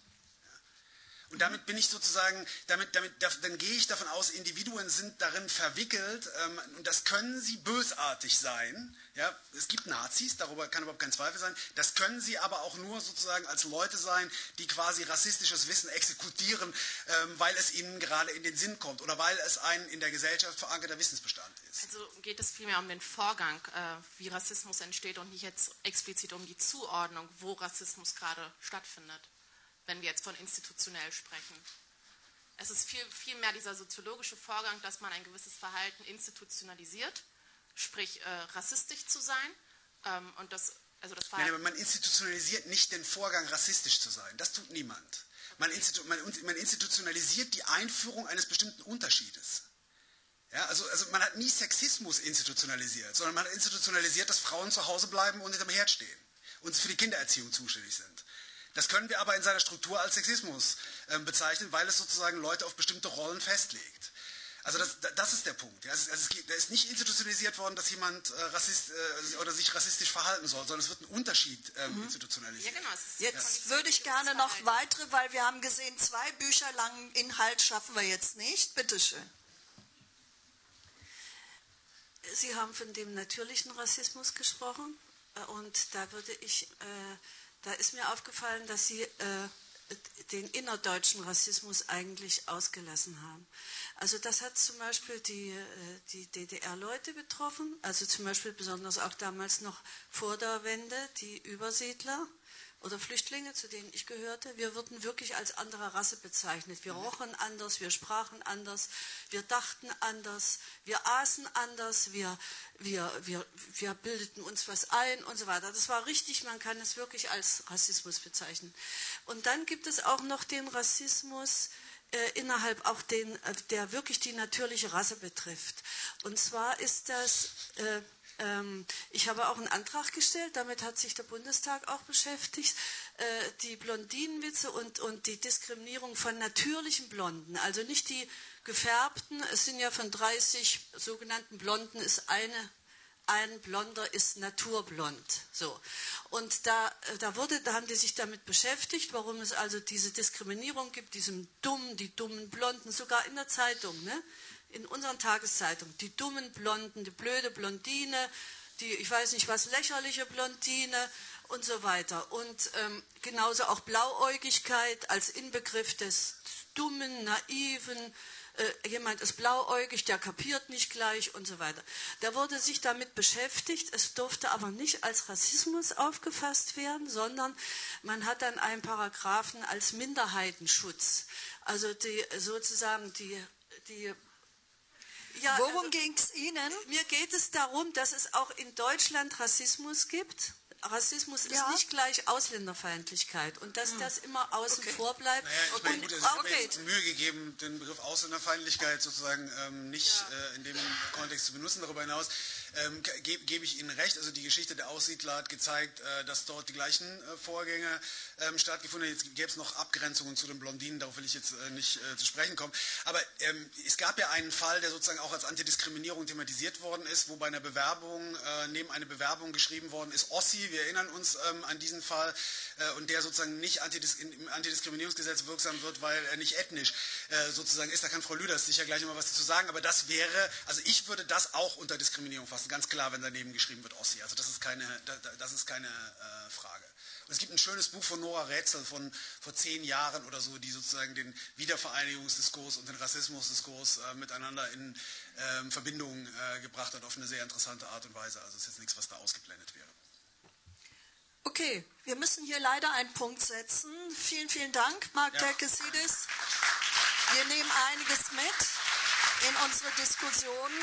Und damit bin ich sozusagen, damit, damit, dann gehe ich davon aus, Individuen sind darin verwickelt ähm, und das können sie bösartig sein. Ja, es gibt Nazis, darüber kann überhaupt kein Zweifel sein. Das können sie aber auch nur sozusagen als Leute sein, die quasi rassistisches Wissen exekutieren, ähm, weil es ihnen gerade in den Sinn kommt oder weil es ein in der Gesellschaft verankerter Wissensbestand ist. Also geht es vielmehr um den Vorgang, äh, wie Rassismus entsteht und nicht jetzt explizit um die Zuordnung, wo Rassismus gerade stattfindet, wenn wir jetzt von institutionell sprechen. Es ist viel, viel mehr dieser soziologische Vorgang, dass man ein gewisses Verhalten institutionalisiert, sprich äh, rassistisch zu sein. Ähm, und das, also das Nein, aber man institutionalisiert nicht den Vorgang, rassistisch zu sein. Das tut niemand. Man, institu man, man institutionalisiert die Einführung eines bestimmten Unterschiedes. Ja, also, also man hat nie Sexismus institutionalisiert, sondern man hat institutionalisiert, dass Frauen zu Hause bleiben und hinterm Herd stehen und für die Kindererziehung zuständig sind. Das können wir aber in seiner Struktur als Sexismus äh, bezeichnen, weil es sozusagen Leute auf bestimmte Rollen festlegt. Also das, das ist der Punkt. Ja. Also es geht, da ist nicht institutionalisiert worden, dass jemand äh, Rassist, äh, oder sich rassistisch verhalten soll, sondern es wird ein Unterschied ähm, mhm. institutionalisiert. Ja, genau. Jetzt ja. würde ich gerne noch weitere, weil wir haben gesehen, zwei Bücher langen Inhalt schaffen wir jetzt nicht. Bitte schön. Sie haben von dem natürlichen Rassismus gesprochen und da würde ich... Äh, Da ist mir aufgefallen, dass Sie äh, den innerdeutschen Rassismus eigentlich ausgelassen haben. Also das hat zum Beispiel die, äh, die D D R-Leute betroffen, also zum Beispiel besonders auch damals noch vor der Wende, die Übersiedler oder Flüchtlinge, zu denen ich gehörte. Wir wurden wirklich als andere Rasse bezeichnet. Wir rochen anders, wir sprachen anders, wir dachten anders, wir aßen anders, wir, wir, wir, wir bildeten uns was ein und so weiter. Das war richtig, man kann es wirklich als Rassismus bezeichnen. Und dann gibt es auch noch den Rassismus äh, innerhalb auch den, äh, der wirklich die natürliche Rasse betrifft. Und zwar ist das... Äh, Ich habe auch einen Antrag gestellt, damit hat sich der Bundestag auch beschäftigt, die Blondinenwitze und, und die Diskriminierung von natürlichen Blonden, also nicht die gefärbten, es sind ja von dreißig sogenannten Blonden, ist eine, ein Blonder ist naturblond. So. Und da, da, wurde, da haben die sich damit beschäftigt, warum es also diese Diskriminierung gibt, diesem dummen, die dummen Blonden, sogar in der Zeitung, ne? In unseren Tageszeitungen, die dummen Blonden, die blöde Blondine, die, ich weiß nicht was, lächerliche Blondine und so weiter. Und ähm, genauso auch Blauäugigkeit als Inbegriff des dummen, naiven, äh, jemand ist blauäugig, der kapiert nicht gleich und so weiter. Da wurde sich damit beschäftigt, es durfte aber nicht als Rassismus aufgefasst werden, sondern man hat dann einen Paragraphen als Minderheitenschutz. Also die sozusagen die... die Ja, Worum also, ging es Ihnen? Mir geht es darum, dass es auch in Deutschland Rassismus gibt. Rassismus Ja. ist nicht gleich Ausländerfeindlichkeit und dass hm. das immer außen Okay. vor bleibt. Naja, ich meine, und, gut, also ich habe mir okay. jetzt Mühe gegeben, den Begriff Ausländerfeindlichkeit sozusagen ähm, nicht Ja. äh, in dem Kontext zu benutzen. Darüber hinaus ähm, gebe geb ich Ihnen recht. Also die Geschichte der Aussiedler hat gezeigt, äh, dass dort die gleichen äh, Vorgänge ähm, stattgefunden haben. Jetzt gäbe es noch Abgrenzungen zu den Blondinen, darauf will ich jetzt äh, nicht äh, zu sprechen kommen. Aber ähm, es gab ja einen Fall, der sozusagen auch als Antidiskriminierung thematisiert worden ist, wo bei einer Bewerbung, äh, neben einer Bewerbung geschrieben worden ist, Ossi, wir erinnern uns ähm, an diesen Fall, äh, und der sozusagen nicht Antidis im Antidiskriminierungsgesetz wirksam wird, weil er nicht ethnisch äh, sozusagen ist. Da kann Frau Lüders sicher gleich nochmal was dazu sagen, aber das wäre, also ich würde das auch unter Diskriminierung fassen, ganz klar, wenn daneben geschrieben wird Ossi. Also das ist keine, das ist keine äh, Frage. Und es gibt ein schönes Buch von Nora Rätzel von vor zehn Jahren oder so, die sozusagen den Wiedervereinigungsdiskurs und den Rassismusdiskurs äh, miteinander in äh, Verbindung äh, gebracht hat, auf eine sehr interessante Art und Weise. Also es ist jetzt nichts, was da ausgeblendet wäre. Okay, wir müssen hier leider einen Punkt setzen. Vielen, vielen Dank, Mark Ja. Terkesidis. Wir nehmen einiges mit in unsere Diskussionen.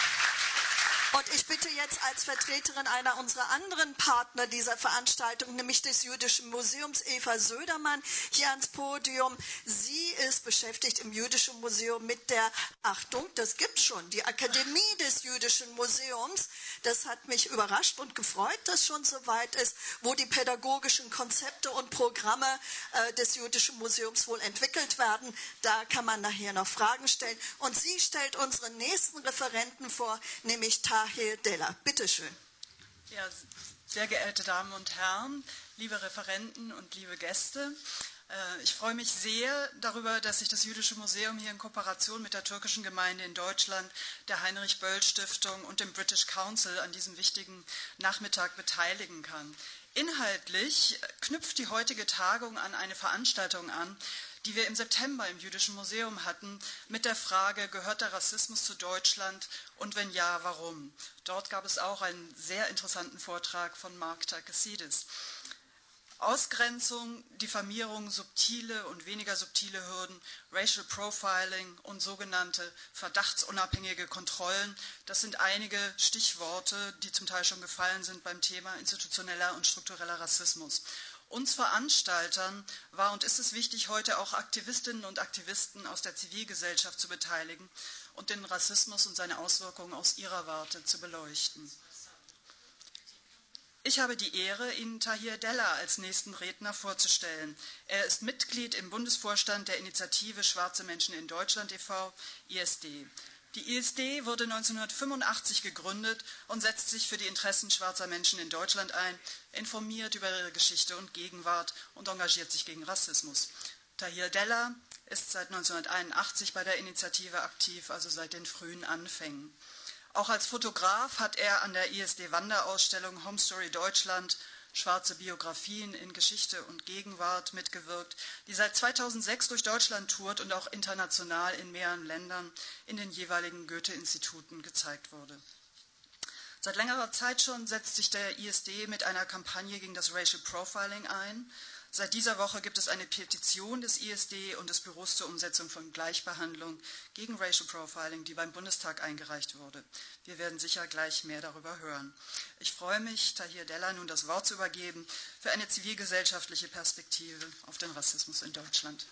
Und ich bitte jetzt als Vertreterin einer unserer anderen Partner dieser Veranstaltung, nämlich des Jüdischen Museums, Eva Södermann, hier ans Podium. Sie ist beschäftigt im Jüdischen Museum mit der, Achtung, das gibt's schon, die Akademie des Jüdischen Museums. Das hat mich überrascht und gefreut, dass schon so weit ist, wo die pädagogischen Konzepte und Programme äh, des Jüdischen Museums wohl entwickelt werden. Da kann man nachher noch Fragen stellen. Und sie stellt unseren nächsten Referenten vor, nämlich Tahir Della. Bitte schön. Ja, sehr geehrte Damen und Herren, liebe Referenten und liebe Gäste, äh, ich freue mich sehr darüber, dass sich das Jüdische Museum hier in Kooperation mit der türkischen Gemeinde in Deutschland, der Heinrich-Böll-Stiftung und dem British Council an diesem wichtigen Nachmittag beteiligen kann. Inhaltlich knüpft die heutige Tagung an eine Veranstaltung an, die wir im September im Jüdischen Museum hatten, mit der Frage, gehört der Rassismus zu Deutschland und wenn ja, warum? Dort gab es auch einen sehr interessanten Vortrag von Mark Terkesidis. Ausgrenzung, Diffamierung, subtile und weniger subtile Hürden, Racial Profiling und sogenannte verdachtsunabhängige Kontrollen, das sind einige Stichworte, die zum Teil schon gefallen sind beim Thema institutioneller und struktureller Rassismus. Uns Veranstaltern war und ist es wichtig, heute auch Aktivistinnen und Aktivisten aus der Zivilgesellschaft zu beteiligen und den Rassismus und seine Auswirkungen aus ihrer Warte zu beleuchten. Ich habe die Ehre, Ihnen Tahir Della als nächsten Redner vorzustellen. Er ist Mitglied im Bundesvorstand der Initiative Schwarze Menschen in Deutschland e V, I S D. Die I S D wurde neunzehnhundertfünfundachtzig gegründet und setzt sich für die Interessen schwarzer Menschen in Deutschland ein, informiert über ihre Geschichte und Gegenwart und engagiert sich gegen Rassismus. Tahir Della ist seit neunzehnhunderteinundachtzig bei der Initiative aktiv, also seit den frühen Anfängen. Auch als Fotograf hat er an der I S D-Wanderausstellung Home Story Deutschland Schwarze Biografien in Geschichte und Gegenwart mitgewirkt, die seit zweitausendsechs durch Deutschland tourt und auch international in mehreren Ländern in den jeweiligen Goethe-Instituten gezeigt wurde. Seit längerer Zeit schon setzt sich der I S D mit einer Kampagne gegen das Racial Profiling ein. Seit dieser Woche gibt es eine Petition des I S D und des Büros zur Umsetzung von Gleichbehandlung gegen Racial Profiling, die beim Bundestag eingereicht wurde. Wir werden sicher gleich mehr darüber hören. Ich freue mich, Tahir Della nun das Wort zu übergeben für eine zivilgesellschaftliche Perspektive auf den Rassismus in Deutschland.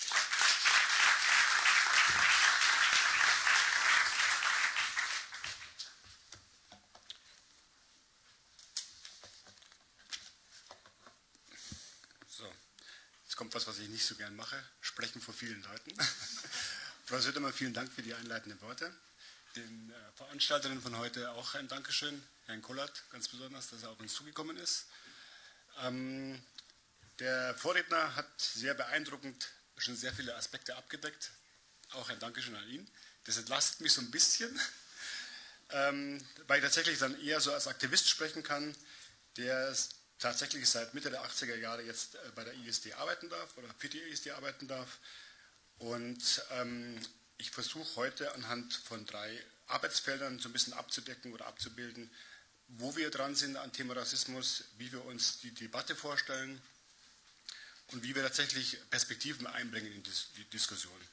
Kommt was, was ich nicht so gern mache, sprechen vor vielen Leuten. Frau Södermann, vielen Dank für die einleitenden Worte. den äh, Veranstalterinnen von heute auch ein Dankeschön, Herrn Kollert ganz besonders, dass er auf uns zugekommen ist. Ähm, der Vorredner hat sehr beeindruckend schon sehr viele Aspekte abgedeckt, auch ein Dankeschön an ihn. Das entlastet mich so ein bisschen, ähm, weil ich tatsächlich dann eher so als Aktivist sprechen kann, der tatsächlich seit Mitte der achtziger Jahre jetzt äh, bei der I S D arbeiten darf oder für die I S D arbeiten darf. Und ähm, ich versuche heute anhand von drei Arbeitsfeldern so ein bisschen abzudecken oder abzubilden, wo wir dran sind am Thema Rassismus, wie wir uns die Debatte vorstellen und wie wir tatsächlich Perspektiven einbringen in die Diskussion.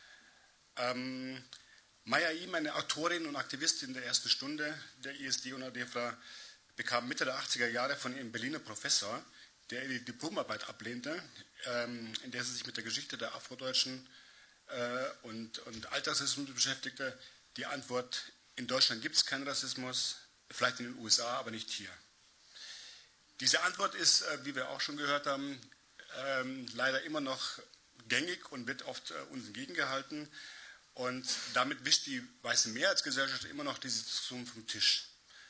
Ähm, Maya Im, eine Autorin und Aktivistin der ersten Stunde der I S D und ADEFRA, bekam Mitte der achtziger Jahre von ihrem Berliner Professor, der ihre Diplomarbeit ablehnte, ähm, in der sie sich mit der Geschichte der Afrodeutschen äh, und, und Alltagsrassismus beschäftigte, die Antwort: In Deutschland gibt es keinen Rassismus, vielleicht in den U S A, aber nicht hier. Diese Antwort ist, äh, wie wir auch schon gehört haben, ähm, leider immer noch gängig und wird oft äh, uns entgegengehalten. Und damit wischt die weiße Mehrheitsgesellschaft immer noch diese Diskussion vom Tisch.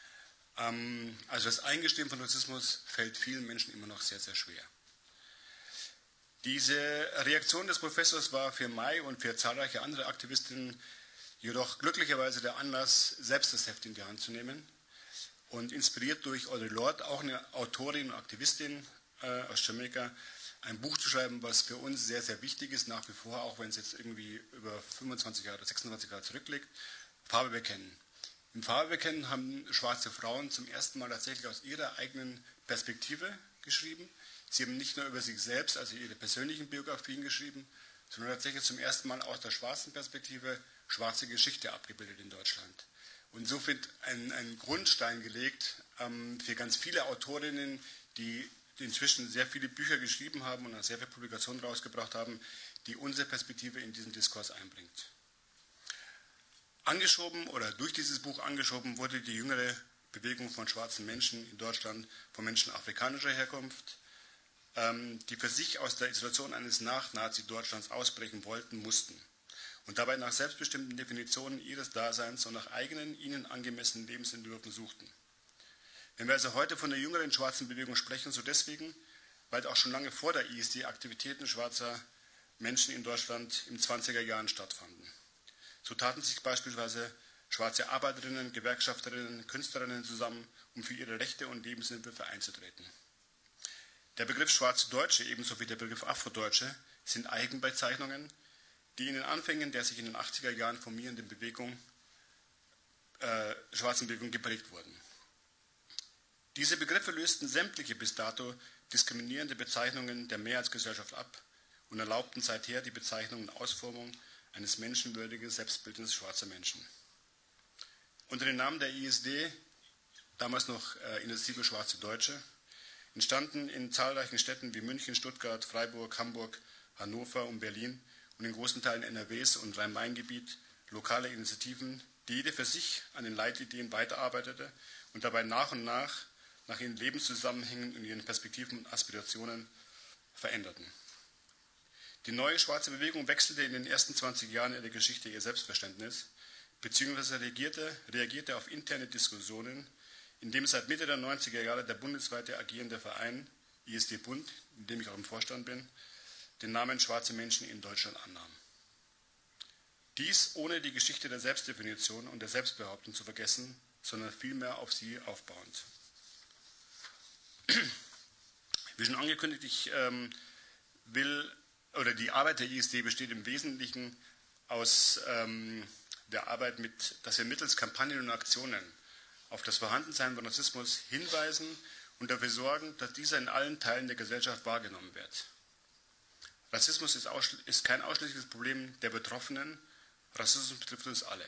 Ähm, also das Eingestehen von Rassismus fällt vielen Menschen immer noch sehr, sehr schwer. Diese Reaktion des Professors war für Mai und für zahlreiche andere Aktivistinnen jedoch glücklicherweise der Anlass, selbst das Heft in die Hand zu nehmen. Und inspiriert durch Audre Lorde, auch eine Autorin und Aktivistin äh, aus Jamaika, ein Buch zu schreiben, was für uns sehr, sehr wichtig ist, nach wie vor, auch wenn es jetzt irgendwie über fünfundzwanzig Jahre, sechsundzwanzig Jahre zurückliegt: Farbe bekennen. Im Farbe bekennen haben schwarze Frauen zum ersten Mal tatsächlich aus ihrer eigenen Perspektive geschrieben. Sie haben nicht nur über sich selbst, also ihre persönlichen Biografien geschrieben, sondern tatsächlich zum ersten Mal aus der schwarzen Perspektive schwarze Geschichte abgebildet in Deutschland. Und so wird ein, ein Grundstein gelegt ähm, für ganz viele Autorinnen, die inzwischen sehr viele Bücher geschrieben haben und sehr viele Publikationen rausgebracht haben, die unsere Perspektive in diesen Diskurs einbringt. Angeschoben oder durch dieses Buch angeschoben wurde die jüngere Bewegung von schwarzen Menschen in Deutschland, von Menschen afrikanischer Herkunft, ähm, die für sich aus der Isolation eines Nach-Nazi-Deutschlands ausbrechen wollten, mussten und dabei nach selbstbestimmten Definitionen ihres Daseins und nach eigenen, ihnen angemessenen Lebensentwürfen suchten. Wenn wir also heute von der jüngeren schwarzen Bewegung sprechen, so deswegen, weil auch schon lange vor der I S D Aktivitäten schwarzer Menschen in Deutschland in den zwanziger Jahren stattfanden. So taten sich beispielsweise schwarze Arbeiterinnen, Gewerkschafterinnen, Künstlerinnen zusammen, um für ihre Rechte und Lebensentwürfe einzutreten. Der Begriff Schwarze Deutsche ebenso wie der Begriff Afrodeutsche sind Eigenbezeichnungen, die in den Anfängen der sich in den achtziger Jahren formierenden Bewegung, äh, schwarzen Bewegung geprägt wurden. Diese Begriffe lösten sämtliche bis dato diskriminierende Bezeichnungen der Mehrheitsgesellschaft ab und erlaubten seither die Bezeichnung und Ausformung eines menschenwürdigen Selbstbildnisses schwarzer Menschen. Unter dem Namen der I S D, damals noch äh, Initiative Schwarze Deutsche, entstanden in zahlreichen Städten wie München, Stuttgart, Freiburg, Hamburg, Hannover und Berlin und in großen Teilen N R Ws und Rhein-Main-Gebiet lokale Initiativen, die jede für sich an den Leitideen weiterarbeitete und dabei nach und nach nach ihren Lebenszusammenhängen und ihren Perspektiven und Aspirationen veränderten. Die neue schwarze Bewegung wechselte in den ersten zwanzig Jahren ihrer Geschichte ihr Selbstverständnis, beziehungsweise reagierte, reagierte auf interne Diskussionen, indem seit Mitte der neunziger Jahre der bundesweite agierende Verein I S D Bund, in dem ich auch im Vorstand bin, den Namen Schwarze Menschen in Deutschland annahm. Dies ohne die Geschichte der Selbstdefinition und der Selbstbehauptung zu vergessen, sondern vielmehr auf sie aufbauend. Wie schon angekündigt, ich ähm, will, oder die Arbeit der I S D besteht im Wesentlichen aus ähm, der Arbeit, mit, dass wir mittels Kampagnen und Aktionen auf das Vorhandensein von Rassismus hinweisen und dafür sorgen, dass dieser in allen Teilen der Gesellschaft wahrgenommen wird. Rassismus ist, ist kein ausschließliches Problem der Betroffenen, Rassismus betrifft uns alle.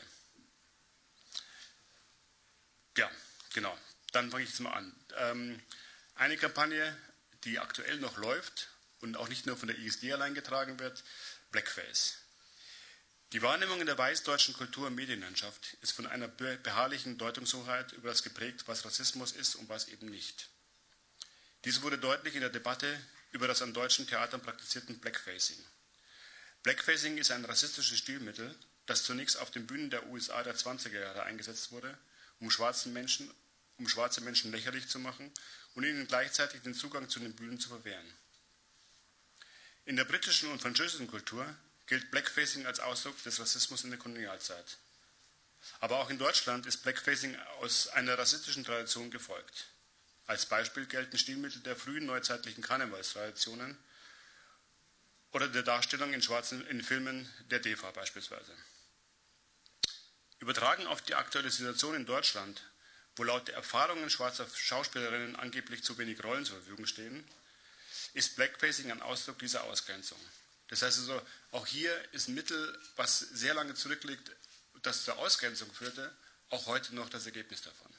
Ja, genau, dann fange ich jetzt mal an. Ähm, Eine Kampagne, die aktuell noch läuft und auch nicht nur von der I S D allein getragen wird: Blackface. Die Wahrnehmung in der weißdeutschen Kultur- und Medienlandschaft ist von einer beharrlichen Deutungshoheit über das geprägt, was Rassismus ist und was eben nicht. Dies wurde deutlich in der Debatte über das an deutschen Theatern praktizierten Blackfacing. Blackfacing ist ein rassistisches Stilmittel, das zunächst auf den Bühnen der U S A der zwanziger Jahre eingesetzt wurde, um schwarzen Menschen, um schwarze Menschen lächerlich zu machen und ihnen gleichzeitig den Zugang zu den Bühnen zu verwehren. In der britischen und französischen Kultur gilt Blackfacing als Ausdruck des Rassismus in der Kolonialzeit. Aber auch in Deutschland ist Blackfacing aus einer rassistischen Tradition gefolgt. Als Beispiel gelten Stilmittel der frühen neuzeitlichen Karnevalstraditionen oder der Darstellung in schwarzen in Filmen der D E F A beispielsweise. Übertragen auf die aktuelle Situation in Deutschland, wo laut der Erfahrungen schwarzer Schauspielerinnen angeblich zu wenig Rollen zur Verfügung stehen, ist Blackfacing ein Ausdruck dieser Ausgrenzung. Das heißt also, auch hier ist ein Mittel, was sehr lange zurückliegt, das zur Ausgrenzung führte, auch heute noch das Ergebnis davon.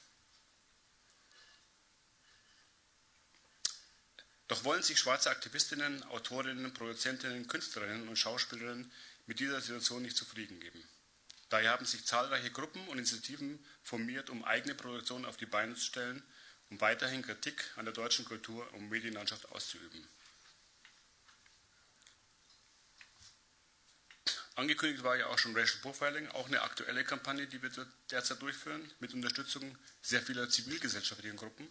Doch wollen sich schwarze Aktivistinnen, Autorinnen, Produzentinnen, Künstlerinnen und Schauspielerinnen mit dieser Situation nicht zufrieden geben. Daher haben sich zahlreiche Gruppen und Initiativen formiert, um eigene Produktionen auf die Beine zu stellen, um weiterhin Kritik an der deutschen Kultur- und Medienlandschaft auszuüben. Angekündigt war ja auch schon Racial Profiling, auch eine aktuelle Kampagne, die wir derzeit durchführen, mit Unterstützung sehr vieler zivilgesellschaftlichen Gruppen.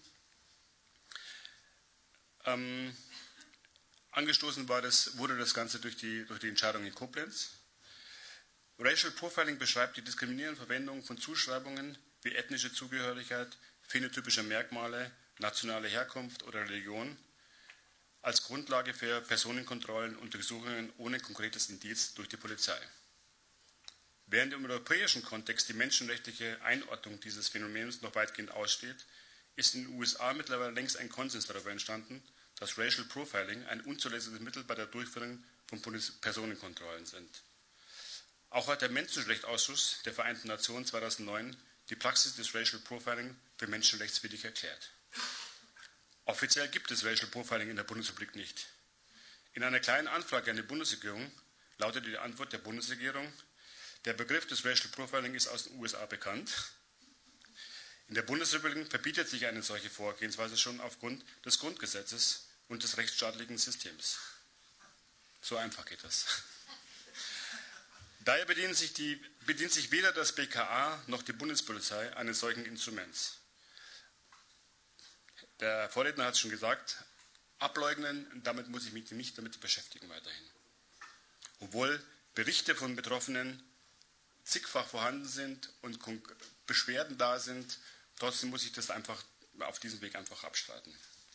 Ähm, angestoßen war das, wurde das Ganze durch die, durch die Entscheidung in Koblenz. Racial Profiling beschreibt die diskriminierende Verwendung von Zuschreibungen wie ethnische Zugehörigkeit, phänotypische Merkmale, nationale Herkunft oder Religion als Grundlage für Personenkontrollen und Durchsuchungen ohne konkretes Indiz durch die Polizei. Während im europäischen Kontext die menschenrechtliche Einordnung dieses Phänomens noch weitgehend aussteht, ist in den U S A mittlerweile längst ein Konsens darüber entstanden, dass Racial Profiling ein unzulässiges Mittel bei der Durchführung von Personenkontrollen sind. Auch hat der Menschenrechtsausschuss der Vereinten Nationen zweitausendneun die Praxis des Racial Profiling für menschenrechtswidrig erklärt. Offiziell gibt es Racial Profiling in der Bundesrepublik nicht. In einer kleinen Anfrage an die Bundesregierung lautete die Antwort der Bundesregierung: Der Begriff des Racial Profiling ist aus den U S A bekannt. In der Bundesrepublik verbietet sich eine solche Vorgehensweise schon aufgrund des Grundgesetzes und des rechtsstaatlichen Systems. So einfach geht das. Daher bedient sich, die, bedient sich weder das B K A noch die Bundespolizei eines solchen Instruments. Der Vorredner hat es schon gesagt, ableugnen, damit muss ich mich nicht damit beschäftigen weiterhin. Obwohl Berichte von Betroffenen zigfach vorhanden sind und Beschwerden da sind, trotzdem muss ich das einfach auf diesem Weg einfach abstreiten.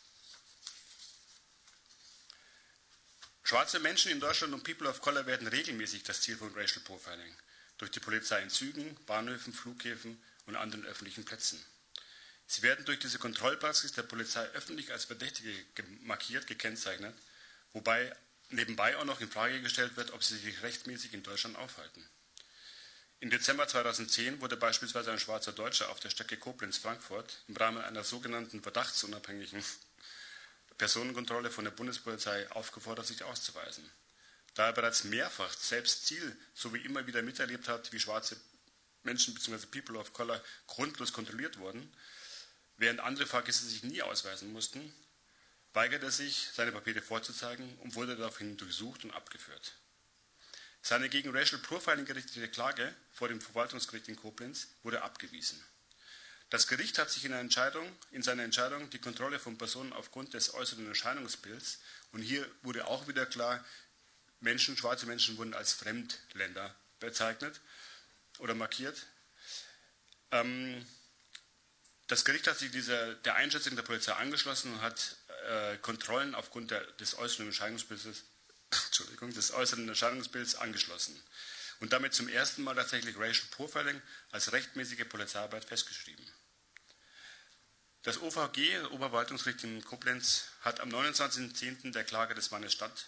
Schwarze Menschen in Deutschland und People of Color werden regelmäßig das Ziel von Racial Profiling durch die Polizei in Zügen, Bahnhöfen, Flughäfen und anderen öffentlichen Plätzen. Sie werden durch diese Kontrollpraxis der Polizei öffentlich als Verdächtige markiert, gekennzeichnet, wobei nebenbei auch noch in Frage gestellt wird, ob sie sich rechtmäßig in Deutschland aufhalten. Im Dezember zweitausendzehn wurde beispielsweise ein schwarzer Deutscher auf der Strecke Koblenz-Frankfurt im Rahmen einer sogenannten verdachtsunabhängigen Personenkontrolle von der Bundespolizei aufgefordert, sich auszuweisen. Da er bereits mehrfach selbst Ziel sowie immer wieder miterlebt hat, wie schwarze Menschen bzw. People of Color grundlos kontrolliert wurden, während andere Fahrgäste sich nie ausweisen mussten, weigerte er sich, seine Papiere vorzuzeigen und wurde daraufhin durchsucht und abgeführt. Seine gegen Racial Profiling gerichtete Klage vor dem Verwaltungsgericht in Koblenz wurde abgewiesen. Das Gericht hat sich in, einer Entscheidung, in seiner Entscheidung die Kontrolle von Personen aufgrund des äußeren Erscheinungsbilds, und hier wurde auch wieder klar, Menschen, schwarze Menschen wurden als Fremdländer bezeichnet oder markiert. Ähm, das Gericht hat sich dieser, der Einschätzung der Polizei angeschlossen und hat äh, Kontrollen aufgrund der, des äußeren Erscheinungsbildes, Entschuldigung, des äußeren Erscheinungsbilds angeschlossen und damit zum ersten Mal tatsächlich Racial Profiling als rechtmäßige Polizeiarbeit festgeschrieben. Das O V G, das Oberverwaltungsgericht in Koblenz, hat am neunundzwanzigsten zehnten der Klage des Mannes statt,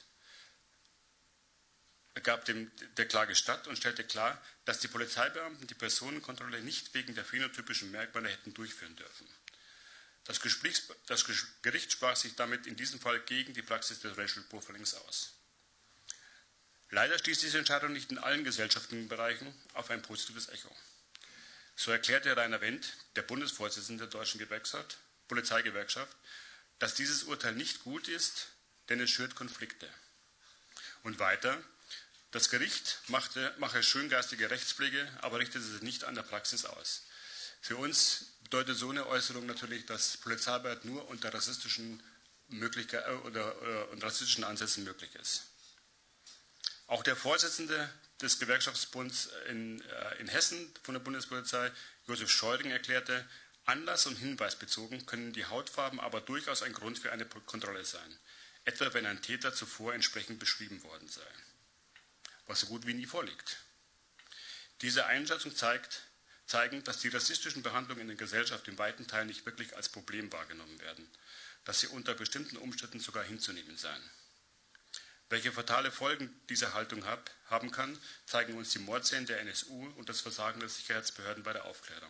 gab dem, der Klage statt und stellte klar, dass die Polizeibeamten die Personenkontrolle nicht wegen der phänotypischen Merkmale hätten durchführen dürfen. Das, das Gericht sprach sich damit in diesem Fall gegen die Praxis des Racial Profilings aus. Leider stieß diese Entscheidung nicht in allen gesellschaftlichen Bereichen auf ein positives Echo. So erklärte Rainer Wendt, der Bundesvorsitzende der Deutschen Gewerkschaft, Polizeigewerkschaft, dass dieses Urteil nicht gut ist, denn es schürt Konflikte. Und weiter, Das Gericht machte, mache schöngeistige Rechtspflege, aber richtete sich nicht an der Praxis aus. Für uns bedeutet so eine Äußerung natürlich, dass Polizeiarbeit nur unter rassistischen, Möglichkeit, oder, oder, unter rassistischen Ansätzen möglich ist. Auch der Vorsitzende des Gewerkschaftsbunds in, äh, in Hessen von der Bundespolizei, Josef Scheuring, erklärte, Anlass- und hinweisbezogen können die Hautfarben aber durchaus ein Grund für eine Kontrolle sein, etwa wenn ein Täter zuvor entsprechend beschrieben worden sei, was so gut wie nie vorliegt. Diese Einschätzung zeigt, zeigen, dass die rassistischen Behandlungen in der Gesellschaft in weiten Teilen nicht wirklich als Problem wahrgenommen werden, dass sie unter bestimmten Umständen sogar hinzunehmen seien. Welche fatale Folgen diese Haltung hab, haben kann, zeigen uns die Mordserien der N S U und das Versagen der Sicherheitsbehörden bei der Aufklärung.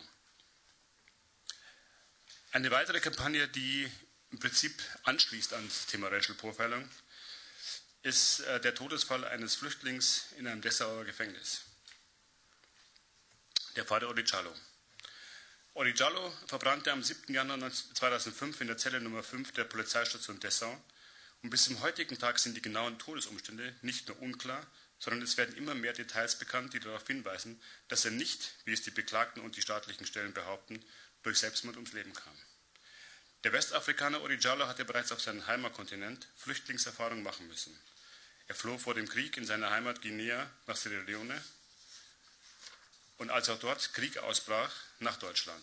Eine weitere Kampagne, die im Prinzip anschließt an das Thema Racial Profiling, ist äh, der Todesfall eines Flüchtlings in einem Dessauer Gefängnis. Der Fall der Origiallo. Origiallo verbrannte am siebten Januar zweitausendfünf in der Zelle Nummer fünf der Polizeistation Dessau. Und bis zum heutigen Tag sind die genauen Todesumstände nicht nur unklar, sondern es werden immer mehr Details bekannt, die darauf hinweisen, dass er nicht, wie es die Beklagten und die staatlichen Stellen behaupten, durch Selbstmord ums Leben kam. Der Westafrikaner Origiallo hatte bereits auf seinem Heimatkontinent Flüchtlingserfahrung machen müssen. Er floh vor dem Krieg in seiner Heimat Guinea nach Sierra Leone und als auch dort Krieg ausbrach, nach Deutschland.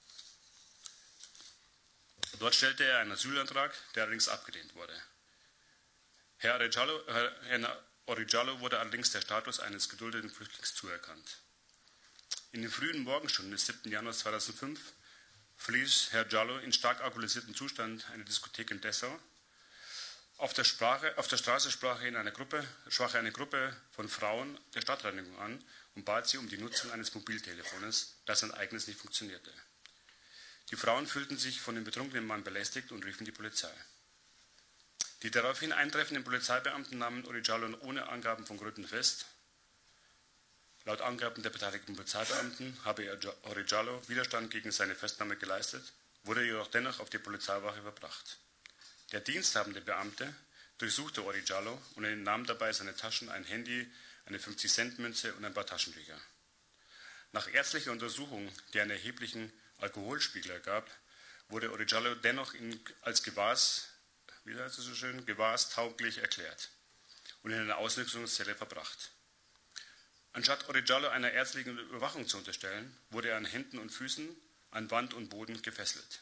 Dort stellte er einen Asylantrag, der allerdings abgelehnt wurde. Herr Origiallo, Herr Origiallo wurde allerdings der Status eines geduldeten Flüchtlings zuerkannt. In den frühen Morgenstunden des siebten Januar zweitausendfünf verließ Herr Giallo in stark alkoholisiertem Zustand eine Diskothek in Dessau. Auf der, Sprache, auf der Straße sprach er in einer Gruppe, sprach er eine Gruppe von Frauen der Stadtreinigung an und bat sie um die Nutzung eines Mobiltelefones, da sein eigenes nicht funktionierte. Die Frauen fühlten sich von dem betrunkenen Mann belästigt und riefen die Polizei. Die daraufhin eintreffenden Polizeibeamten nahmen Origiallo ohne Angaben von Gründen fest. Laut Angaben der beteiligten Polizeibeamten habe Origiallo Widerstand gegen seine Festnahme geleistet, wurde jedoch dennoch auf die Polizeiwache verbracht. Der diensthabende Beamte durchsuchte Origiallo und entnahm dabei seine Taschen, ein Handy, eine fünfzig-Cent-Münze und ein paar Taschentücher. Nach ärztlicher Untersuchung, die einen erheblichen Alkoholspiegel ergab, wurde Origiallo dennoch in, als Gewahrs, wie heißt es so schön, gewahrstauglich erklärt und in eine Ausnüchterungszelle verbracht. Anstatt Origiallo einer ärztlichen Überwachung zu unterstellen, wurde er an Händen und Füßen, an Wand und Boden gefesselt.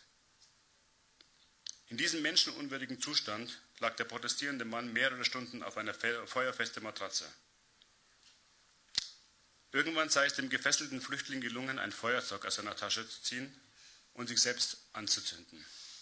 In diesem menschenunwürdigen Zustand lag der protestierende Mann mehrere Stunden auf einer feuerfesten Matratze. Irgendwann sei es dem gefesselten Flüchtling gelungen, ein Feuerzeug aus seiner Tasche zu ziehen und sich selbst anzuzünden.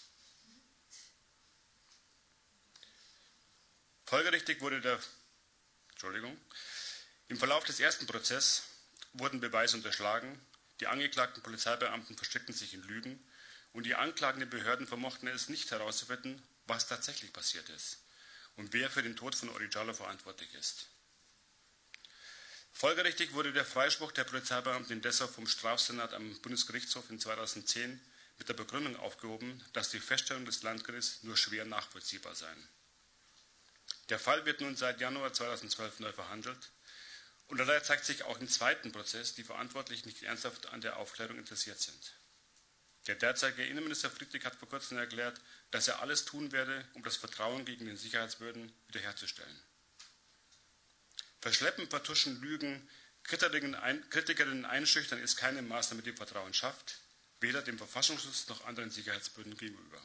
Folgerichtig wurde der, Entschuldigung, im Verlauf des ersten Prozesses wurden Beweise unterschlagen, die angeklagten Polizeibeamten verstrickten sich in Lügen und die anklagenden Behörden vermochten es nicht herauszufinden, was tatsächlich passiert ist und wer für den Tod von Origiallo verantwortlich ist. Folgerichtig wurde der Freispruch der Polizeibeamten in Dessau vom Strafsenat am Bundesgerichtshof in zweitausendzehn mit der Begründung aufgehoben, dass die Feststellungen des Landgerichts nur schwer nachvollziehbar seien. Der Fall wird nun seit Januar zweitausendzwölf neu verhandelt und daher zeigt sich auch im zweiten Prozess, die Verantwortlichen nicht ernsthaft an der Aufklärung interessiert sind. Der derzeitige Innenminister Friedrich hat vor kurzem erklärt, dass er alles tun werde, um das Vertrauen gegen den Sicherheitsbehörden wiederherzustellen. Verschleppen, vertuschen, lügen, Kritikerinnen einschüchtern ist keine Maßnahme, die Vertrauen schafft, weder dem Verfassungsschutz noch anderen Sicherheitsbehörden gegenüber.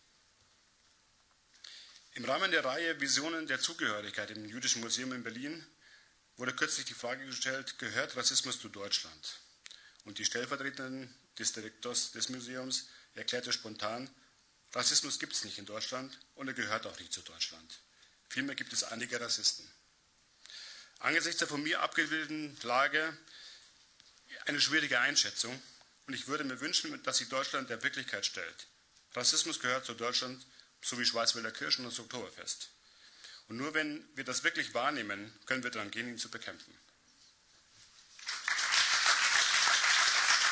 Im Rahmen der Reihe Visionen der Zugehörigkeit im Jüdischen Museum in Berlin wurde kürzlich die Frage gestellt, gehört Rassismus zu Deutschland? Und die Stellvertreterin des Direktors des Museums erklärte spontan, Rassismus gibt es nicht in Deutschland und er gehört auch nicht zu Deutschland. Vielmehr gibt es einige Rassisten. Angesichts der von mir abgebildeten Lage eine schwierige Einschätzung und ich würde mir wünschen, dass sich Deutschland der Wirklichkeit stellt. Rassismus gehört zu Deutschland, so wie Schwarzwälder Kirschen und das Oktoberfest. Und nur wenn wir das wirklich wahrnehmen, können wir daran gehen, ihn zu bekämpfen.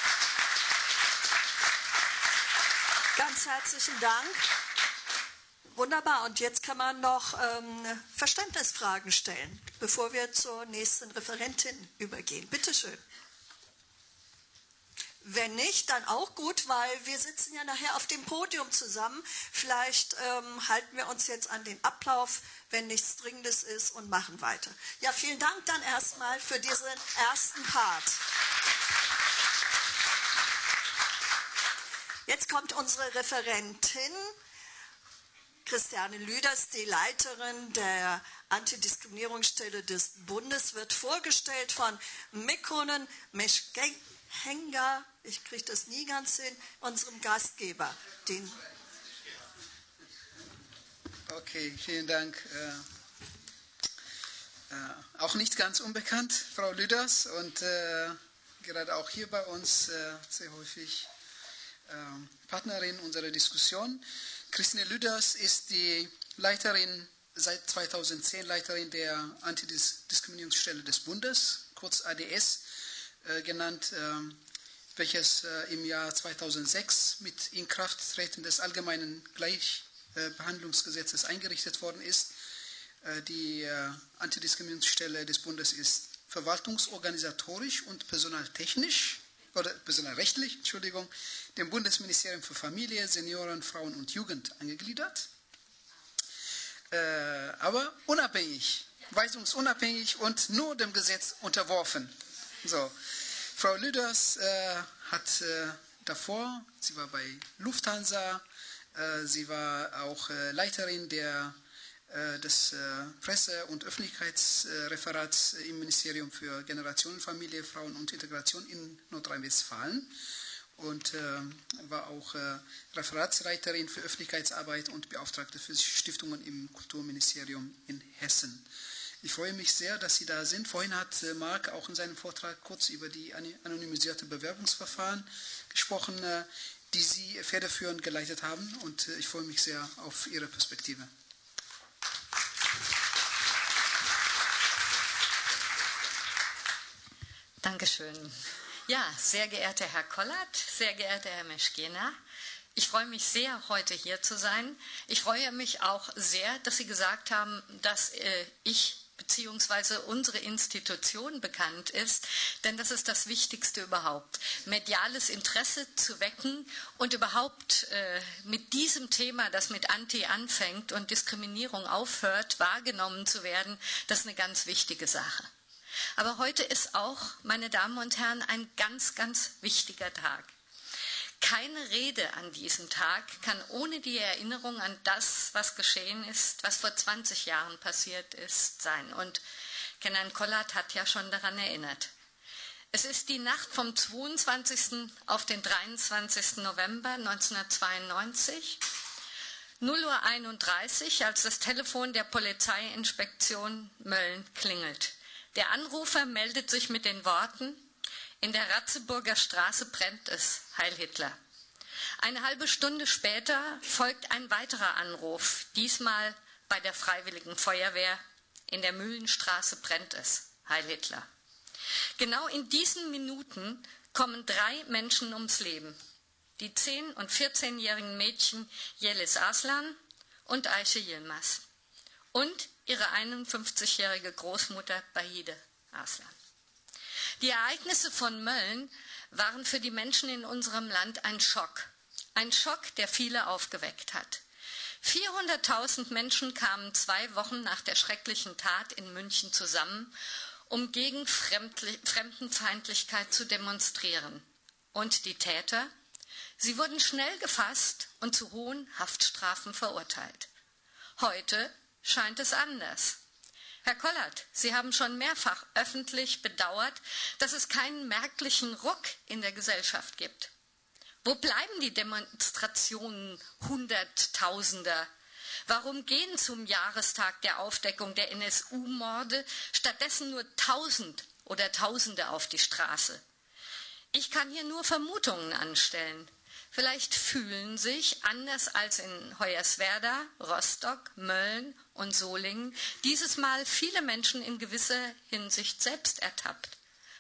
Ganz herzlichen Dank. Wunderbar, und jetzt kann man noch ähm, Verständnisfragen stellen, bevor wir zur nächsten Referentin übergehen. Bitte schön. Wenn nicht, dann auch gut, weil wir sitzen ja nachher auf dem Podium zusammen. Vielleicht ähm, halten wir uns jetzt an den Ablauf, wenn nichts Dringendes ist, und machen weiter. Ja, vielen Dank dann erstmal für diesen ersten Part. Jetzt kommt unsere Referentin, Christiane Lüders, die Leiterin der Antidiskriminierungsstelle des Bundes, wird vorgestellt von Mikkonen Meschkenga, ich kriege das nie ganz hin, unserem Gastgeber. Den okay, vielen Dank. Äh, äh, auch nicht ganz unbekannt, Frau Lüders, und äh, gerade auch hier bei uns äh, sehr häufig äh, Partnerin unserer Diskussion. Christine Lüders ist die Leiterin, seit zweitausendzehn Leiterin der Antidiskriminierungsstelle des Bundes, kurz A D S äh, genannt, äh, welches äh, im Jahr zweitausendsechs mit Inkrafttreten des Allgemeinen Gleichbehandlungsgesetzes eingerichtet worden ist. Äh, die äh, Antidiskriminierungsstelle des Bundes ist verwaltungsorganisatorisch und personaltechnisch oder personalrechtlich, Entschuldigung, dem Bundesministerium für Familie, Senioren, Frauen und Jugend angegliedert, äh, aber unabhängig, weisungsunabhängig und nur dem Gesetz unterworfen. So. Frau Lüders äh, hat äh, davor, sie war bei Lufthansa, äh, sie war auch äh, Leiterin der, äh, des äh, Presse- und Öffentlichkeitsreferats im Ministerium für Generationenfamilie, Frauen und Integration in Nordrhein-Westfalen und äh, war auch äh, Referatsleiterin für Öffentlichkeitsarbeit und Beauftragte für Stiftungen im Kulturministerium in Hessen. Ich freue mich sehr, dass Sie da sind. Vorhin hat äh, Marc auch in seinem Vortrag kurz über die anonymisierte Bewerbungsverfahren gesprochen, äh, die Sie federführend geleitet haben, und äh, ich freue mich sehr auf Ihre Perspektive. Dankeschön. Ja, sehr geehrter Herr Kollert, sehr geehrter Herr Meschkena, ich freue mich sehr, heute hier zu sein. Ich freue mich auch sehr, dass Sie gesagt haben, dass äh, ich bzw. unsere Institution bekannt ist, denn das ist das Wichtigste überhaupt. Mediales Interesse zu wecken und überhaupt äh, mit diesem Thema, das mit Anti anfängt und Diskriminierung aufhört, wahrgenommen zu werden, das ist eine ganz wichtige Sache. Aber heute ist auch, meine Damen und Herren, ein ganz, ganz wichtiger Tag. Keine Rede an diesem Tag kann ohne die Erinnerung an das, was geschehen ist, was vor zwanzig Jahren passiert ist, sein. Und Kenan Kollert hat ja schon daran erinnert. Es ist die Nacht vom zweiundzwanzigsten auf den dreiundzwanzigsten November neunzehnhundertzweiundneunzig, null Uhr einunddreißig, als das Telefon der Polizeiinspektion Mölln klingelt. Der Anrufer meldet sich mit den Worten: In der Ratzeburger Straße brennt es, Heil Hitler. Eine halbe Stunde später folgt ein weiterer Anruf, diesmal bei der Freiwilligen Feuerwehr: In der Mühlenstraße brennt es, Heil Hitler. Genau in diesen Minuten kommen drei Menschen ums Leben: die zehn- und vierzehnjährigen Mädchen Yeliz Arslan und Ayşe Yilmaz und ihre einundfünfzigjährige Großmutter Bahide Arslan. Die Ereignisse von Mölln waren für die Menschen in unserem Land ein Schock. Ein Schock, der viele aufgeweckt hat. vierhunderttausend Menschen kamen zwei Wochen nach der schrecklichen Tat in München zusammen, um gegen Fremdenfeindlichkeit zu demonstrieren. Und die Täter? Sie wurden schnell gefasst und zu hohen Haftstrafen verurteilt. Heute scheint es anders. Herr Kollert, Sie haben schon mehrfach öffentlich bedauert, dass es keinen merklichen Ruck in der Gesellschaft gibt. Wo bleiben die Demonstrationen Hunderttausender? Warum gehen zum Jahrestag der Aufdeckung der N S U-Morde stattdessen nur Tausend oder Tausende auf die Straße? Ich kann hier nur Vermutungen anstellen. Vielleicht fühlen sich, anders als in Hoyerswerda, Rostock, Mölln und Solingen, dieses Mal viele Menschen in gewisser Hinsicht selbst ertappt,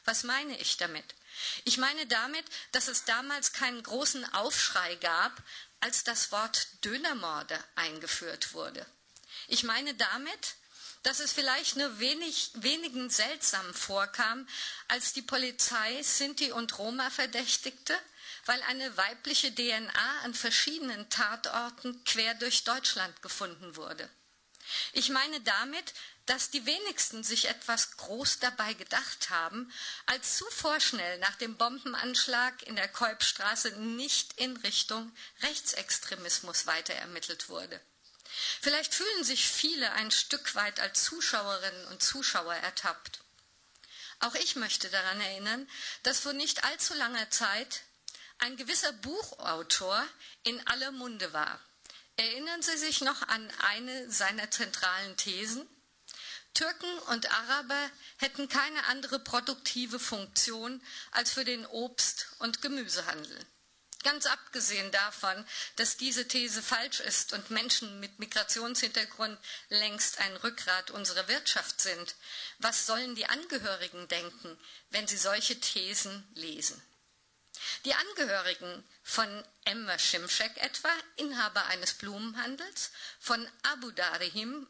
Was meine ich damit? Ich meine damit, dass es damals keinen großen Aufschrei gab, als das Wort Dönermorde eingeführt wurde. Ich meine damit, dass es vielleicht nur wenig, wenigen seltsam vorkam, als die Polizei Sinti und Roma verdächtigte, weil eine weibliche D N A an verschiedenen Tatorten quer durch Deutschland gefunden wurde. Ich meine damit, dass die wenigsten sich etwas groß dabei gedacht haben, als zu vorschnell nach dem Bombenanschlag in der Keupstraße nicht in Richtung Rechtsextremismus weiterermittelt wurde. Vielleicht fühlen sich viele ein Stück weit als Zuschauerinnen und Zuschauer ertappt. Auch ich möchte daran erinnern, dass vor nicht allzu langer Zeit ein gewisser Buchautor in aller Munde war. Erinnern Sie sich noch an eine seiner zentralen Thesen? Türken und Araber hätten keine andere produktive Funktion als für den Obst- und Gemüsehandel. Ganz abgesehen davon, dass diese These falsch ist und Menschen mit Migrationshintergrund längst ein Rückgrat unserer Wirtschaft sind, was sollen die Angehörigen denken, wenn sie solche Thesen lesen? Die Angehörigen von Enver Şimşek etwa, Inhaber eines Blumenhandels, von Abu Darihim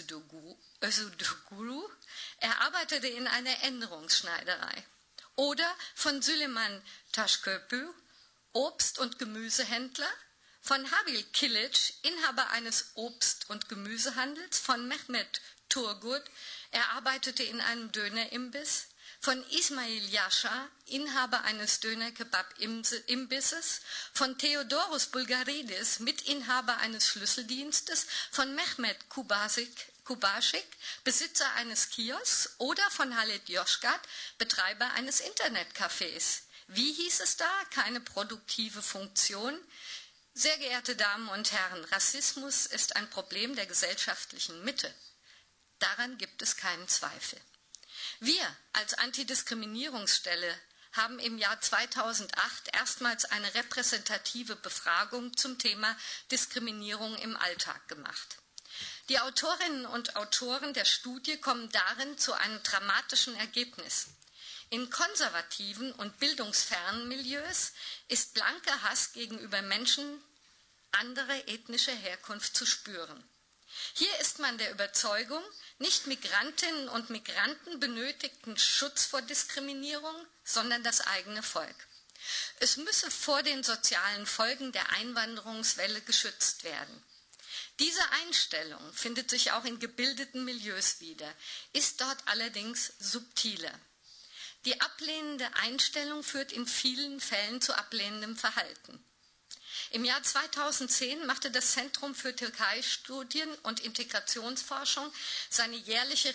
Özudoglu, er arbeitete in einer Änderungsschneiderei, oder von Süleyman Taşköprü, Obst- und Gemüsehändler, von Habil Kilic, Inhaber eines Obst- und Gemüsehandels, von Mehmet Turgut, er arbeitete in einem Dönerimbiss, von Ismail Yasha, Inhaber eines Döner-Kebab-Imbisses, von Theodoros Bulgaridis, Mitinhaber eines Schlüsseldienstes, von Mehmet Kubasik, Kubaschik, Besitzer eines Kiosks, oder von Halit Yozgat, Betreiber eines Internetcafés. Wie hieß es da? Keine produktive Funktion? Sehr geehrte Damen und Herren, Rassismus ist ein Problem der gesellschaftlichen Mitte. Daran gibt es keinen Zweifel. Wir als Antidiskriminierungsstelle haben im Jahr zweitausendacht erstmals eine repräsentative Befragung zum Thema Diskriminierung im Alltag gemacht. Die Autorinnen und Autoren der Studie kommen darin zu einem dramatischen Ergebnis. In konservativen und bildungsfernen Milieus ist blanker Hass gegenüber Menschen anderer ethnischer Herkunft zu spüren. Hier ist man der Überzeugung, nicht Migrantinnen und Migranten benötigten Schutz vor Diskriminierung, sondern das eigene Volk. Es müsse vor den sozialen Folgen der Einwanderungswelle geschützt werden. Diese Einstellung findet sich auch in gebildeten Milieus wieder, ist dort allerdings subtiler. Die ablehnende Einstellung führt in vielen Fällen zu ablehnendem Verhalten. Im Jahr zweitausendzehn machte das Zentrum für Türkei-Studien und Integrationsforschung seine jährliche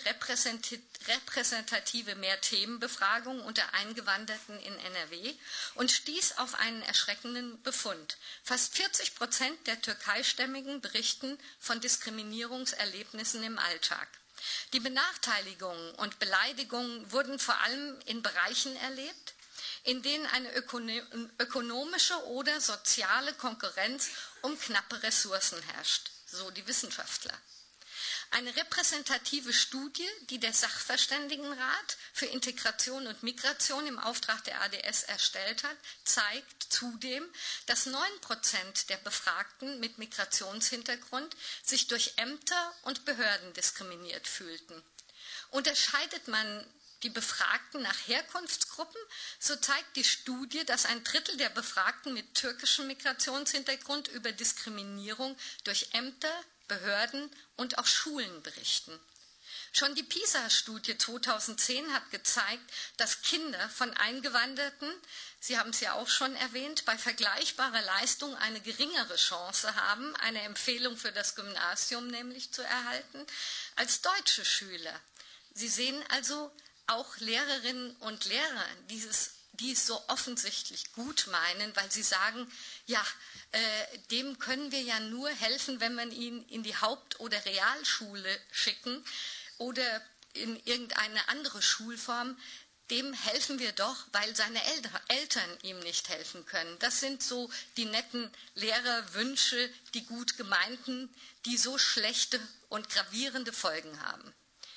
repräsentative Mehrthemenbefragung unter Eingewanderten in N R W und stieß auf einen erschreckenden Befund. Fast vierzig Prozent der Türkeistämmigen berichten von Diskriminierungserlebnissen im Alltag. Die Benachteiligungen und Beleidigungen wurden vor allem in Bereichen erlebt, in denen eine ökonomische oder soziale Konkurrenz um knappe Ressourcen herrscht, so die Wissenschaftler. Eine repräsentative Studie, die der Sachverständigenrat für Integration und Migration im Auftrag der A D S erstellt hat, zeigt zudem, dass neun Prozent der Befragten mit Migrationshintergrund sich durch Ämter und Behörden diskriminiert fühlten. Unterscheidet man die Befragten nach Herkunftsgruppen, so zeigt die Studie, dass ein Drittel der Befragten mit türkischem Migrationshintergrund über Diskriminierung durch Ämter, Behörden und auch Schulen berichten. Schon die PISA-Studie zweitausendzehn hat gezeigt, dass Kinder von Eingewanderten, Sie haben es ja auch schon erwähnt, bei vergleichbarer Leistung eine geringere Chance haben, eine Empfehlung für das Gymnasium nämlich zu erhalten, als deutsche Schüler. Sie sehen also, auch Lehrerinnen und Lehrer, dieses, die es so offensichtlich gut meinen, weil sie sagen, ja, äh, dem können wir ja nur helfen, wenn wir ihn in die Haupt- oder Realschule schicken oder in irgendeine andere Schulform, dem helfen wir doch, weil seine Eltern ihm nicht helfen können. Das sind so die netten Lehrerwünsche, die gut gemeinten, die so schlechte und gravierende Folgen haben.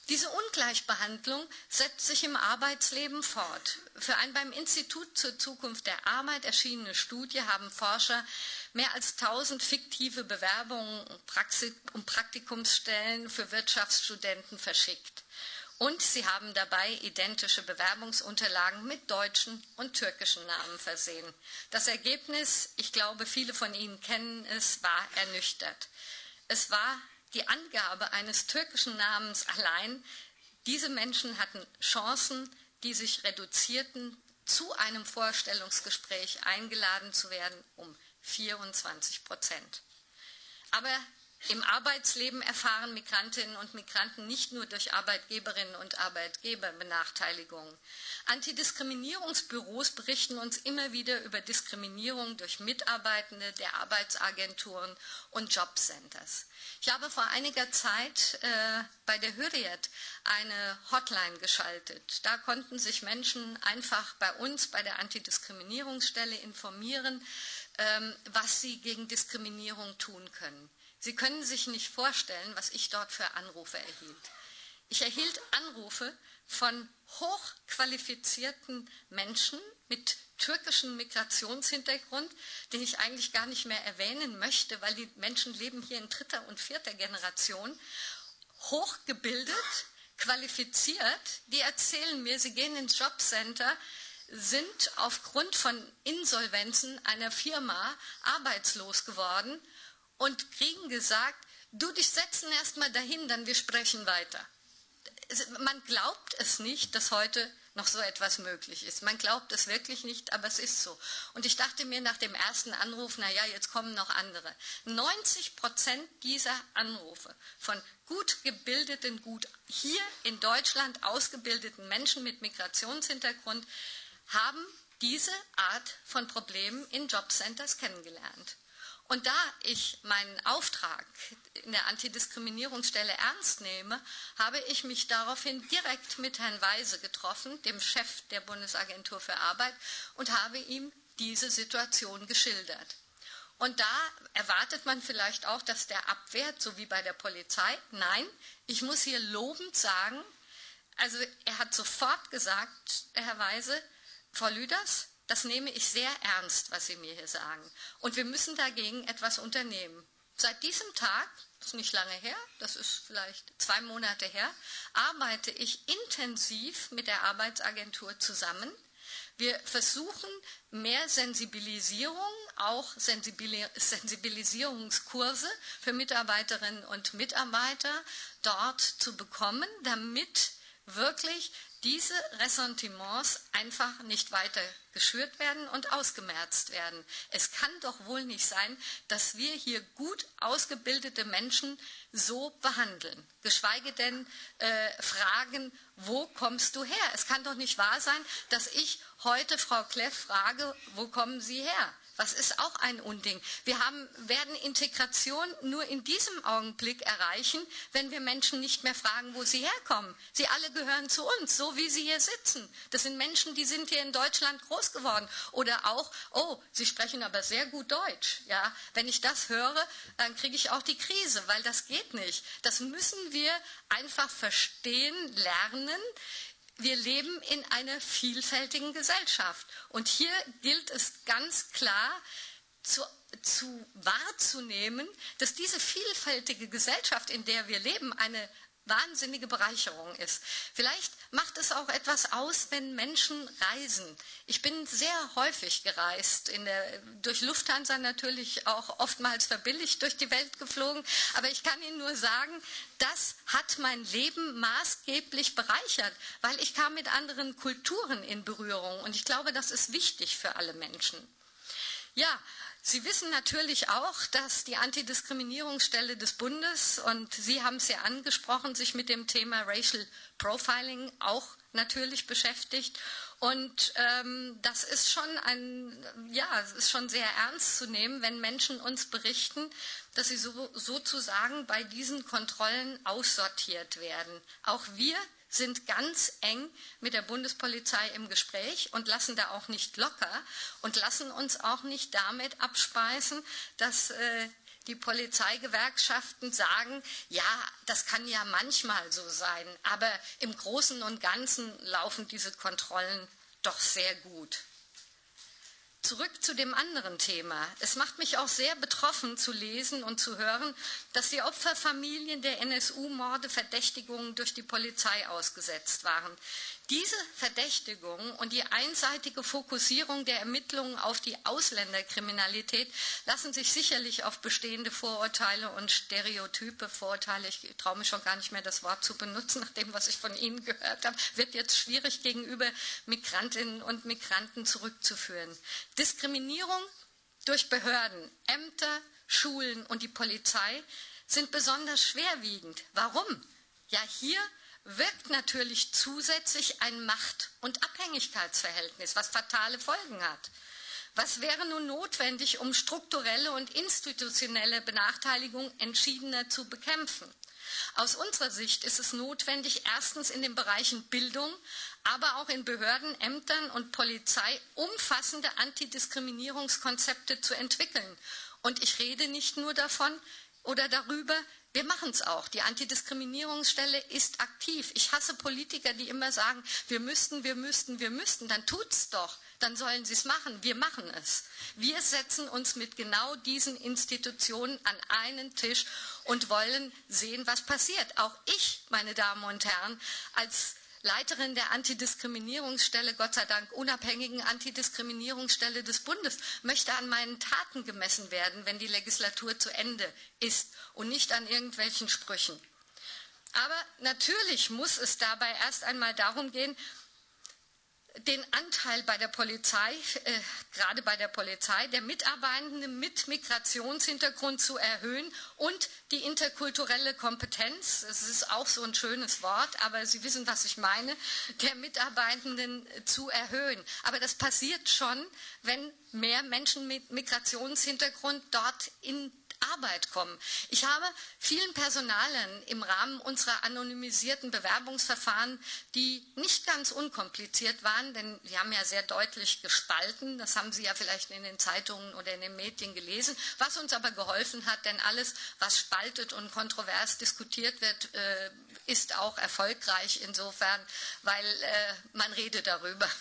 Diese Ungleichbehandlung setzt sich im Arbeitsleben fort. Für eine beim Institut zur Zukunft der Arbeit erschienene Studie haben Forscher mehr als tausend fiktive Bewerbungen um Praktikumsstellen für Wirtschaftsstudenten verschickt. Und sie haben dabei identische Bewerbungsunterlagen mit deutschen und türkischen Namen versehen. Das Ergebnis, ich glaube, viele von Ihnen kennen es, war ernüchtert. Es war die Angabe eines türkischen Namens allein. Diese Menschen hatten Chancen, die sich reduzierten, zu einem Vorstellungsgespräch eingeladen zu werden, um vierundzwanzig Prozent. Aber im Arbeitsleben erfahren Migrantinnen und Migranten nicht nur durch Arbeitgeberinnen und Arbeitgeber Benachteiligungen. Antidiskriminierungsbüros berichten uns immer wieder über Diskriminierung durch Mitarbeitende der Arbeitsagenturen und Jobcenters. Ich habe vor einiger Zeit äh, bei der Hürriyet eine Hotline geschaltet. Da konnten sich Menschen einfach bei uns, bei der Antidiskriminierungsstelle informieren, ähm, was sie gegen Diskriminierung tun können. Sie können sich nicht vorstellen, was ich dort für Anrufe erhielt. Ich erhielt Anrufe von hochqualifizierten Menschen mit türkischem Migrationshintergrund, den ich eigentlich gar nicht mehr erwähnen möchte, weil die Menschen leben hier in dritter und vierter Generation, hochgebildet, qualifiziert, die erzählen mir, sie gehen ins Jobcenter, sind aufgrund von Insolvenzen einer Firma arbeitslos geworden und kriegen gesagt, du, dich setzen erst mal dahin, dann wir sprechen weiter. Man glaubt es nicht, dass heute noch so etwas möglich ist. Man glaubt es wirklich nicht, aber es ist so. Und ich dachte mir nach dem ersten Anruf, naja, jetzt kommen noch andere. neunzig Prozent dieser Anrufe von gut gebildeten, gut hier in Deutschland ausgebildeten Menschen mit Migrationshintergrund haben diese Art von Problemen in Jobcenters kennengelernt. Und da ich meinen Auftrag in der Antidiskriminierungsstelle ernst nehme, habe ich mich daraufhin direkt mit Herrn Weise getroffen, dem Chef der Bundesagentur für Arbeit, und habe ihm diese Situation geschildert. Und da erwartet man vielleicht auch, dass der abwehrt, so wie bei der Polizei. Nein, ich muss hier lobend sagen, also er hat sofort gesagt, Herr Weise, Frau Lüders, das nehme ich sehr ernst, was Sie mir hier sagen. Und wir müssen dagegen etwas unternehmen. Seit diesem Tag, das ist nicht lange her, das ist vielleicht zwei Monate her, arbeite ich intensiv mit der Arbeitsagentur zusammen. Wir versuchen mehr Sensibilisierung, auch Sensibilisierungskurse für Mitarbeiterinnen und Mitarbeiter dort zu bekommen, damit wirklich diese Ressentiments einfach nicht weiter geschürt werden und ausgemerzt werden. Es kann doch wohl nicht sein, dass wir hier gut ausgebildete Menschen so behandeln. Geschweige denn äh, fragen, wo kommst du her? Es kann doch nicht wahr sein, dass ich heute Frau Kleff frage, wo kommen Sie her? Was ist auch ein Unding. Wir haben, werden Integration nur in diesem Augenblick erreichen, wenn wir Menschen nicht mehr fragen, wo sie herkommen. Sie alle gehören zu uns, so wie sie hier sitzen. Das sind Menschen, die sind hier in Deutschland groß geworden. Oder auch, oh, sie sprechen aber sehr gut Deutsch. Ja, wenn ich das höre, dann kriege ich auch die Krise, weil das geht nicht. Das müssen wir einfach verstehen, lernen. Wir leben in einer vielfältigen Gesellschaft. Und hier gilt es ganz klar zu, zu wahrzunehmen, dass diese vielfältige Gesellschaft, in der wir leben, eine wahnsinnige Bereicherung ist. Vielleicht macht es auch etwas aus, wenn Menschen reisen. Ich bin sehr häufig gereist, in der, durch Lufthansa natürlich auch oftmals verbilligt durch die Welt geflogen, aber ich kann Ihnen nur sagen, das hat mein Leben maßgeblich bereichert, weil ich kam mit anderen Kulturen in Berührung und ich glaube, das ist wichtig für alle Menschen. Ja, Sie wissen natürlich auch, dass die Antidiskriminierungsstelle des Bundes, und Sie haben es ja angesprochen, sich mit dem Thema Racial Profiling auch natürlich beschäftigt. Und ähm, das ist schon ein, ja, es ist schon sehr ernst zu nehmen, wenn Menschen uns berichten, dass sie so, sozusagen bei diesen Kontrollen aussortiert werden. Auch wir sind ganz eng mit der Bundespolizei im Gespräch und lassen da auch nicht locker und lassen uns auch nicht damit abspeisen, dass äh, Die Polizeigewerkschaften sagen, ja, das kann ja manchmal so sein, aber im Großen und Ganzen laufen diese Kontrollen doch sehr gut. Zurück zu dem anderen Thema. Es macht mich auch sehr betroffen zu lesen und zu hören, dass die Opferfamilien der N S U-Morde Verdächtigungen durch die Polizei ausgesetzt waren. Diese Verdächtigung und die einseitige Fokussierung der Ermittlungen auf die Ausländerkriminalität lassen sich sicherlich auf bestehende Vorurteile und Stereotype, Vorurteile, ich traue mich schon gar nicht mehr das Wort zu benutzen, nach dem, was ich von Ihnen gehört habe, wird jetzt schwierig gegenüber Migrantinnen und Migranten zurückzuführen. Diskriminierung durch Behörden, Ämter, Schulen und die Polizei sind besonders schwerwiegend. Warum? Ja, hier wirkt natürlich zusätzlich ein Macht- und Abhängigkeitsverhältnis, was fatale Folgen hat. Was wäre nun notwendig, um strukturelle und institutionelle Benachteiligung entschiedener zu bekämpfen? Aus unserer Sicht ist es notwendig, erstens in den Bereichen Bildung, aber auch in Behörden, Ämtern und Polizei umfassende Antidiskriminierungskonzepte zu entwickeln. Und ich rede nicht nur davon oder darüber, wir machen es auch. Die Antidiskriminierungsstelle ist aktiv. Ich hasse Politiker, die immer sagen, wir müssten, wir müssten, wir müssten. Dann tut's doch. Dann sollen sie es machen. Wir machen es. Wir setzen uns mit genau diesen Institutionen an einen Tisch und wollen sehen, was passiert. Auch ich, meine Damen und Herren, als Leiterin der Antidiskriminierungsstelle, Gott sei Dank unabhängigen Antidiskriminierungsstelle des Bundes, möchte an meinen Taten gemessen werden, wenn die Legislatur zu Ende ist und nicht an irgendwelchen Sprüchen. Aber natürlich muss es dabei erst einmal darum gehen, den Anteil bei der Polizei, äh, gerade bei der Polizei, der Mitarbeitenden mit Migrationshintergrund zu erhöhen und die interkulturelle Kompetenz, es ist auch so ein schönes Wort, aber Sie wissen, was ich meine, der Mitarbeitenden zu erhöhen. Aber das passiert schon, wenn mehr Menschen mit Migrationshintergrund dort in Arbeit kommen. Ich habe vielen Personalern im Rahmen unserer anonymisierten Bewerbungsverfahren, die nicht ganz unkompliziert waren, denn sie haben ja sehr deutlich gespalten, das haben Sie ja vielleicht in den Zeitungen oder in den Medien gelesen, was uns aber geholfen hat, denn alles, was spaltet und kontrovers diskutiert wird, äh, ist auch erfolgreich insofern, weil äh, man redet darüber.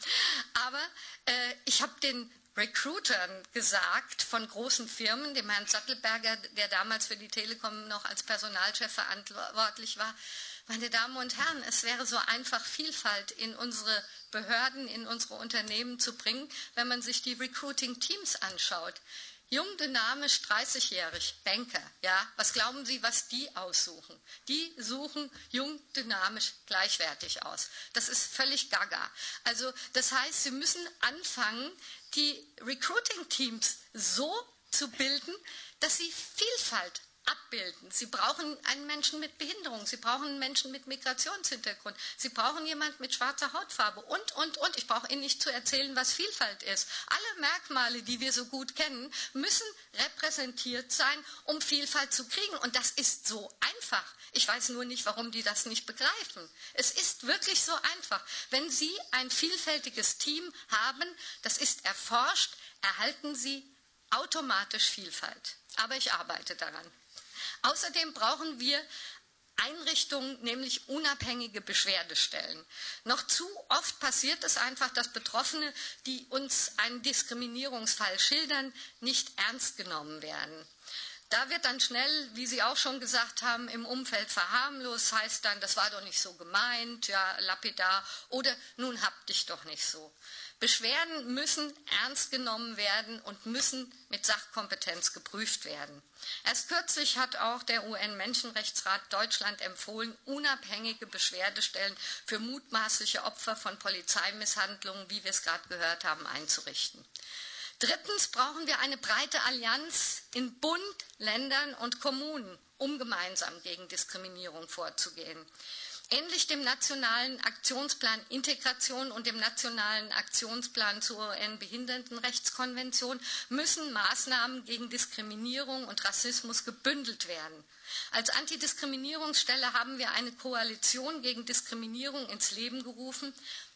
Aber äh, ich habe den Recruitern gesagt von großen Firmen, dem Herrn Sattelberger, der damals für die Telekom noch als Personalchef verantwortlich war, meine Damen und Herren, es wäre so einfach, Vielfalt in unsere Behörden, in unsere Unternehmen zu bringen, wenn man sich die Recruiting-Teams anschaut. Jung, dynamisch, dreißigjährig, Banker, ja, was glauben Sie, was die aussuchen? Die suchen jung, dynamisch, gleichwertig aus. Das ist völlig gaga. Also das heißt, Sie müssen anfangen, die Recruiting-Teams so zu bilden, dass sie Vielfalt abbilden. Sie brauchen einen Menschen mit Behinderung, Sie brauchen einen Menschen mit Migrationshintergrund, Sie brauchen jemanden mit schwarzer Hautfarbe und, und, und. Ich brauche Ihnen nicht zu erzählen, was Vielfalt ist. Alle Merkmale, die wir so gut kennen, müssen repräsentiert sein, um Vielfalt zu kriegen. Und das ist so einfach. Ich weiß nur nicht, warum die das nicht begreifen. Es ist wirklich so einfach. Wenn Sie ein vielfältiges Team haben, das ist erforscht, erhalten Sie automatisch Vielfalt. Aber ich arbeite daran. Außerdem brauchen wir Einrichtungen, nämlich unabhängige Beschwerdestellen. Noch zu oft passiert es einfach, dass Betroffene, die uns einen Diskriminierungsfall schildern, nicht ernst genommen werden. Da wird dann schnell, wie Sie auch schon gesagt haben, im Umfeld verharmlost, heißt dann, das war doch nicht so gemeint, ja, lapidar, oder nun hab dich doch nicht so. Beschwerden müssen ernst genommen werden und müssen mit Sachkompetenz geprüft werden. Erst kürzlich hat auch der U N-Menschenrechtsrat Deutschland empfohlen, unabhängige Beschwerdestellen für mutmaßliche Opfer von Polizeimisshandlungen, wie wir es gerade gehört haben, einzurichten. Drittens brauchen wir eine breite Allianz in Bund, Ländern und Kommunen, um gemeinsam gegen Diskriminierung vorzugehen. Ähnlich dem Nationalen Aktionsplan Integration und dem Nationalen Aktionsplan zur U N-Behindertenrechtskonvention müssen Maßnahmen gegen Diskriminierung und Rassismus gebündelt werden. Als Antidiskriminierungsstelle haben wir eine Koalition gegen Diskriminierung ins Leben gerufen.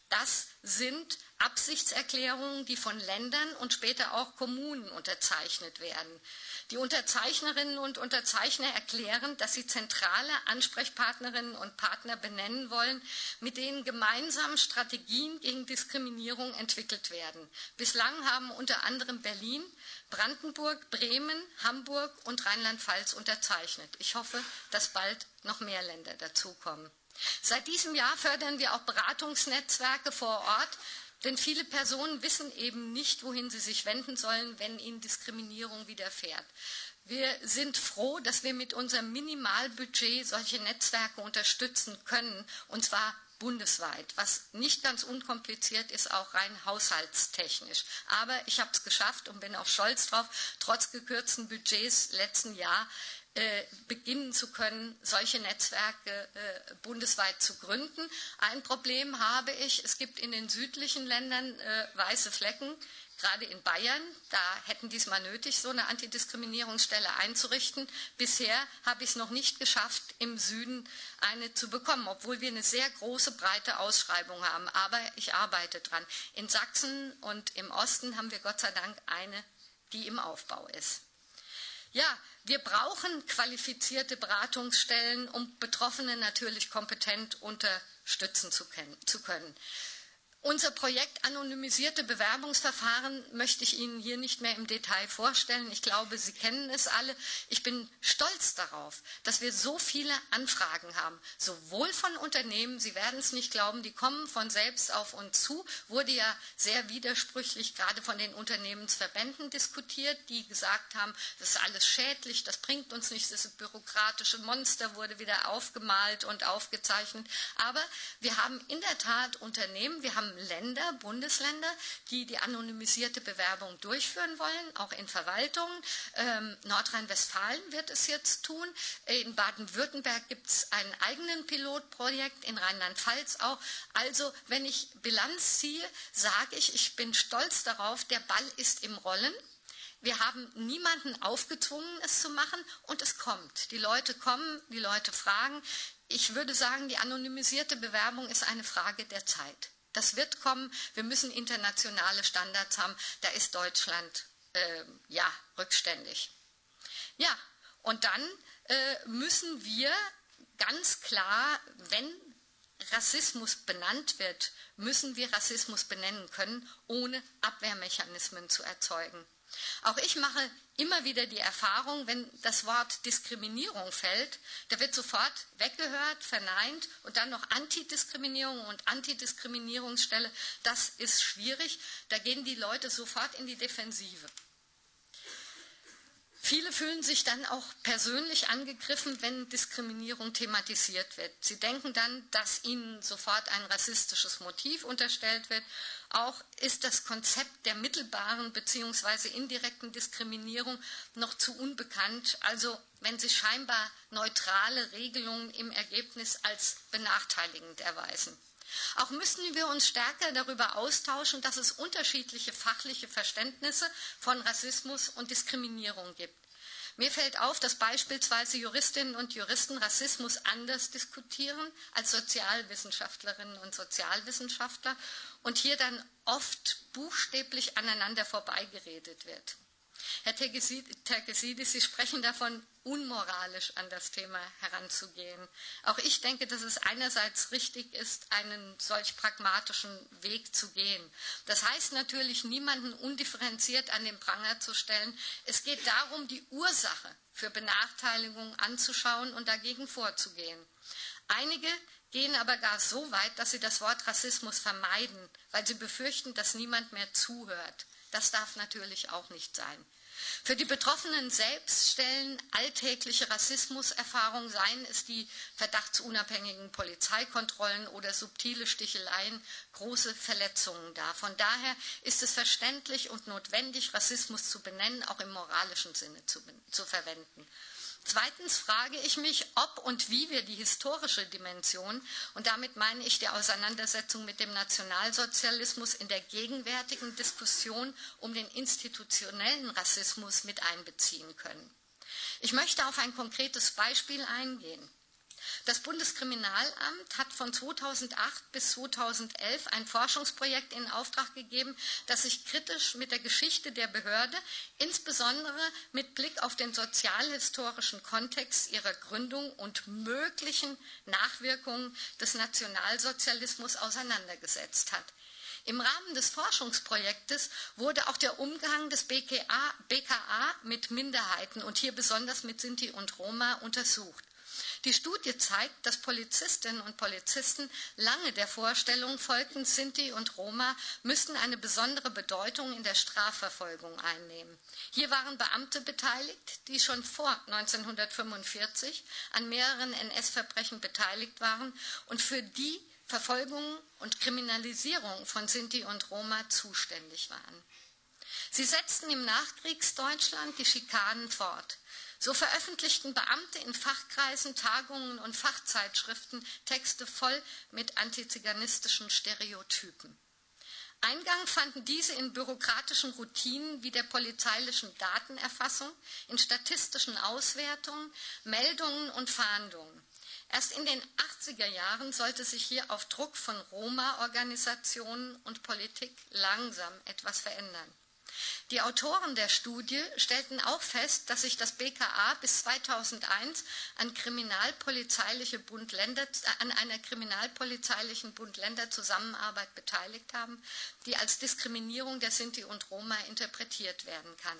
Das sind Absichtserklärungen, die von Ländern und später auch Kommunen unterzeichnet werden. Die Unterzeichnerinnen und Unterzeichner erklären, dass sie zentrale Ansprechpartnerinnen und Partner benennen wollen, mit denen gemeinsam Strategien gegen Diskriminierung entwickelt werden. Bislang haben unter anderem Berlin, Brandenburg, Bremen, Hamburg und Rheinland-Pfalz unterzeichnet. Ich hoffe, dass bald noch mehr Länder dazukommen. Seit diesem Jahr fördern wir auch Beratungsnetzwerke vor Ort, denn viele Personen wissen eben nicht, wohin sie sich wenden sollen, wenn ihnen Diskriminierung widerfährt. Wir sind froh, dass wir mit unserem Minimalbudget solche Netzwerke unterstützen können, und zwar bundesweit, was nicht ganz unkompliziert ist, auch rein haushaltstechnisch. Aber ich habe es geschafft und bin auch stolz drauf, trotz gekürzten Budgets letzten Jahr äh, beginnen zu können, solche Netzwerke äh, bundesweit zu gründen. Ein Problem habe ich, es gibt in den südlichen Ländern äh, weiße Flecken, gerade in Bayern, da hätten die es mal nötig, so eine Antidiskriminierungsstelle einzurichten. Bisher habe ich es noch nicht geschafft, im Süden eine zu bekommen, obwohl wir eine sehr große, breite Ausschreibung haben. Aber ich arbeite dran. In Sachsen und im Osten haben wir Gott sei Dank eine, die im Aufbau ist. Ja, wir brauchen qualifizierte Beratungsstellen, um Betroffene natürlich kompetent unterstützen zu können. Unser Projekt Anonymisierte Bewerbungsverfahren möchte ich Ihnen hier nicht mehr im Detail vorstellen. Ich glaube, Sie kennen es alle. Ich bin stolz darauf, dass wir so viele Anfragen haben, sowohl von Unternehmen, Sie werden es nicht glauben, die kommen von selbst auf uns zu, wurde ja sehr widersprüchlich gerade von den Unternehmensverbänden diskutiert, die gesagt haben, das ist alles schädlich, das bringt uns nichts, das bürokratische Monster wurde wieder aufgemalt und aufgezeichnet. Aber wir haben in der Tat Unternehmen, wir haben Länder, Bundesländer, die die anonymisierte Bewerbung durchführen wollen, auch in Verwaltungen. Ähm, Nordrhein-Westfalen wird es jetzt tun. In Baden-Württemberg gibt es einen eigenen Pilotprojekt, in Rheinland-Pfalz auch. Also, wenn ich Bilanz ziehe, sage ich, ich bin stolz darauf, der Ball ist im Rollen. Wir haben niemanden aufgezwungen, es zu machen, und es kommt. Die Leute kommen, die Leute fragen. Ich würde sagen, die anonymisierte Bewerbung ist eine Frage der Zeit. Das wird kommen. Wir müssen internationale Standards haben. Da ist Deutschland äh, ja rückständig. Ja, und dann äh, müssen wir ganz klar, wenn Rassismus benannt wird, müssen wir Rassismus benennen können, ohne Abwehrmechanismen zu erzeugen. Auch ich mache immer wieder die Erfahrung, wenn das Wort Diskriminierung fällt, da wird sofort weggehört, verneint und dann noch Antidiskriminierung und Antidiskriminierungsstelle. Das ist schwierig, da gehen die Leute sofort in die Defensive. Viele fühlen sich dann auch persönlich angegriffen, wenn Diskriminierung thematisiert wird. Sie denken dann, dass ihnen sofort ein rassistisches Motiv unterstellt wird. Auch ist das Konzept der mittelbaren bzw. indirekten Diskriminierung noch zu unbekannt. Also wenn sich scheinbar neutrale Regelungen im Ergebnis als benachteiligend erweisen. Auch müssen wir uns stärker darüber austauschen, dass es unterschiedliche fachliche Verständnisse von Rassismus und Diskriminierung gibt. Mir fällt auf, dass beispielsweise Juristinnen und Juristen Rassismus anders diskutieren als Sozialwissenschaftlerinnen und Sozialwissenschaftler und hier dann oft buchstäblich aneinander vorbeigeredet wird. Herr Terkessidis, Sie sprechen davon, unmoralisch an das Thema heranzugehen. Auch ich denke, dass es einerseits richtig ist, einen solch pragmatischen Weg zu gehen. Das heißt natürlich, niemanden undifferenziert an den Pranger zu stellen. Es geht darum, die Ursache für Benachteiligung anzuschauen und dagegen vorzugehen. Einige gehen aber gar so weit, dass sie das Wort Rassismus vermeiden, weil sie befürchten, dass niemand mehr zuhört. Das darf natürlich auch nicht sein. Für die Betroffenen selbst stellen alltägliche Rassismuserfahrungen, seien es die verdachtsunabhängigen Polizeikontrollen oder subtile Sticheleien, große Verletzungen dar. Von daher ist es verständlich und notwendig, Rassismus zu benennen, auch im moralischen Sinne zu, zu verwenden. Zweitens frage ich mich, ob und wie wir die historische Dimension, und damit meine ich die Auseinandersetzung mit dem Nationalsozialismus, in der gegenwärtigen Diskussion um den institutionellen Rassismus mit einbeziehen können. Ich möchte auf ein konkretes Beispiel eingehen. Das Bundeskriminalamt hat von zweitausendacht bis zweitausendelf ein Forschungsprojekt in Auftrag gegeben, das sich kritisch mit der Geschichte der Behörde, insbesondere mit Blick auf den sozialhistorischen Kontext ihrer Gründung und möglichen Nachwirkungen des Nationalsozialismus auseinandergesetzt hat. Im Rahmen des Forschungsprojektes wurde auch der Umgang des B K A, B K A mit Minderheiten und hier besonders mit Sinti und Roma untersucht. Die Studie zeigt, dass Polizistinnen und Polizisten lange der Vorstellung folgten, Sinti und Roma müssten eine besondere Bedeutung in der Strafverfolgung einnehmen. Hier waren Beamte beteiligt, die schon vor neunzehnhundertfünfundvierzig an mehreren N S-Verbrechen beteiligt waren und für die Verfolgung und Kriminalisierung von Sinti und Roma zuständig waren. Sie setzten im Nachkriegsdeutschland die Schikanen fort. So veröffentlichten Beamte in Fachkreisen, Tagungen und Fachzeitschriften Texte voll mit antiziganistischen Stereotypen. Eingang fanden diese in bürokratischen Routinen wie der polizeilichen Datenerfassung, in statistischen Auswertungen, Meldungen und Fahndungen. Erst in den achtziger Jahren sollte sich hier auf Druck von Roma-Organisationen und Politik langsam etwas verändern. Die Autoren der Studie stellten auch fest, dass sich das B K A bis zweitausendeins an, kriminalpolizeiliche Bund-Länder, an einer kriminalpolizeilichen Bund-Länder-Zusammenarbeit beteiligt haben, die als Diskriminierung der Sinti und Roma interpretiert werden kann.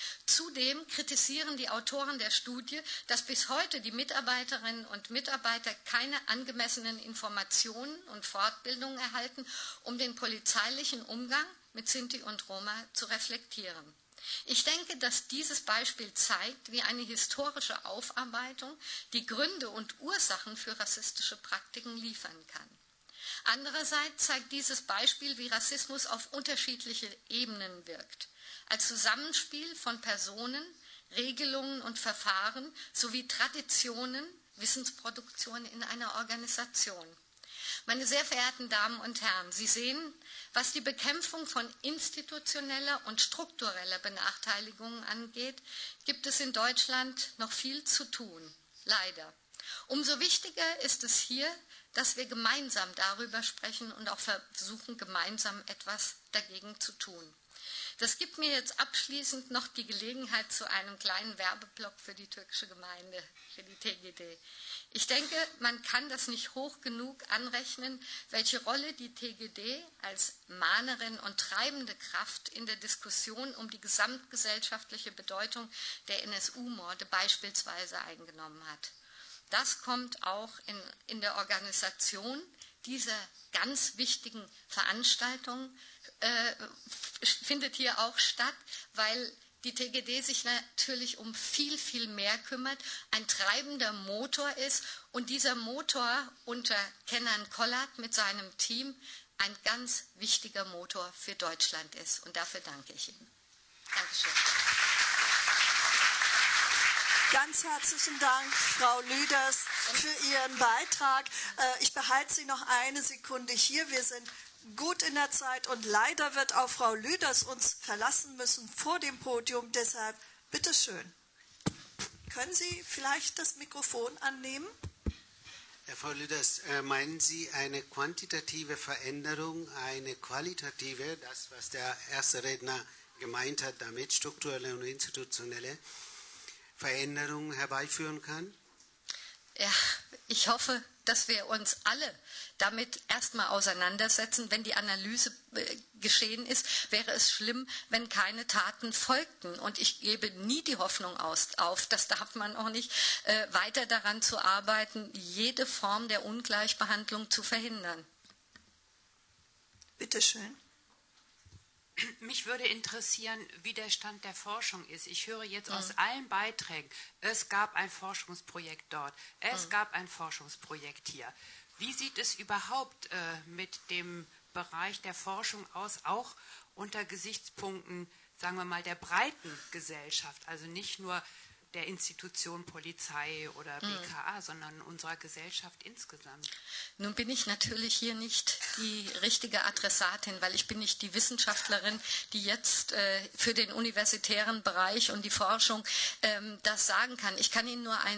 Zudem kritisieren die Autoren der Studie, dass bis heute die Mitarbeiterinnen und Mitarbeiter keine angemessenen Informationen und Fortbildungen erhalten, um den polizeilichen Umgang mit Sinti und Roma zu reflektieren. Ich denke, dass dieses Beispiel zeigt, wie eine historische Aufarbeitung die Gründe und Ursachen für rassistische Praktiken liefern kann. Andererseits zeigt dieses Beispiel, wie Rassismus auf unterschiedliche Ebenen wirkt. Als Zusammenspiel von Personen, Regelungen und Verfahren sowie Traditionen, Wissensproduktion in einer Organisation. Meine sehr verehrten Damen und Herren, Sie sehen, was die Bekämpfung von institutioneller und struktureller Benachteiligung angeht, gibt es in Deutschland noch viel zu tun, leider. Umso wichtiger ist es hier, dass wir gemeinsam darüber sprechen und auch versuchen, gemeinsam etwas dagegen zu tun. Das gibt mir jetzt abschließend noch die Gelegenheit zu einem kleinen Werbeblock für die türkische Gemeinde, für die T G D. Ich denke, man kann das nicht hoch genug anrechnen, welche Rolle die T G D als Mahnerin und treibende Kraft in der Diskussion um die gesamtgesellschaftliche Bedeutung der N S U-Morde beispielsweise eingenommen hat. Das kommt auch in, in der Organisation dieser ganz wichtigen Veranstaltung, äh, findet hier auch statt, weil die T G D sich natürlich um viel, viel mehr kümmert, ein treibender Motor ist und dieser Motor unter Kenan Kollat mit seinem Team ein ganz wichtiger Motor für Deutschland ist. Und dafür danke ich Ihnen. Dankeschön. Ganz herzlichen Dank, Frau Lüders, für Ihren Beitrag. Ich behalte Sie noch eine Sekunde hier. Wir sind gut in der Zeit und leider wird auch Frau Lüders uns verlassen müssen vor dem Podium. Deshalb bitteschön. Können Sie vielleicht das Mikrofon annehmen? Ja, Frau Lüders, äh, meinen Sie eine quantitative Veränderung, eine qualitative, das was der erste Redner gemeint hat, damit strukturelle und institutionelle Veränderungen herbeiführen kann? Ja, ich hoffe, dass wir uns alle damit erstmal auseinandersetzen. Wenn die Analyse äh, geschehen ist, wäre es schlimm, wenn keine Taten folgten. Und ich gebe nie die Hoffnung aus, auf, das darf man auch nicht, äh, weiter daran zu arbeiten, jede Form der Ungleichbehandlung zu verhindern. Bitte schön. Mich würde interessieren, wie der Stand der Forschung ist. Ich höre jetzt mhm. aus allen Beiträgen, es gab ein Forschungsprojekt dort, es mhm. gab ein Forschungsprojekt hier. Wie sieht es überhaupt äh, mit dem Bereich der Forschung aus, auch unter Gesichtspunkten, sagen wir mal, der breiten Gesellschaft, also nicht nur der Institution Polizei oder B K A, mhm. sondern unserer Gesellschaft insgesamt? Nun bin ich natürlich hier nicht die richtige Adressatin, weil ich bin nicht die Wissenschaftlerin, die jetzt äh, für den universitären Bereich und die Forschung ähm, das sagen kann. Ich kann Ihnen nur eins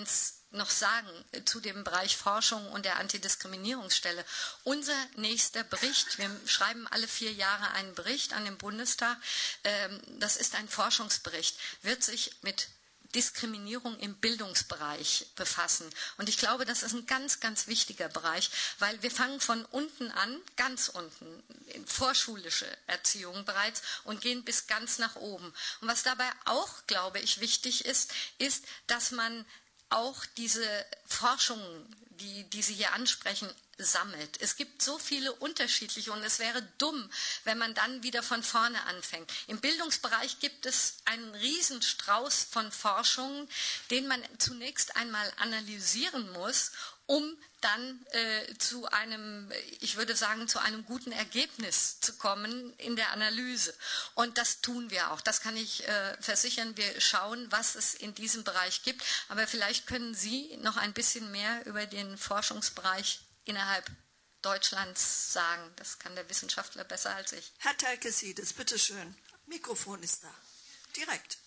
noch sagen zu dem Bereich Forschung und der Antidiskriminierungsstelle. Unser nächster Bericht, wir schreiben alle vier Jahre einen Bericht an den Bundestag, das ist ein Forschungsbericht, wird sich mit Diskriminierung im Bildungsbereich befassen. Und ich glaube, das ist ein ganz, ganz wichtiger Bereich, weil wir fangen von unten an, ganz unten, in vorschulische Erziehung bereits und gehen bis ganz nach oben. Und was dabei auch, glaube ich, wichtig ist, ist, dass man auch diese Forschungen, die, die Sie hier ansprechen, sammelt. Es gibt so viele unterschiedliche und es wäre dumm, wenn man dann wieder von vorne anfängt. Im Bildungsbereich gibt es einen Riesenstrauß von Forschungen, den man zunächst einmal analysieren muss, um dann äh, zu einem, ich würde sagen, zu einem guten Ergebnis zu kommen in der Analyse. Und das tun wir auch. Das kann ich äh, versichern. Wir schauen, was es in diesem Bereich gibt. Aber vielleicht können Sie noch ein bisschen mehr über den Forschungsbereich innerhalb Deutschlands sagen. Das kann der Wissenschaftler besser als ich. Herr Telkesides, bitteschön. Mikrofon ist da. Direkt.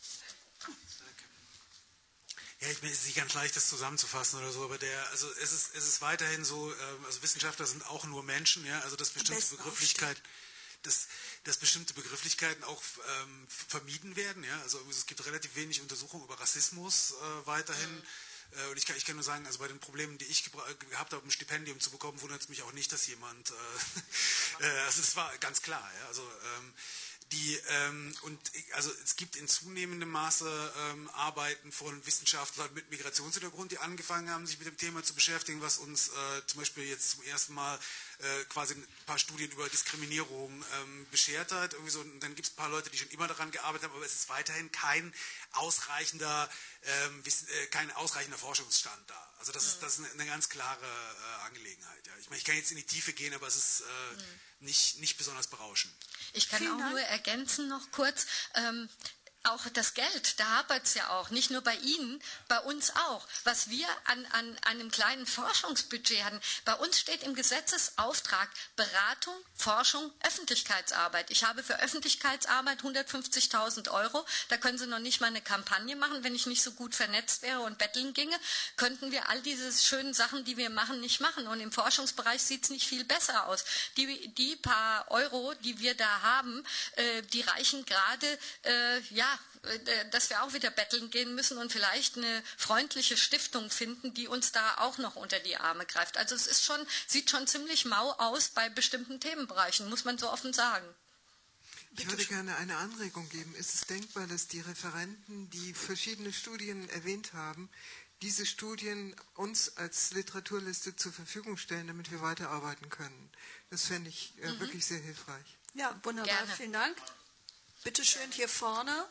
Ja, ich meine, es ist nicht ganz leicht, das zusammenzufassen oder so, aber der, also es ist, es ist weiterhin so, also Wissenschaftler sind auch nur Menschen, ja, also dass bestimmte Begrifflichkeiten, dass, dass bestimmte Begrifflichkeiten auch ähm, vermieden werden, ja, also es gibt relativ wenig Untersuchungen über Rassismus äh, weiterhin. Mhm. Und ich kann, ich kann nur sagen, also bei den Problemen, die ich gehabt habe, um ein Stipendium zu bekommen, wundert es mich auch nicht, dass jemand, äh, also das war ganz klar, ja, also ähm, die, ähm, und also es gibt in zunehmendem Maße ähm, Arbeiten von Wissenschaftlern mit Migrationshintergrund, die angefangen haben, sich mit dem Thema zu beschäftigen, was uns äh, zum Beispiel jetzt zum ersten Mal äh, quasi ein paar Studien über Diskriminierung ähm, beschert hat. Irgendwie so, und dann gibt es ein paar Leute, die schon immer daran gearbeitet haben, aber es ist weiterhin kein ausreichender, ähm, kein ausreichender Forschungsstand da. Also das, mhm. ist, das ist eine, eine ganz klare äh, Angelegenheit. Ja. Ich meine, ich kann jetzt in die Tiefe gehen, aber es ist äh, mhm. nicht, nicht besonders berauschend. Ich kann Vielen auch Dank. nur ergänzen noch kurz, ähm, auch das Geld, da hapert es ja auch, nicht nur bei Ihnen, bei uns auch. Was wir an, an einem kleinen Forschungsbudget hatten, bei uns steht im Gesetzesauftrag Beratung, Forschung, Öffentlichkeitsarbeit. Ich habe für Öffentlichkeitsarbeit hundertfünfzigtausend Euro, da können Sie noch nicht mal eine Kampagne machen. Wenn ich nicht so gut vernetzt wäre und betteln ginge, könnten wir all diese schönen Sachen, die wir machen, nicht machen. Und im Forschungsbereich sieht es nicht viel besser aus. Die, die paar Euro, die wir da haben, äh, die reichen gerade, äh, ja, dass wir auch wieder betteln gehen müssen und vielleicht eine freundliche Stiftung finden, die uns da auch noch unter die Arme greift. Also es ist schon, sieht schon ziemlich mau aus bei bestimmten Themenbereichen, muss man so offen sagen. Ich würde gerne eine Anregung geben. Ist es denkbar, dass die Referenten, die verschiedene Studien erwähnt haben, diese Studien uns als Literaturliste zur Verfügung stellen, damit wir weiterarbeiten können? Das fände ich äh, mhm. wirklich sehr hilfreich. Ja, wunderbar. Gerne. Vielen Dank. Bitte schön hier vorne.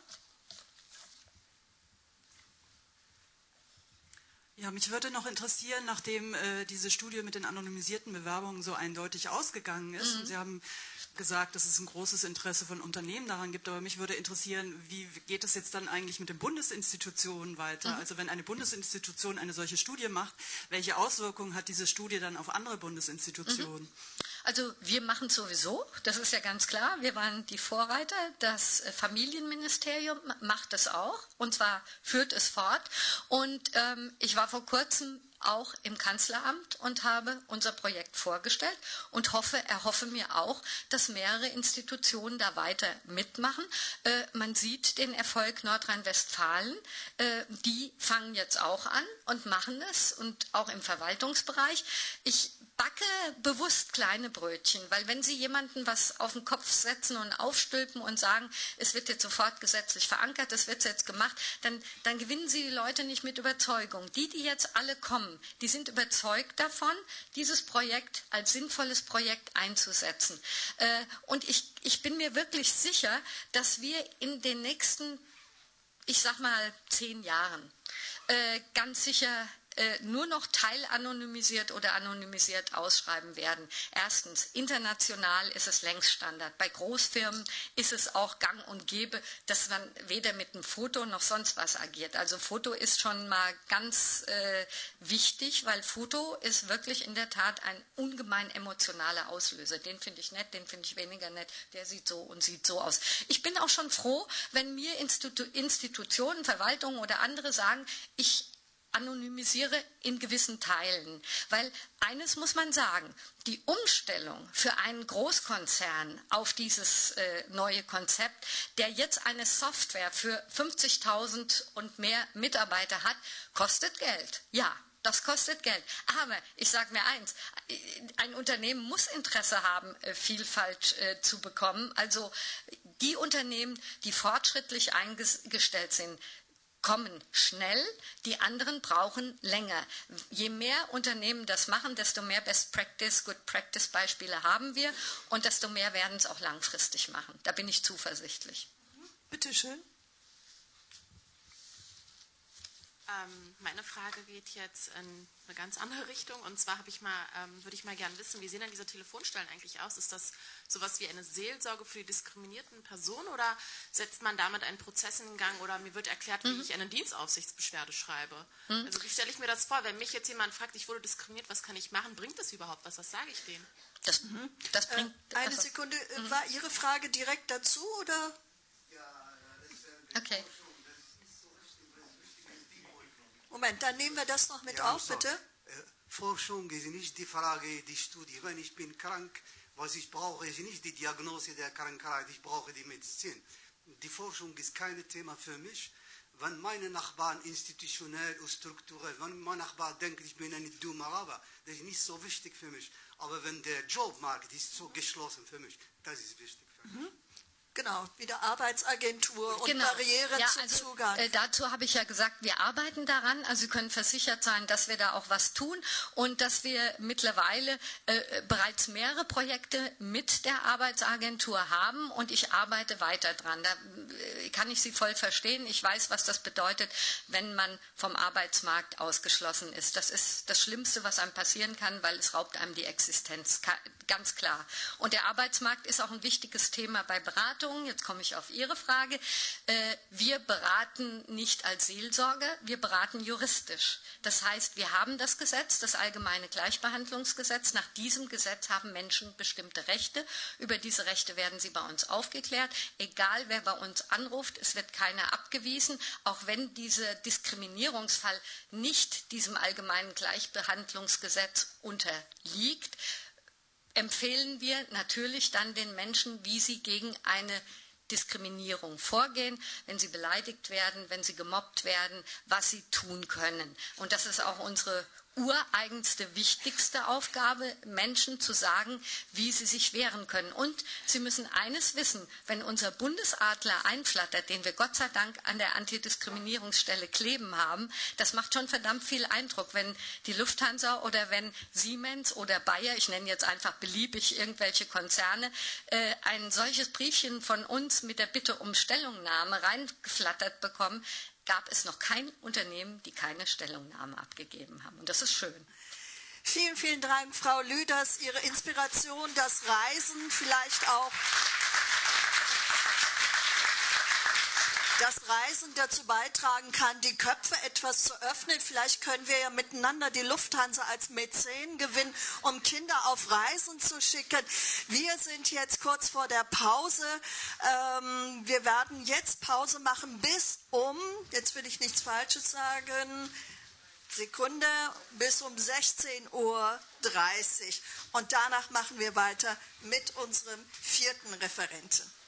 Ja, mich würde noch interessieren, nachdem äh, diese Studie mit den anonymisierten Bewerbungen so eindeutig ausgegangen ist, mhm. und Sie haben gesagt, dass es ein großes Interesse von Unternehmen daran gibt, aber mich würde interessieren, wie geht es jetzt dann eigentlich mit den Bundesinstitutionen weiter? Mhm. Also wenn eine Bundesinstitution eine solche Studie macht, welche Auswirkungen hat diese Studie dann auf andere Bundesinstitutionen? Mhm. Also wir machen es sowieso, das ist ja ganz klar, wir waren die Vorreiter, das Familienministerium macht es auch und zwar führt es fort und ähm, ich war vor kurzem auch im Kanzleramt und habe unser Projekt vorgestellt und hoffe, erhoffe mir auch, dass mehrere Institutionen da weiter mitmachen. Äh, man sieht den Erfolg Nordrhein-Westfalen, äh, die fangen jetzt auch an und machen es und auch im Verwaltungsbereich. Ich backe bewusst kleine Brötchen, weil wenn Sie jemanden was auf den Kopf setzen und aufstülpen und sagen, es wird jetzt sofort gesetzlich verankert, es wird jetzt gemacht, dann, dann gewinnen Sie die Leute nicht mit Überzeugung. Die, die jetzt alle kommen, die sind überzeugt davon, dieses Projekt als sinnvolles Projekt einzusetzen. Äh, und ich, ich bin mir wirklich sicher, dass wir in den nächsten, ich sag mal, zehn Jahren äh, ganz sicher nur noch teilanonymisiert oder anonymisiert ausschreiben werden. Erstens, international ist es längst Standard. Bei Großfirmen ist es auch gang und gäbe, dass man weder mit einem Foto noch sonst was agiert. Also Foto ist schon mal ganz äh, wichtig, weil Foto ist wirklich in der Tat ein ungemein emotionaler Auslöser. Den finde ich nett, den finde ich weniger nett. Der sieht so und sieht so aus. Ich bin auch schon froh, wenn mir Institu- Institutionen, Verwaltungen oder andere sagen, ich anonymisiere in gewissen Teilen, weil eines muss man sagen, die Umstellung für einen Großkonzern auf dieses äh, neue Konzept, der jetzt eine Software für fünfzigtausend und mehr Mitarbeiter hat, kostet Geld. Ja, das kostet Geld. Aber ich sage mir eins, ein Unternehmen muss Interesse haben, Vielfalt äh, zu bekommen. Also die Unternehmen, die fortschrittlich eingestellt sind, kommen schnell, die anderen brauchen länger. Je mehr Unternehmen das machen, desto mehr Best Practice, Good Practice Beispiele haben wir und desto mehr werden es auch langfristig machen. Da bin ich zuversichtlich. Bitte schön. Ähm, meine Frage geht jetzt in eine ganz andere Richtung. Und zwar habe ich mal, ähm, würde ich mal gerne wissen, wie sehen denn diese Telefonstellen eigentlich aus? Ist das sowas wie eine Seelsorge für die diskriminierten Personen oder setzt man damit einen Prozess in Gang oder mir wird erklärt, wie mhm. ich eine Dienstaufsichtsbeschwerde schreibe? Mhm. Also wie stelle ich mir das vor? Wenn mich jetzt jemand fragt, ich wurde diskriminiert, was kann ich machen? Bringt das überhaupt was? Was sage ich denen? Das, mhm. das bringt, äh, eine also, Sekunde, mhm. war Ihre Frage direkt dazu oder? Ja, das, okay. Moment, dann nehmen wir das noch mit ja, auf, bitte. Äh, Forschung ist nicht die Frage, die Studie. Wenn ich bin krank, was ich brauche, ist nicht die Diagnose der Krankheit, ich brauche die Medizin. Die Forschung ist kein Thema für mich. Wenn meine Nachbarn institutionell und strukturell, wenn mein Nachbar denkt, ich bin ein dummer Araber, das ist nicht so wichtig für mich. Aber wenn der Jobmarkt ist so geschlossen für mich, das ist wichtig für mich. Mhm. Genau, wieder Arbeitsagentur und genau. Barrieren ja, zum also, Zugang. Äh, dazu habe ich ja gesagt, wir arbeiten daran. Also Sie können versichert sein, dass wir da auch was tun und dass wir mittlerweile äh, bereits mehrere Projekte mit der Arbeitsagentur haben und ich arbeite weiter dran. Da äh, kann ich Sie voll verstehen. Ich weiß, was das bedeutet, wenn man vom Arbeitsmarkt ausgeschlossen ist. Das ist das Schlimmste, was einem passieren kann, weil es raubt einem die Existenz. Ganz klar. Und der Arbeitsmarkt ist auch ein wichtiges Thema bei Beratung. Jetzt komme ich auf Ihre Frage. Wir beraten nicht als Seelsorge, wir beraten juristisch. Das heißt, wir haben das Gesetz, das Allgemeine Gleichbehandlungsgesetz. Nach diesem Gesetz haben Menschen bestimmte Rechte. Über diese Rechte werden sie bei uns aufgeklärt. Egal, wer bei uns anruft, es wird keiner abgewiesen, auch wenn dieser Diskriminierungsfall nicht diesem Allgemeinen Gleichbehandlungsgesetz unterliegt. Empfehlen wir natürlich dann den Menschen, wie sie gegen eine Diskriminierung vorgehen, wenn sie beleidigt werden, wenn sie gemobbt werden, was sie tun können. Und das ist auch unsere ureigenste, wichtigste Aufgabe, Menschen zu sagen, wie sie sich wehren können. Und sie müssen eines wissen, wenn unser Bundesadler einflattert, den wir Gott sei Dank an der Antidiskriminierungsstelle kleben haben, das macht schon verdammt viel Eindruck, wenn die Lufthansa oder wenn Siemens oder Bayer, ich nenne jetzt einfach beliebig irgendwelche Konzerne, äh, ein solches Briefchen von uns mit der Bitte um Stellungnahme reingeflattert bekommen, gab es noch kein Unternehmen, die keine Stellungnahme abgegeben haben. Und das ist schön. Vielen, vielen Dank, Frau Lüders. Ihre Inspiration, das Reisen, vielleicht auch das Reisen dazu beitragen kann, die Köpfe etwas zu öffnen. Vielleicht können wir ja miteinander die Lufthansa als Mäzen gewinnen, um Kinder auf Reisen zu schicken. Wir sind jetzt kurz vor der Pause. Ähm, wir werden jetzt Pause machen bis um, jetzt will ich nichts Falsches sagen, Sekunde, bis um sechzehn Uhr dreißig. Und danach machen wir weiter mit unserem vierten Referenten.